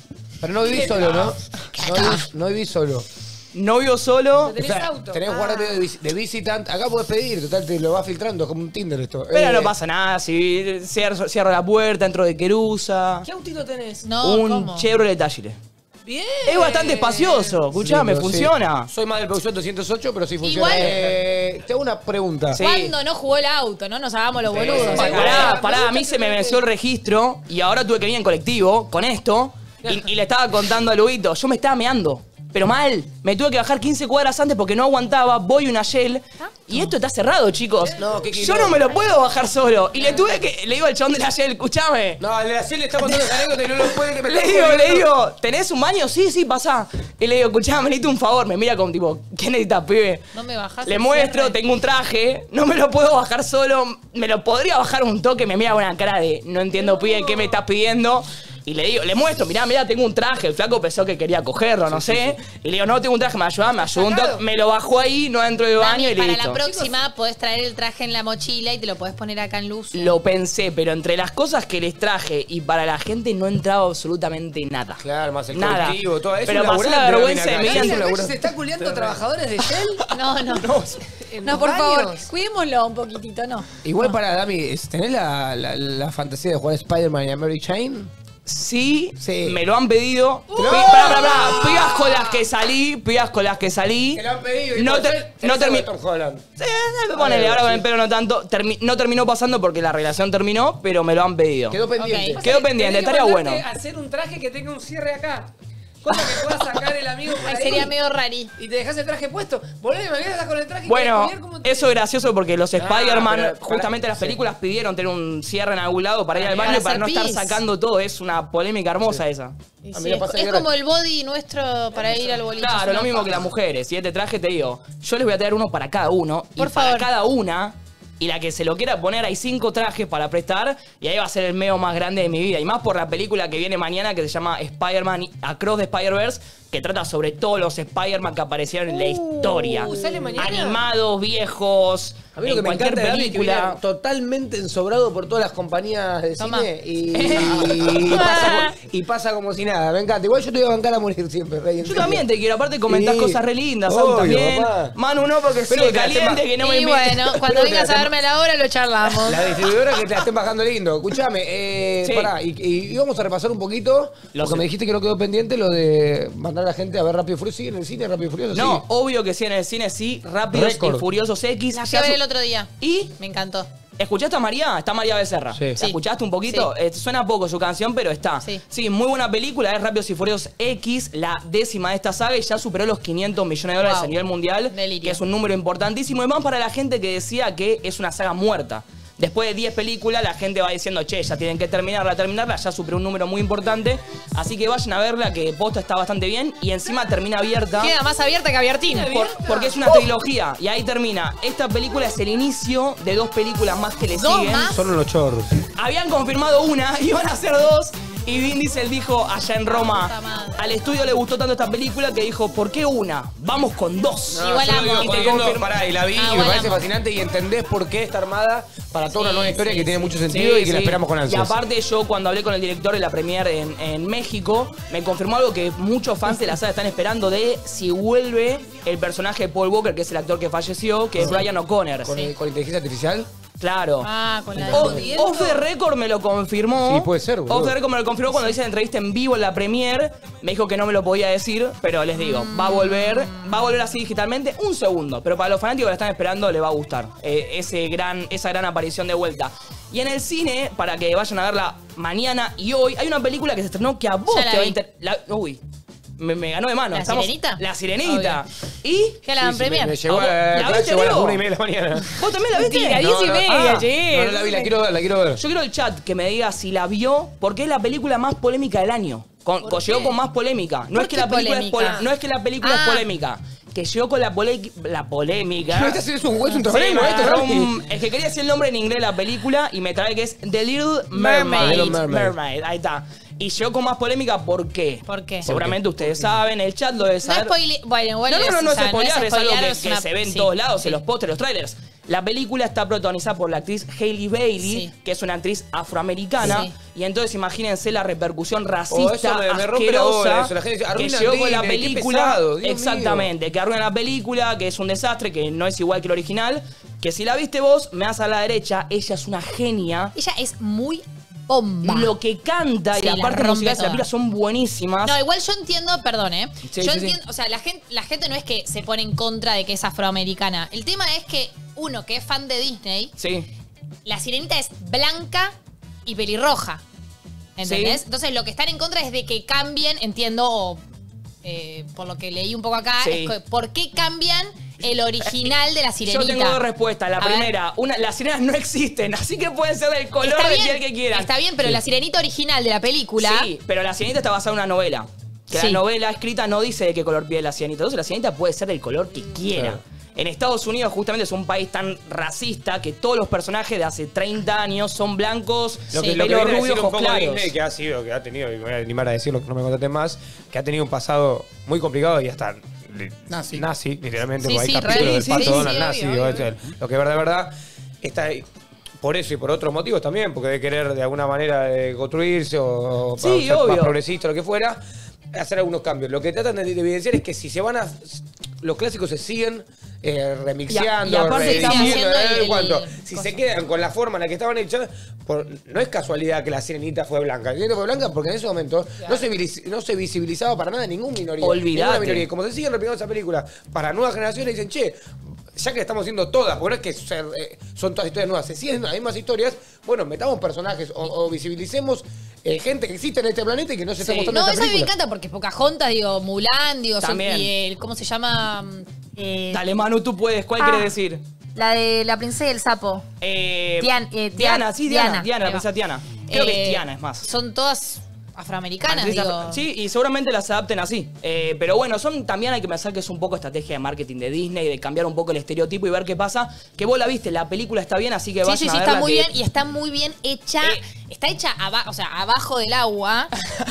Pero no vivís solo, ¿no? No vivís, no vivís solo. Novio solo. ¿Tenés O sea, auto? tenés Ah. guardia de, vis- de visitant. Acá podés pedir, total, te lo va filtrando, es como un Tinder esto. Pero Eh, no pasa nada, si cierro, cierro la puerta, entro de querusa. ¿Qué autito tenés? No, un ¿cómo? Chevrolet Agile. Bien. Es bastante espacioso, escuchame, lindo, sí. funciona. Soy más del Peugeot doscientos ocho, pero sí funciona. Igual- Eh, te hago una pregunta. Sí. ¿Cuándo no jugó el auto? No nos hagamos los boludos. sí, sí. Pará, pará, a mí se me venció el registro y ahora tuve que venir en colectivo con esto y, y le estaba contando a Luito, yo me estaba meando, pero mal. Me tuve que bajar quince cuadras antes porque no aguantaba, voy a una Shell y esto está cerrado, chicos. No, qué Yo no me lo puedo bajar solo. Y le tuve que, le digo al chabón de la Shell, escuchame. No, el de la C le está contando esa anécdota y no lo puede que me Le está digo, jodiendo. le digo, ¿tenés un baño? Sí, sí, pasá. Y le digo, escuchame, necesito un favor. Me mira como tipo, ¿qué necesitas, pibe? No me bajás. Le el muestro, cierre. tengo un traje, no me lo puedo bajar solo, me lo podría bajar un toque, me mira con una cara de no entiendo, pibe, ¿qué me estás pidiendo? Y le digo, le muestro, mirá, mirá, tengo un traje, el flaco pensó que quería cogerlo, no sé. Y le digo, no, tengo un traje, me ayuda, me ayuda un toque, me lo bajó ahí, no dentro del baño Dani, y para listo. la próxima podés traer el traje en la mochila y te lo podés poner acá en luz. Lo pensé, pero entre las cosas que les traje y para la gente no entraba absolutamente nada. Claro, más el Nada. colectivo, todo eso. Pero pasé la vergüenza de mi vida. ¿La calle se está culiando trabajadores de Shell? No, no. ¿En No, los por favor, baños? cuidémoslo un poquitito, ¿no? Igual para Dami, ¿tenés la, la, la fantasía de jugar Spider-Man y a Mary Jane? Sí, Sí. me lo han pedido. ¡No! Pi- pará, pará, pará. Pibas con las que salí, pibas con las que salí. Te lo han pedido. y No, vos ter- tenés no algo de terminó. Tom Holland. Sí, ponele, ahora con el pelo no tanto. Termi- no terminó pasando porque la relación terminó, pero me lo han pedido. Quedó pendiente. Ok. Quedó pendiente, Tenés que estaría mandarte bueno. a hacer un traje que tenga un cierre acá. Cosa que pueda sacar el amigo por Ay, ahí. sería medio rari. Y te dejas el traje puesto. Volvés, me estás con el traje y Bueno, querés culiar como te- eso es gracioso porque los Spider-Man, pero- justamente las sí. películas pidieron tener un cierre en algún lado para ir al Para baño para hacer no estar pis. sacando todo. Es una polémica hermosa esa. Y A mí sí, me es pasa es que como ahora- el body nuestro para ir al boliche. Claro, es lo una mismo que paja. las mujeres. Si este traje te digo, yo les voy a traer uno para cada uno. Por y para favor. cada una, y la que se lo quiera poner, hay cinco trajes para prestar. Y ahí va a ser el meo más grande de mi vida. Y más por la película que viene mañana que se llama Spider-Man Across the Spider-Verse, que trata sobre todos los Spider-Man que aparecieron en la historia. ¿sale mañana? Animados, viejos. A mí lo en que me cualquier encanta de Dami es que viene película. totalmente ensobrado por todas las compañías de Toma. cine y, y pasa, co- y pasa como si nada. Me encanta. Igual yo te voy a bancar a morir siempre, Rey. en Yo serio. también te quiero, aparte comentás Sí. cosas re lindas, Obvio, Sau, también. papá. Manu no, porque Pero sigue que la caliente, tema- que no me Y invita. bueno, cuando Pero que vengas la a tema- verme a la hora lo charlamos. La distribuidora que te la estén bajando lindo. Escuchame, eh, Sí. pará, y, y, y vamos a repasar un poquito, Lo porque sé. me dijiste que no quedó pendiente lo de mandar a la gente a ver Rápido y Furioso. ¿Sigue en el cine Rápido y Furioso? No, Sí. obvio que sí, en el cine sí, Rápidos Récord. y Furiosos X. La fui Ya a ver su- el otro día. ¿Y? Me encantó. ¿Escuchaste a María? Está María Becerra. Sí. ¿La Sí. escuchaste un poquito? Sí. Eh, suena poco su canción, pero está. Sí. muy buena película. Es Rápidos y Furiosos X, la décima de esta saga, y ya superó los quinientos millones de dólares Wow. a nivel mundial, Delirio. que es un número importantísimo. Y más para la gente que decía que es una saga muerta. Después de diez películas, la gente va diciendo, che, ya tienen que terminarla, terminarla. Ya superó un número muy importante. Así que vayan a verla, que posta está bastante bien. Y encima termina abierta. Queda más abierta que abiertín. Por- porque es una trilogía. Y ahí termina. Esta película es el inicio de dos películas más que le ¿Dos siguen. más? Son unos chorros. Habían confirmado una, iban a ser dos. Y Vin Diesel dijo allá en Roma, Puta madre. al estudio le gustó tanto esta película que dijo, ¿por qué una? Vamos con dos. No, Igual yo lo amo. digo Y te jodiendo, confirmo- pará, y la vi Ah, y me igual parece amo. fascinante y entendés por qué está armada para toda una Sí, nueva historia sí, que tiene sí. mucho sentido Sí, y que la sí. esperamos con Y ansias. aparte yo cuando hablé con el director de la premiere en, en México, me confirmó algo que muchos fans de la saga están esperando de si vuelve el personaje de Paul Walker, que es el actor que falleció, que es Brian O'Connor. ¿Con, con inteligencia artificial? Claro. Ah, con la O- de... Off the Record me lo confirmó. Sí, puede ser, boludo. Off the Record me lo confirmó cuando hice la entrevista en vivo en la premiere. Me dijo que no me lo podía decir, pero les digo, va a volver, va a volver así digitalmente un segundo. Pero para los fanáticos que la están esperando les va a gustar eh, ese gran, esa gran aparición de vuelta. Y en el cine, para que vayan a verla mañana y hoy, hay una película que se estrenó que a vos Ya la te va a vi. inter- la- Uy, me, me ganó de mano. ¿La Estamos- Sirenita? La Sirenita. ¿Y? Que la dan Sí, sí, me, premier. me llegó ¿A vos? a, ¿La claro, viste, llegó a las Leo? una y media de la mañana. ¿Vos también la viste? Diga, diez y media, Ah, che. No, no la vi, la quiero ver, la quiero ver. Yo quiero el chat que me diga si la vio, porque es la película más polémica del año. Con, con- llegó con más polémica. No ¿Por es que qué la película es, polémica? pole- no es que la película Ah. es polémica, que llegó con la, pole- la polémica. No, este es un, es un Sí, torneo, me esto, agarró Rami. un- es que quería decir el nombre en inglés de la película y me trae que es The Little Mermaid. Mermaid. Little Mermaid. Mermaid, ahí está. Y llegó con más polémica, ¿por qué? ¿Por qué? Seguramente ustedes saben, el chat lo debe No saber. spoile... Bueno, bueno, No, no, no, no o es sea, spoilear, es algo spoilear, que, es que una- se ve en sí, todos lados, sí. en los pósteres, los trailers. La película está protagonizada por la actriz Hailey Bailey, Sí. que es una actriz afroamericana. Sí. Y entonces imagínense la repercusión racista, Oh, eso me- me rompe la bola, asquerosa, eso, la gente dice, que "Arruinan llegó con la Disney, qué película. pesado, Dios Exactamente, que arruina la película, que es un desastre, que no es igual que el original. Que si la viste vos, me das a la derecha, ella es una genia. Ella es muy bomba. Lo que canta Sí, y la la parte rompe musical de la toda. película son buenísimas. No, igual yo entiendo, perdón, ¿eh? Sí, yo sí, sí. entiendo, o sea, la gente, la gente no es que se pone en contra de que es afroamericana. El tema es que uno que es fan de Disney, Sí. la sirenita es blanca y pelirroja. ¿Entendés? Sí. Entonces lo que están en contra es de que cambien, entiendo, o, eh, por lo que leí un poco acá, Sí. es que, ¿por qué cambian el original de la sirenita? Yo tengo dos respuestas. La A ver. primera, una, las sirenas no existen, así que pueden ser del color Está de bien, piel que quieran. Está bien, pero Sí. la sirenita original de la película... Sí, pero la sirenita está basada en una novela. Que Sí. la novela escrita no dice de qué color piel es la sirenita. Entonces la sirenita puede ser del color que quiera. Claro. En Estados Unidos justamente es un país tan racista que todos los personajes de hace treinta años son blancos, Lo que, sí, lo que pelo viene a rubio, decir un ojos poco claros. Disney, que ha sido, que ha tenido, y me voy a animar a decirlo, que no me contaste más, que ha tenido un pasado muy complicado y hasta li- Nazi. nazi, literalmente, Sí, porque sí, hay capítulos re- del sí, Pato sí, Donald sí, nazi, obvio, digo, obvio. es el- lo que es verdad, de verdad, está ahí. Por eso y por otros motivos también, porque de querer de alguna manera eh, construirse o, o Sí, para ser más obvio. progresista o lo que fuera, hacer algunos cambios. Lo que tratan de, de evidenciar es que si se van a... Los clásicos se siguen eh, remixeando, Y a- y aparte está rediciendo, haciendo de vez en el- cuando. el Si cosa. se quedan con la forma en la que estaban hechas, por- no es casualidad que la sirenita fue blanca. La sirenita fue blanca porque en ese momento no, se, visi- no se visibilizaba para nada ningún minoría. Olvídate. Ninguna minoría. Y como se siguen repitiendo esa película para nuevas generaciones, dicen, che, ya que la estamos haciendo todas, porque no es que ser, eh, son todas historias nuevas, se siguen las mismas historias, bueno, metamos personajes o, o visibilicemos eh, gente que existe en este planeta y que no se está Sí. mostrando No, en esa esta me película. encanta porque Pocahontas, digo, Mulan, digo, son- También. y el, ¿cómo se llama? Eh, Dale, Manu, tú puedes. ¿Cuál Ah. quieres decir? La de la princesa y el sapo. Eh, Dian- eh, Diana, Dian- sí, Diana. Diana, Diana, la ahí va. princesa Diana. Creo que Eh, es Diana, es más. Son todas afroamericanas, Actriz digo. afro- Sí, y seguramente las adapten así. Eh, pero bueno, son también hay que pensar que es un poco estrategia de marketing de Disney, de cambiar un poco el estereotipo y ver qué pasa. Que vos la viste, la película está bien, así que Sí, vayan sí, a sí, verla está muy que- bien y está muy bien hecha. Está hecha aba- o sea, abajo del agua.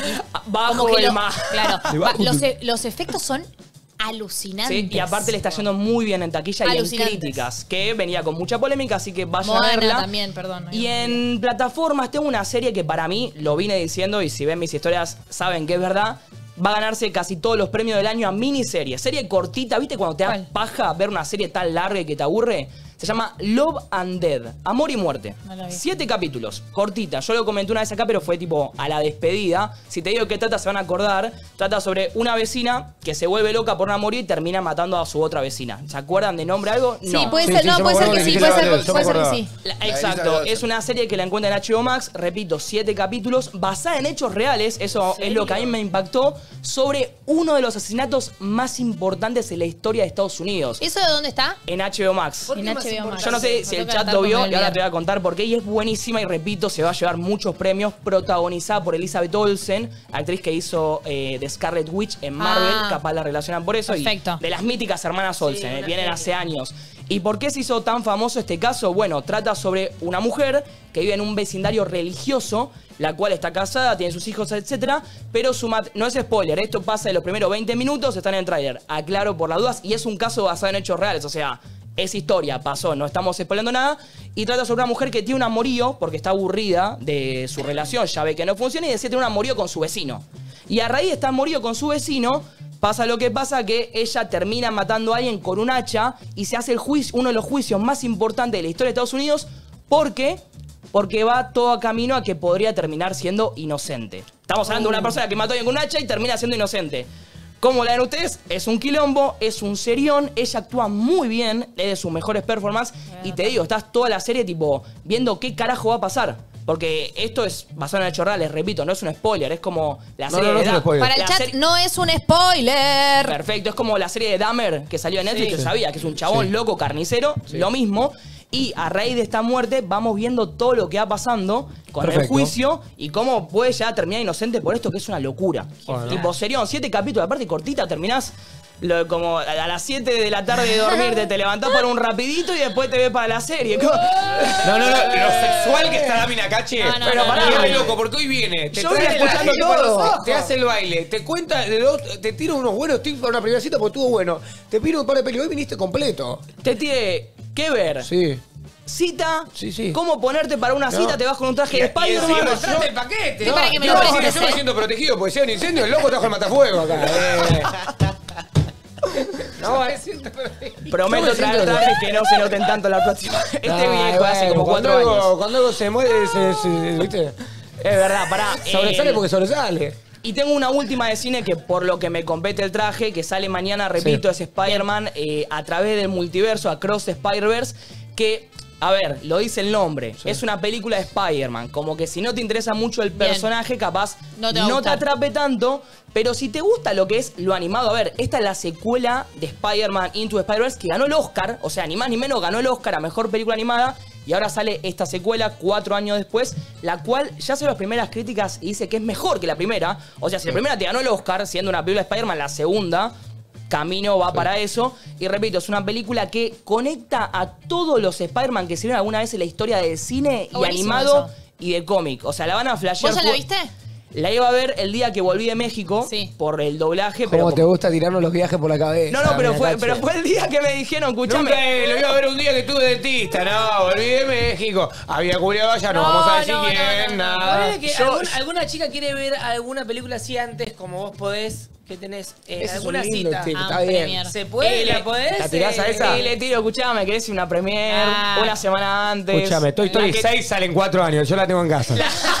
Bajo Como que el lo- mar. Claro. Debajo va- los, del- e- los efectos son alucinantes. Sí, y aparte le está yendo muy bien en taquilla y en Alucinantes. críticas, que venía con mucha polémica, así que vayan Moana a verla. también, perdón. Y en plataformas tengo una serie que para mí, lo vine diciendo y si ven mis historias saben que es verdad, va a ganarse casi todos los premios del año a miniserie. Serie cortita, ¿viste? Cuando te da paja ver una serie tan larga y que te aburre. Se llama Love and Dead, Amor y Muerte. No la vi. Siete capítulos, cortita. Yo lo comenté una vez acá, pero fue tipo a la despedida. Si te digo que trata, se van a acordar. Trata sobre una vecina que se vuelve loca por un amor y termina matando a su otra vecina. ¿Se acuerdan de nombre algo? Sí, puede ser, no, puede ser que sí, puede ser, puede ser que sí. La- exacto, es una serie que la encuentra en H B O Max, repito, siete capítulos, basada en hechos reales, eso es lo que a mí me impactó, sobre uno de los asesinatos más importantes en la historia de Estados Unidos. ¿Eso de dónde está? En H B O Max. En H B O Max. Yo no sé si Me el toca chat anotar lo porque vio me y ahora olvidé. te voy a contar por qué. Y es buenísima y repito, se va a llevar muchos premios. Protagonizada por Elizabeth Olsen, actriz que hizo eh, de Scarlet Witch en Marvel. Ah. Capaz la relacionan por eso. Perfecto. Y de las míticas hermanas Olsen, eh, vienen hace años. ¿Y por qué se hizo tan famoso este caso? Bueno, trata sobre una mujer que vive en un vecindario religioso, la cual está casada, tiene sus hijos, etcétera, pero su mat no es spoiler, esto pasa en los primeros veinte minutos, está en el tráiler, aclaro por las dudas, y es un caso basado en hechos reales, o sea, es historia, pasó, no estamos spoilando nada, y trata sobre una mujer que tiene un amorío, porque está aburrida de su relación, ya ve que no funciona, y decide tener un amorío con su vecino. Y a raíz de este amorío con su vecino, pasa lo que pasa, que ella termina matando a alguien con un hacha, y se hace el juicio, uno de los juicios más importantes de la historia de Estados Unidos, porque... Porque va todo a camino a que podría terminar siendo inocente. Estamos hablando de una persona que mató a alguien con un hacha y termina siendo inocente. ¿Cómo la ven ustedes? Es un quilombo, es un serión, ella actúa muy bien, es de sus mejores performances. Y te digo, estás toda la serie tipo viendo qué carajo va a pasar. Porque esto es basado en hechos reales, repito, no es un spoiler, es como la No, serie no, no de es un Da- spoiler. Para el la chat serie- no es un spoiler. Perfecto, es como la serie de Dahmer que salió en Netflix, Sí. que sabía que es un chabón Sí. loco carnicero, lo mismo. Y a raíz de esta muerte vamos viendo todo lo que va pasando con el Perfecto. juicio y cómo puede ya terminar inocente por esto que es una locura. Bueno. Tipo, serión, siete capítulos, aparte cortita, terminás Lo, como a las siete de la tarde de dormirte, te levantás para un rapidito y después te ves para la serie. No, no, no, lo sexual que está Dami Nakache. No, no, pero no, pará, no, re no. loco, porque hoy viene. Te Yo trae vine la escuchando gente para todo. los ojos, te hace el baile, te cuenta, de los- te tira unos buenos tips para una primera cita porque estuvo bueno. Te pide un par de películas. Hoy viniste completo. Te tiene que ver. Sí. Cita, sí, sí. cómo ponerte para una No. cita, te vas con un traje Y- de y encima Spider-Man. mostraste el paquete. No, para que me no, lo sí, prestes, yo me ¿eh? siento protegido porque si hay un incendio, el loco trajo el matafuego acá. Eh. No, es Prometo Yo me traer siento- trajes que no se noten tanto la próxima. Este Ay, viejo hace bueno, como cuando cuatro algo- años. Cuando algo se mueve, se, se- ¿viste? Es verdad, pará. Sobresale eh, porque sobresale. Y tengo una última de cine que por lo que me compete el traje, que sale mañana, repito, es Spider-Man eh, a través del multiverso, Across the Spider-Verse, que, a ver, lo dice el nombre, es una película de Spider-Man, como que si no te interesa mucho el Bien. personaje, capaz No te va a no te gustar. atrape tanto, pero si te gusta lo que es lo animado, a ver, esta es la secuela de Spider-Man Into the Spider-Verse que ganó el Oscar, o sea, ni más ni menos ganó el Oscar a Mejor Película Animada, y ahora sale esta secuela cuatro años después, la cual ya se las primeras críticas y dice que es mejor que la primera. O sea, si la primera te ganó el Oscar, siendo una película de Spider-Man, la segunda, camino va para eso. Y repito, es una película que conecta a todos los Spider-Man que se vieron alguna vez en la historia del cine y Buenísimo animado eso. y de cómic. O sea, la van a flashear. ¿Vos ya la fu- viste? La iba a ver el día que volví de México por el doblaje, pero ¿Cómo como- te gusta tirarnos los viajes por la cabeza? no, no, pero Dami fue, Nakache? pero fue el día que me dijeron, escuchame. Nunca eh, lo iba a ver un día que estuve dentista, no, volví de México. Había culiado ya no, No, vamos a decir no, no, quién, no, no. nada. Ponele que Yo- algún- alguna chica quiere ver alguna película así antes, como vos podés, que tenés eh, Ese es alguna un lindo cita. tip, Ah, está bien. Premier. ¿Se puede? Eh, ¿La le- podés? ¿La tirás a eh, esa? Y le tiro, escuchame, querés una premier Ah. una semana antes. Escúchame, Toy Story La que- seis sale en cuatro años, yo la tengo en casa.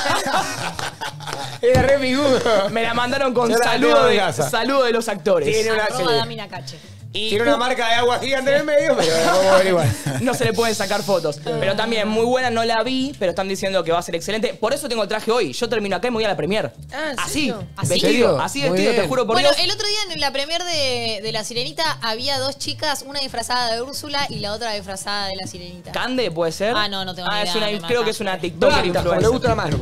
Era re migudo. Me la mandaron con Yo la saludo tengo en de, casa. saludo de los actores. Tiene una- Arroba sí. Dami Nakache. Y Tiene una marca de agua gigante en el medio, pero la vamos a ver igual. no se le pueden sacar fotos. Pero también, muy buena, no la vi, pero están diciendo que va a ser excelente. Por eso tengo el traje hoy. Yo termino acá y me voy a la premier. Ah, ¿en Así, serio? ¿Así? vestido, ¿Serio? así Muy vestido, te bien. juro por Bueno, Dios. el otro día en la premier de, de La Sirenita había dos chicas, una disfrazada de Úrsula y la otra disfrazada de La Sirenita. Cande, ¿puede ser? Ah, no, no tengo ni Ah, es idea, una, me creo mata. que es una TikToker Blanca, como le influencer. gusta la mano.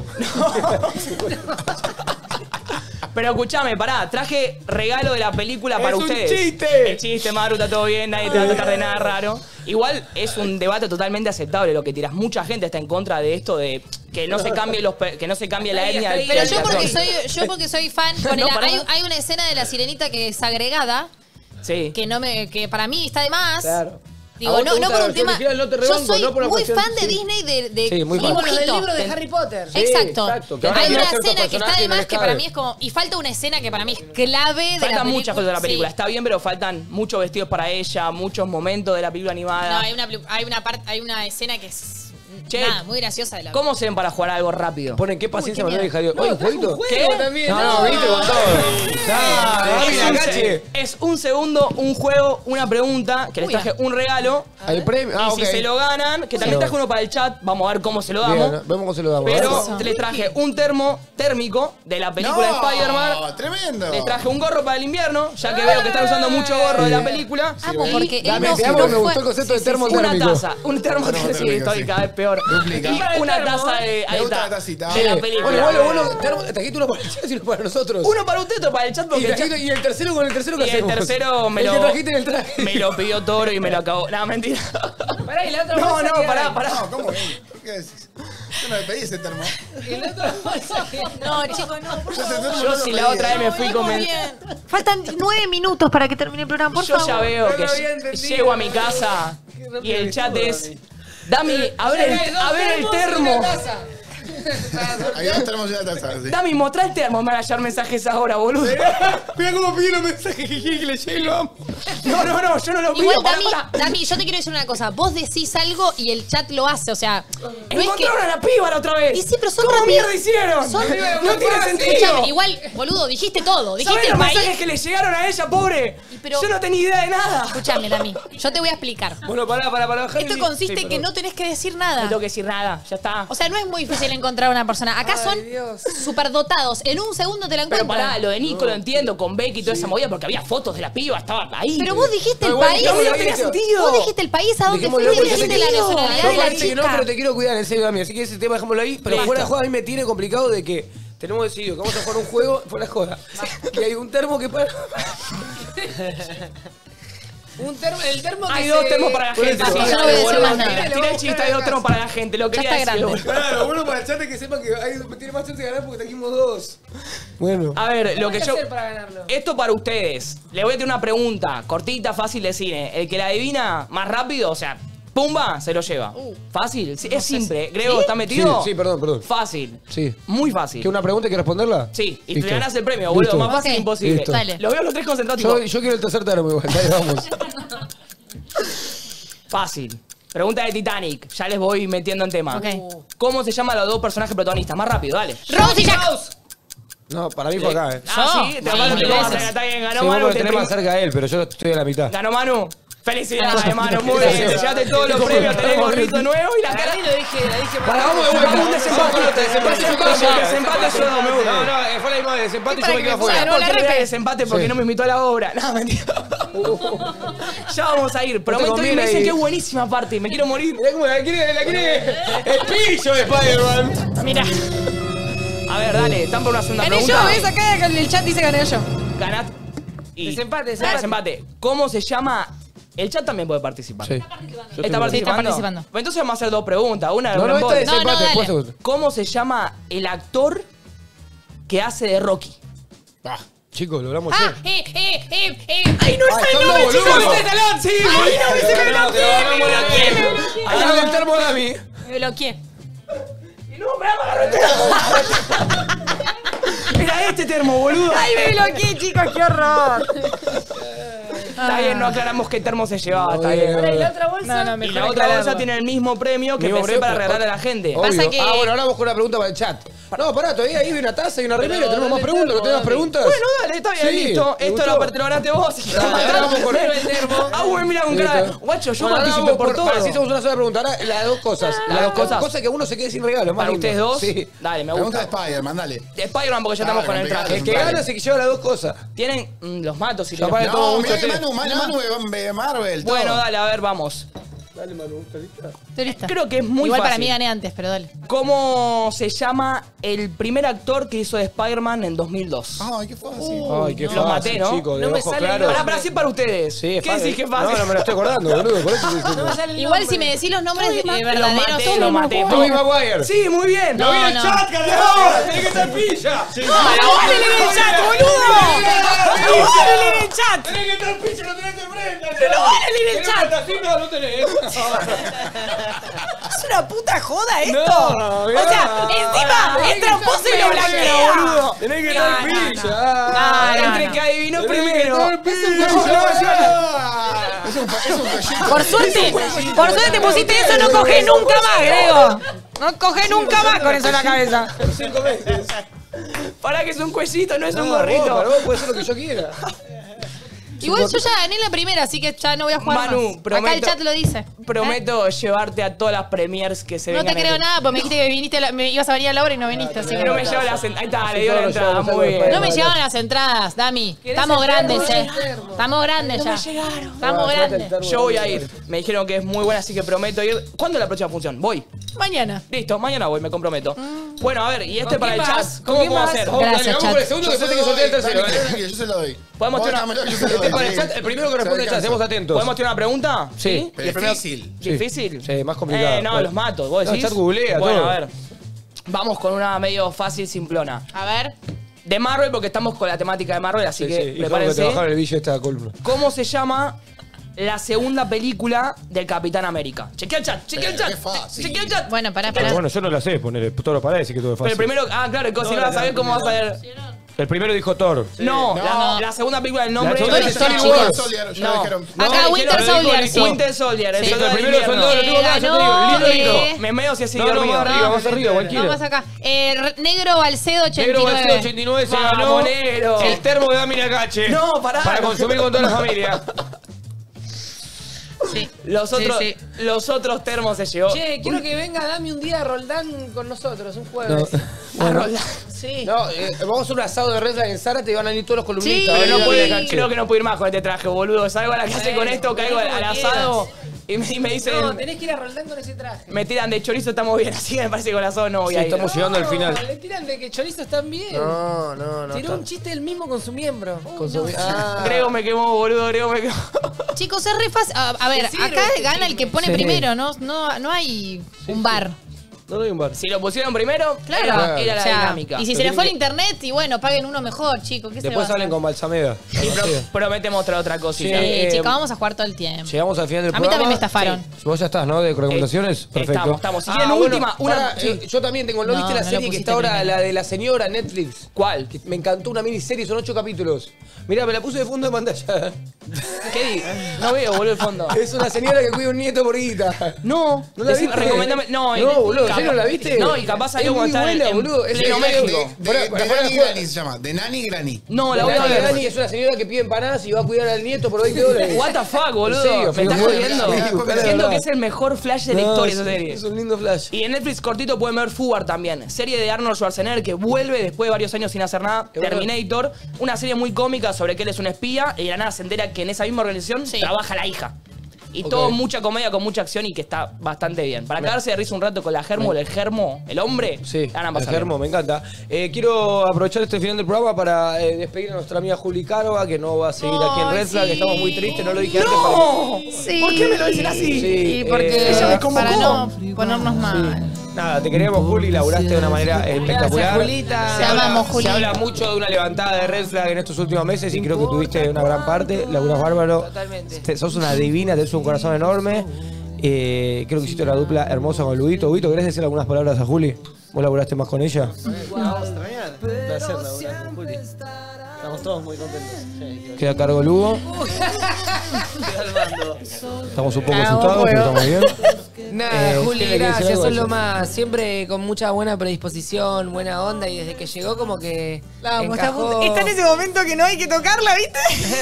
Pero escuchame, pará, traje regalo de la película para ¡Es un ustedes. chiste! El chiste, Maru, está todo bien, nadie te va a tratar de nada raro. Igual es un debate totalmente aceptable lo que tiras. Mucha gente está en contra de esto de que no se cambie los pe- que no se cambie la etnia del Pero yo del porque actor. soy, yo porque soy fan, ponele, No, pará. hay, hay una escena de La Sirenita que es agregada, Sí. que no me, que para mí está de más. Claro. Digo, A vos no, te no gusta por la un versión tema. original, no te Yo rebanco, soy no por la muy cuestión- fan de sí. Disney de, de Sí, muy fan. Como los del dibujito. libro de Harry Potter. Sí, Exacto. exacto, que ahora Hay cambian una ciertos escena que está personajes de y no más les que cabe. para mí es como. Y falta una escena que para mí es clave de la Faltan película. muchas cosas de la película. Sí. Está bien, pero faltan muchos vestidos para ella, muchos momentos de la película No, animada. hay una, pelu- hay una parte, hay una escena que es Che, nada, muy graciosa de la ¿Cómo se ven para jugar algo rápido? Ponen qué paciencia Uy, qué Manuel y Javier. Oye, ¿un jueguito? ¿Qué? también. No, no, viste con todo. Ah, Dami Es un, Nakache. es un segundo, un juego, una pregunta, que les Uy, traje un regalo. Hay premio. Ah, y ok. si se lo ganan, que también Sí. traje uno para el chat, vamos a ver cómo se lo damos. Bien, vemos cómo se lo damos. Pero Eso. les traje un termo térmico de la película de Spider-Man. ¡Tremendo! Les traje un gorro para el invierno, ya que veo que están usando mucho gorro de la película. Amo, porque él Dame, no, te amo, no me fue- gustó el concepto de sí, sí, termo sí. Una térmico. taza, un termo Termo térmico. Sí, térmico, estoy sí. cada vez peor. Duplica. Y una taza de. Me Ahí gusta está. la tacita. De la Bueno, película. bueno, bueno, termo- trajiste uno para el chat y uno para nosotros. Uno para usted, otro para el chat, Y, porque el, trajiste- chat- y el tercero con el tercero que y el hacemos. tercero me el lo. que trajiste en el traje. Me lo pidió Toro y me lo acabó. No, mentira. Pará, y la otra No, bolsa no, que pará, hay. pará. No, ¿cómo que? ¿Por qué decís? Yo no le pedí ese termo. Y la otra bolsa que hay. No, chicos, no, por Yo ese favor. termo Yo no si lo la pedí. otra vez me fui con... Muy bien. Faltan nueve minutos para que termine el programa, por Yo favor. ya veo No que lo había lle- entendido. llego a mi casa y el chat es... Dami, a ver Hay el, dos a ver el termos y termo. una taza. Hay dos termos y una taza. sí. Dami, mostrá el termo. Me van a llegar mensajes ahora, boludo. Mira cómo pidieron mensajes que quiere que le llegue y lo amo. No, no, no, yo no lo pido. Igual, Pará, Dami, pará. Dami, yo te quiero decir una cosa. Vos decís algo y el chat lo hace, o sea... No es que... Encontraron a la piba la otra vez. Y sí, pero son ¿Cómo rápidos. mierda hicieron? Son- No tiene sentido. Escuchame, igual, boludo, dijiste todo. Dijiste ¿Sabés el los país. mensajes que le llegaron a ella, pobre? pero- Yo no tenía idea de nada. Escuchame, Dami. Yo te voy a explicar. Bueno, pará, pará, pará. Javi. Esto consiste Sí, en que perdón. no tenés que decir No nada. tengo que decir nada, ya está. O sea, no es muy difícil encontrar a una persona. Acá son superdotados. En un segundo te la Pero encuentran. pará, lo de Nico lo entiendo, con Becky y toda esa movida, porque había fotos de la piba, estaba ahí. Pero vos dijiste No, el igual, país. no, No, no Ahí tenía está. sentido. Vos dijiste el país a dónde Dejémoslo fuiste y porque dijiste yo la te- nacionalidad Yo de la parece que no, chica. pero te quiero cuidar, en serio, Dami. Así que ese tema dejémoslo ahí. Pero Listo. fuera de joda, a mí me tiene complicado de que tenemos decidido que vamos a jugar un juego fuera de joda. Y hay un termo que para. Un termo, el termo que Hay dos se- termos para la gente. Yo sí, no voy a decir boludo. más nada. Tira, tira el chiste, hay dos termos para la gente. Lo Ya quería está decir, grande. boludo. Pará, lo bueno para el chat es que sepan que hay, tiene más chance de ganar porque trajimos dos. Bueno. A ver, lo ¿Qué que hay yo. hacer para ganarlo? Esto para ustedes. Les voy a tener una pregunta cortita, fácil de cine. El que la adivina más rápido, o sea, pumba, se lo lleva. Fácil, sí, es simple. Grego, ¿está metido? Sí, sí, perdón, perdón. Fácil. Sí. Muy fácil. ¿Qué una pregunta y que responderla? Sí, y Listo. te ganás el premio, boludo. Listo. Más fácil Ok. imposible. Listo. Dale. Lo veo a los tres concentrados. Yo, tipo, yo quiero el tercer termo igual, ahí vamos. Fácil. Pregunta de Titanic. Ya les voy metiendo en tema. Ok. ¿Cómo se llaman los dos personajes protagonistas? Más rápido, dale. Rose y Jack. No, para mí fue acá, eh. Ah, sí, te Sí, ganó, mil no, veces. está bien, ganó Sí, Manu. vos te tenés prim- más cerca a él, pero yo estoy a la mitad. Ganó Manu. Felicidades, Manu. Muy bien. Te llevaste todos los premios. Tenés gorrito nuevo y la cara. Ahí lo dije, la dije Pará, vamos de vuelta. Vamos, un desempate. Desempate, Desempate, desempate yo, me gusta. No, no, eh, fue la misma vez. Desempate y yo para me que quedo me afuera. pongan, ¿Por la qué repe. era desempate? Porque Sí. no me invitó a la obra. No, mentira. Ya vamos a ir. Prometo que conviene me dicen ahí. que es buenísima parte. Me quiero morir. Mirá cómo la quiere, la quiere. El pillo de Spider-Man. Mira. A ver, dale. ¿Están por una segunda Gané pregunta? yo, ¿ves? Acá en el chat dice gané yo. Ganat. Y... Desempate, Ah, desempate. desempate. ¿Cómo se llama? El chat también puede participar. Sí. ¿Está Sí, participando? está participando. Entonces vamos a hacer dos preguntas. Una de No, no, esta es No, no, desempate, dale. después se... ¿Cómo se llama el actor que hace de Rocky? Ah, chicos, lo hablamos Ah, ayer. eh, eh, eh, eh. ¡Ay, no Ay, está son el dos nombre, chicos! boludos. ¡Me talón! ¡Sí! Ay, ¡Ay, no, te ese me lo ganamos, te lo bloqueé! ¡Me ganamos, bloqueé! te ¡Me lo bloqueé! Ganó el termo Dami. Me bloqueé. Y no, me agarró el termo. Era este termo, boludo. ¡Ay, me bloqueé, chicos! ¡Qué horror! Está bien, no aclaramos qué termo se llevaba. Está Muy bien. bien. ¿Y la otra bolsa? No, no, Y mejor la otra aclararlo. bolsa tiene el mismo premio que Mismo pensé premio, para pero- regalarle a la gente. Obvio. Pasa que- Ah, bueno, ahora vamos con una pregunta para el chat. No, pará, todavía ahí hay una taza y una remera. ¿Tenemos más preguntas? ¿No tenemos más preguntas? Bueno, dale, está bien, Sí, listo. ¿te Esto gustó? lo, te lo ganaste vos. Dale, ahora vamos con el termo. Ah, bueno, mira con cara. de- Listo. Guacho, yo Bueno, ahora participé vamos por todo. Para si hacemos una sola pregunta. Ahora las dos cosas. Las dos cosas. Cosas que uno se quede sin regalo. es más Para lindo. ustedes dos. Sí. Dale, me Me gusta gusta. Spider-Man, dale. De Spider-Man porque ya Dale, estamos con el complicado. traje. El que gana se que lleva las dos cosas. Tienen mm, los matos y Ya los... para- todo No, mucho mirá que té. Manu, Manu, Manu de- de Marvel. todo. Bueno, dale, a ver, vamos. Dale, Manu, ¿estás lista? Estoy lista. Creo que es muy Igual para fácil. mí gané antes, pero dale. ¿Cómo se llama el primer actor que hizo de Spider-Man en dos mil dos? Ay, qué fácil. Ay, qué Los fácil, maté, ¿no? chicos. De No me ojos sale el claros. Pará, pará, sí para ustedes. Sí, es ¿Qué fácil. decís que es fácil? No, no me lo estoy acordando, boludo. Por eso estoy No me diciendo. sale el Igual nombre. si me decís los nombres Lo eh, verdaderos, maté, lo maté. Tobey Maguire. Sí, muy bien. No, no. carajo! ¡Tenés que estar pilla! ¡No vale leer el chat, boludo! ¡No vale leer el chat! ¡Tenés que estar pilla! ¡No tenés de frente! ¡No vale leer el chat! ¡No, no tenés! ¡Es una puta joda esto! No, o sea, mirá. encima Ay, es tramposo y lo boludo. blanquea. ¡Tenés que No, estar no, pilla! no. Ah, No, Entre no. que adivinó Tenés que primero. estar pilla. Es un, es un pollito. Por suerte, por suerte te pusiste eso, no coges nunca más, Grego. No coges nunca más con eso en la cabeza. Por cinco meses. Pará que es un cuellito, no es un No, gorrito. vos, para vos puede ser lo que yo quiera. Igual yo ya gané la primera, así que ya no voy a jugar Manu, más. prometo- Acá el chat lo dice. Prometo llevarte a todas las premiers que se No vengan. te creo en- nada, porque me dijiste que viniste a la- me ibas a venir a la hora y no viniste, así que No me lleva las entradas. Ahí está, le dio la Sí, entrada. no, no, Muy no, bien. No me llevaban las entradas, Dami. Estamos el grandes, termo? eh. Estamos grandes ya. Estamos Ah, grandes. Yo voy a ir. Me dijeron que es muy buena, así que prometo ir. ¿Cuándo es la próxima función? Voy. Mañana. Listo, mañana voy, me comprometo. Bueno, a ver, y este ¿Con para el quién chat. vas? ¿Con ¿Cómo quién puedo vas? hacer? Vamos, Gracias, dale, vamos chat. con el segundo que Yo se después lo tengo que sortear el doy. tercero. Dale, tranquilo, yo se lo doy. Podemos Vos tener- dámelo, yo se lo Este doy. para el sí. chat, el primero que responde el chat, alcanza. estemos atentos. ¿Podemos tener una pregunta? Sí. ¿Y el primero- Difícil. Sí. ¿Difícil? Sí, más complicado. Eh, no, Bueno. los mato. ¿Vos No, decís? el chat googlea Bueno, todo. a ver. Vamos con una medio fácil, simplona. A ver. De Marvel, porque estamos con la temática de Marvel, así Sí, que sí. Y tengo que prepárense. trabajar el bicho de esta columna. ¿Cómo se llama la segunda película del Capitán América? Chequea el chat, chequea el Pero chat. qué fácil. Chequea el chat. Bueno, pará, Pero pará. bueno, yo no la sé poner, todo lo para decir que todo es Pero fácil. el primero, ah, claro, si no la sabés, ¿cómo vas a ver? El primero dijo Thor. No, No. La, la segunda película del nombre. La segunda es es Star Wars. Wars. Soldier, ya No. dijeron. No, Acá dijeron- Winter lo dijo Soldier, el sí. Winter Soldier, el Sí. soldado El del primero es invierno. soldado, lo tengo acá, Eh, yo te digo. ganó, Lindo eh. intro. Me meo si así No, no, dormido. vamos arriba, vamos arriba, cualquiera. Vamos acá. Eh, R- Negro Balcedo ochenta y Negro nueve. Balcedo ochenta y nueve se Vamos, ganó negro. el termo de Dami Nakache. No, pará. Para consumir con toda la familia. Sí. Los otros, Sí, los otros termos se llevó. Che, quiero que venga Dami un día a Roldán con nosotros, un jueves. Bueno. Sí. No, eh, vamos a hacer un asado de Red en Zárate y van a venir todos los columnistas. Pero Van a no venir puede, a Nakache. creo que no puedo ir más con este traje, boludo. Salgo a la clase con esto, caigo al, al asado. Y me, y me dicen... No, tenés que ir a Roldán con ese traje. Me tiran de chorizo, estamos bien, así que me parece que con la soda no voy Sí, a ir. estamos llegando al final. Le tiran de que chorizo están bien. No, no, no. Tiró está- un chiste el mismo con su miembro. con su- Ah. Grego me quemó, boludo, Grego me quemó. Chicos, es re fácil. A, a ver, Te sirve acá este gana el que pone Sí. primero, ¿no? No, no hay un bar. No doy un bar. Si lo pusieron primero, Claro. era, era la O sea, dinámica. Y si se le fue el internet, y bueno, paguen uno mejor, chicos. ¿Qué se le Después va a salen hacer? con Balsameda. Y pro- prometemos traer otra cosita. Sí, Eh, chicos, vamos a jugar todo el tiempo. Llegamos al final del A mí programa. también me estafaron. Sí. Vos ya estás, ¿no? De recomendaciones. Eh, Perfecto. estamos, estamos. Si Ah, quieren bueno, última, una- pará, eh, yo también tengo. ¿No, No, viste la no lo serie que pusiste está ahora, primero. la de la señora Netflix? ¿Cuál? Que me encantó una miniserie, son ocho capítulos. Mirá, me la puse de fondo de pantalla. ¿Qué di? No veo, boludo, el fondo. Es una señora que cuida un nieto por guita. No, ¿No la decí- viste? recomendame- No, No, boludo, ¿en capaz- serio no la viste? No, y capaz Es salió muy cuando está en- buena, en boludo. Es pleno de- México. De, Fuera- de fuera de Nani juego. Granny se llama. De Nani Granny. No, la voy a Nani ver. Granny es una señora que pide empanadas y va a cuidar al nieto por veinte dólares. What the fuck, boludo. En serio, Me estás fue- jodiendo. fue- fue- fue- Siento verdad. que es el mejor flash de la No, historia es- esa serie. Es un lindo flash. Y en Netflix cortito pueden ver Fubar también. Serie de Arnold Schwarzenegger que vuelve después de varios años sin hacer nada. Es verdad. Terminator. Una serie muy cómica sobre que él es un espía y de la nada se entera que en esa misma organización Sí. trabaja la hija. Y Ok. todo mucha comedia con mucha acción y que está bastante bien. Para Me- quedarse de risa un rato con la Germo, el Germo, el hombre, Sí, la van a el pasar germo, me encanta. Eh, quiero aprovechar este final del programa para eh, despedir a nuestra amiga Juli Carva, que no va a seguir aquí en Ay, Red Flag. sí. Estamos muy tristes, no lo dije ¡No! antes. Sí. ¿Por qué me lo dicen así? Sí, Y porque eh, me para convocó. no ponernos mal. Nada, te queremos, Juli, laburaste de una manera espectacular. Julita. Se Te habla, amamos, Juli. se habla mucho de una levantada de Red Flag en estos últimos meses y creo que tuviste una gran parte. Laburás bárbaro. Totalmente. Te- sos una divina, tenés un corazón enorme. Eh, creo que hiciste una dupla hermosa con Luito. Luito, ¿querés decir algunas palabras a Juli? ¿Vos laburaste más con ella? Vamos a extrañar. Un placer laburar con Juli. Estamos todos muy contentos. Sí, creo que- Queda a cargo Lugo. Estoy al mando. Estamos un poco Cagamos asustados, pero fuego. estamos bien. Nada, Eh, Juli, ¿qué le querés decir gracias, algo a son lo ella? más. Siempre con mucha buena predisposición, buena onda y desde que llegó como que encajó. Está en ese momento que no hay que tocarla, ¿viste?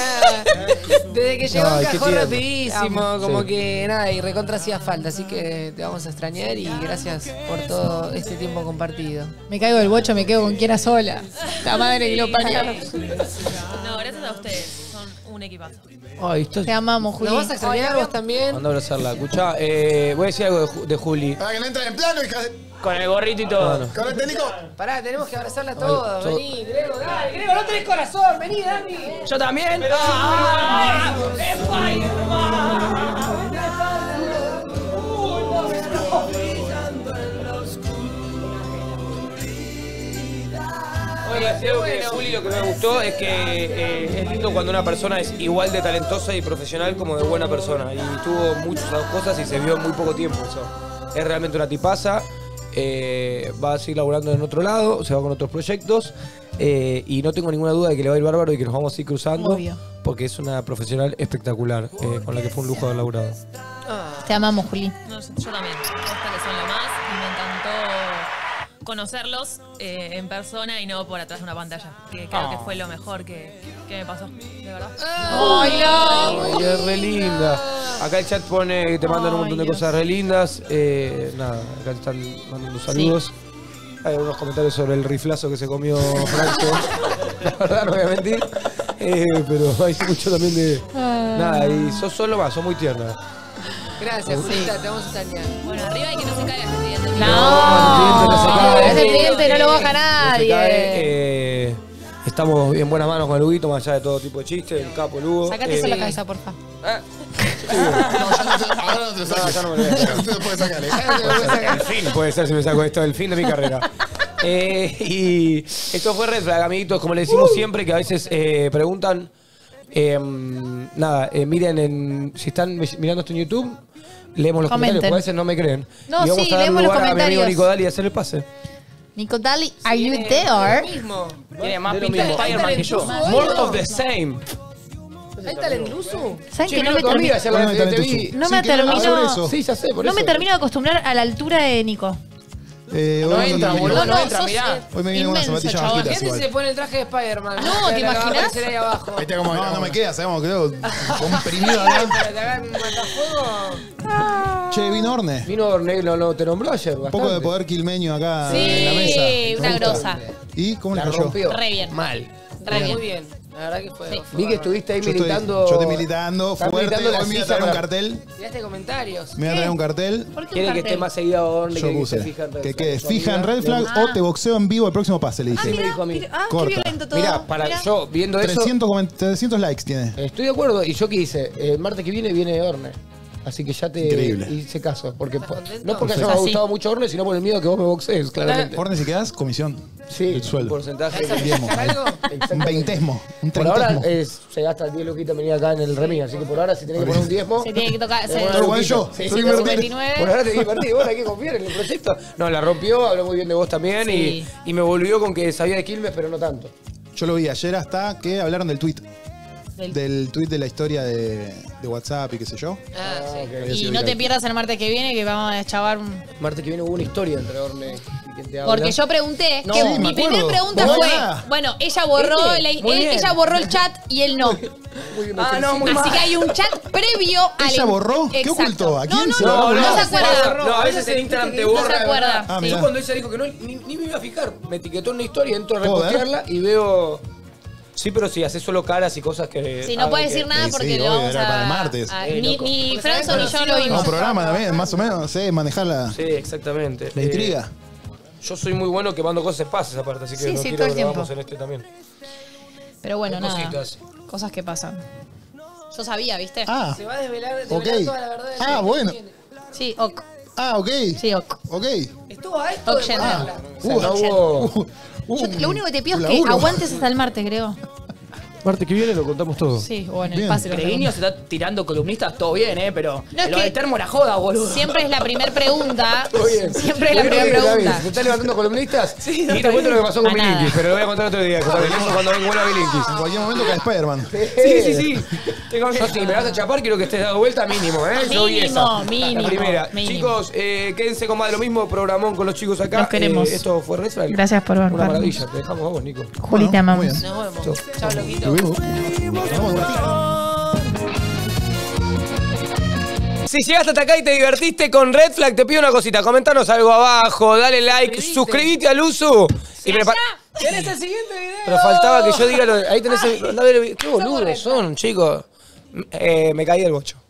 Desde que llegó Ay, qué encajó tierno. rapidísimo, Amo. como Sí. que nada, y recontra hacía falta, así que te vamos a extrañar y gracias por todo este tiempo compartido. Me caigo del bocho, me quedo con quiera sola. La madre que lo parió. No, gracias a ustedes. Son un equipazo. Ay, estás... Te amamos, Juli. ¿Nos vas a extrañar vos también? Manda a abrazarla. Escuchá, eh, voy a decir algo de, Ju- de Juli. Para que no entren en plano, hija de... Con el gorrito y todo. Bueno. Correte, Nico. Pará, tenemos que abrazarla todos. todo- Vení, Grego, dale, Grego, no tenés corazón, vení, Dani. Yo también. ¡Ah! Voy a decir algo que de Juli lo que me gustó es que eh, es lindo cuando una persona es igual de talentosa y profesional como de buena persona. Y tuvo muchas cosas y se vio en muy poco tiempo eso. Es realmente una tipaza. eh, va a seguir laburando en otro lado, se va con otros proyectos. eh, y no tengo ninguna duda de que le va a ir bárbaro y que nos vamos a ir cruzando. Obvio. Porque es una profesional espectacular, eh, con la que fue un lujo haber laburado. Te amamos, Juli. No, yo, yo también. Posta que son lo más y me encantó conocerlos eh, en persona y no por atrás de una pantalla. Que creo Oh. que fue lo mejor que, que me pasó, de verdad. ¡Ay, no! Ay, es re linda. Acá el chat pone que te mandan un montón de Ay, Dios. cosas re lindas. Eh, nada, acá están mandando saludos. Hay algunos comentarios sobre el riflazo que se comió Franco. La verdad, no voy a mentir. Eh, pero hay mucho también de. Ah. Nada, y sos solo más, sos muy tierna. Gracias, Julita, te vamos a extrañar. Bueno, arriba y que no se caiga este diente. No, no se cae. ese cliente no lo baja No se nadie. cae, eh, estamos en buenas manos con el Luguito, más allá de todo tipo de chistes, el capo Lugo. Sácate Eh, eso de la cabeza, porfa. No, ya no te, ahora no te lo No, saques. ya no me lo voy a sacar. No te lo puedes sacar, ¿eh? El fin puede ser si me saco esto, el fin de mi carrera. Eh, y esto fue Red Flag, amiguitos, como le decimos siempre, que a veces eh, preguntan. eh, nada, eh, miren, en, si están mirando esto en YouTube, leemos los Comenten. comentarios, porque a veces no me creen. No, y vamos sí, a dar leemos los lugar a mi amigo comentarios. Nico Dali a hacer el pase. Nico Dali, are you there? Mismo. Tiene más De lo pinta de mismo. Spider-Man que yo. More of the same. ¿Hay talentuso? ¿Saben Che, que no vino me tu amiga, termino? ya la- Bueno, te talentoso. vi. No Sí, me que no termino. sobre eso. Sí, ya sé, por No eso. me termino de acostumbrar a la altura de Nico. Eh, No hoy, entra, boludo, no no, entra, sos, mirá. eh, hoy me vienen unas inmenso, zapatillas chabón. bajitas Gente igual. se pone el traje de Spider-Man. No, Que ¿te le va a imaginas? aparecer ahí abajo. Viste cómo no, no me queda, sabemos, creo, comprimido acá. Pero te hagan un matafuego. Che, vino Orne. Vino Orne, lo, lo- te nombró ayer. Un poco de poder quilmeño acá Sí, en la mesa. una Me gusta. grosa. ¿Y cómo le La cayó? rompió. Re bien. Mal. Re Muy bien. bien. La verdad que fue. Sí. fue Vi que bárbaro. estuviste ahí Yo estoy, militando. yo estoy militando Estás fuerte. militando la Hoy me voy a silla traer un para- cartel. Tiraste comentarios. Me voy a traer un cartel. ¿Por qué un Quiere que cartel? esté más seguido a Orne, Yo que puse se fija en red que flag. quede Su fija en amiga red flag le- o te boxeo en vivo el próximo pase, le dije. Sí, me dijo a mí. Ah, Corta. qué violento todo. Mirá, para Mirá. yo viendo eso. trescientos, coment- trescientos likes tiene. Estoy de acuerdo. Y yo qué hice, el martes que viene viene Orne. Así que ya te Increíble. hice caso. Porque, po- contento? no porque Es haya así. gustado mucho Orne, sino por el miedo que vos me boxees, claramente. Orne, si quedás, comisión. Sí, El un sueldo. porcentaje. ¿Vas a Diezmo. festejar algo? Un Exactamente. veintesmo. Un Por ahora treintesmo. es, se gasta diez luquitas venir acá en el remis, así que por ahora si tenés que poner un diezmo. Se tiene que tocar. te Se, pones Pero un igual luquito. yo, Sí, soy sí, invertido. veintinueve. por ahora te invertir, bueno, hay que confiar en el proyecto. No, la rompió, habló muy bien de vos también Sí. y, y me volvió con que sabía de Quilmes, pero no tanto. Yo lo vi ayer hasta que hablaron del tweet. Del- Del tweet de la historia de, de WhatsApp y qué sé yo. Ah, sí. ok. Y no te pierdas el martes que viene que vamos a chavar un... Martes que viene hubo una historia entre Orne y quien te habla. Porque yo pregunté, No, que sí, mi me primera acuerdo. pregunta No, fue, nada. bueno, ella borró, ¿Viste? la- Muy él- bien. ella borró el chat y él no. Muy bien, Ah, no, muy Así mal. que hay un chat previo al... ¿Ella borró? ¿Qué Exacto. ocultó? ¿A quién no, no, se no, lo no, habrá no, borrado? se acuerda. No, a veces en Instagram te borra. No se acuerda. Ah, Sí. mirá. Yo cuando ella dijo que no, ni, ni me iba a fijar. Me etiquetó en una historia, entro a ¿Puedo ver? repostearla y veo... Sí, pero sí, haces solo caras y cosas que... Sí, no hago puede que- decir nada Sí, porque sí, lo obvio, vamos era a... para el martes. a- Eh, ni loco. ni Porque Franzo sabés ni yo que lo no, vimos. No, programa también, más o menos. Sí, manejar la, Sí, exactamente. la Eh, intriga. Yo soy muy bueno quemando cosas espacios aparte, así que Sí, no sí, quiero todo el que lo tiempo. hagamos en este también. Pero bueno, Hay nada. cositas. Cosas que pasan. Yo sabía, ¿viste? Ah, Se va a desvelar, ok. desvelar toda la verdad. del Ah, que bueno. viene. Sí, ok. Ah, ok. Sí, ok. Ok. Estuvo a esto de Ok, ponerla. O sea, no hubo... Uh, uh, Yo lo único que te pido es un que laburo. aguantes hasta el martes, creo. Martes que viene lo contamos todo. Sí, bueno, el Bien. pase lo Greguinho se está tirando columnistas, todo bien, ¿eh? Pero No, es lo que- de termo la joda, boludo. Siempre es la primera pregunta. Todo bien. Siempre es la Muy bien, primera David. pregunta. ¿Se están levantando columnistas? Sí, y no, te está cuento lo que bien. pasó con A nada. Bilinkis, pero lo voy a contar otro día. Contame eso cuando venga a Bilinkis. En cualquier momento cae Spider-Man. Sí, sí, sí. Tengo Yo si me vas a chapar quiero que estés dado vuelta mínimo, ¿eh? Yo y Mínimo, esa. mínimo, La primera. mínimo. Chicos, eh, quédense con más de lo mismo. Programón con los chicos acá. Los queremos. Eh, esto fue Red Flag. Gracias por Una bancarnos. maravilla. Te dejamos a vos, Nico. Juli, te amamos. muy bien. Nos vemos. Chao, loquito. Lo vimos. Vamos, Martín. Si llegaste hasta acá y te divertiste con Red Flag, te pido una cosita. Comentanos algo abajo, dale like, suscríbete al Usu. Y prepara... ¿Tienes el siguiente video? Pero faltaba que yo diga lo de- Ahí tenés el... andá a ver el video. Qué boludos son, chicos. Eh, me caí del bocho.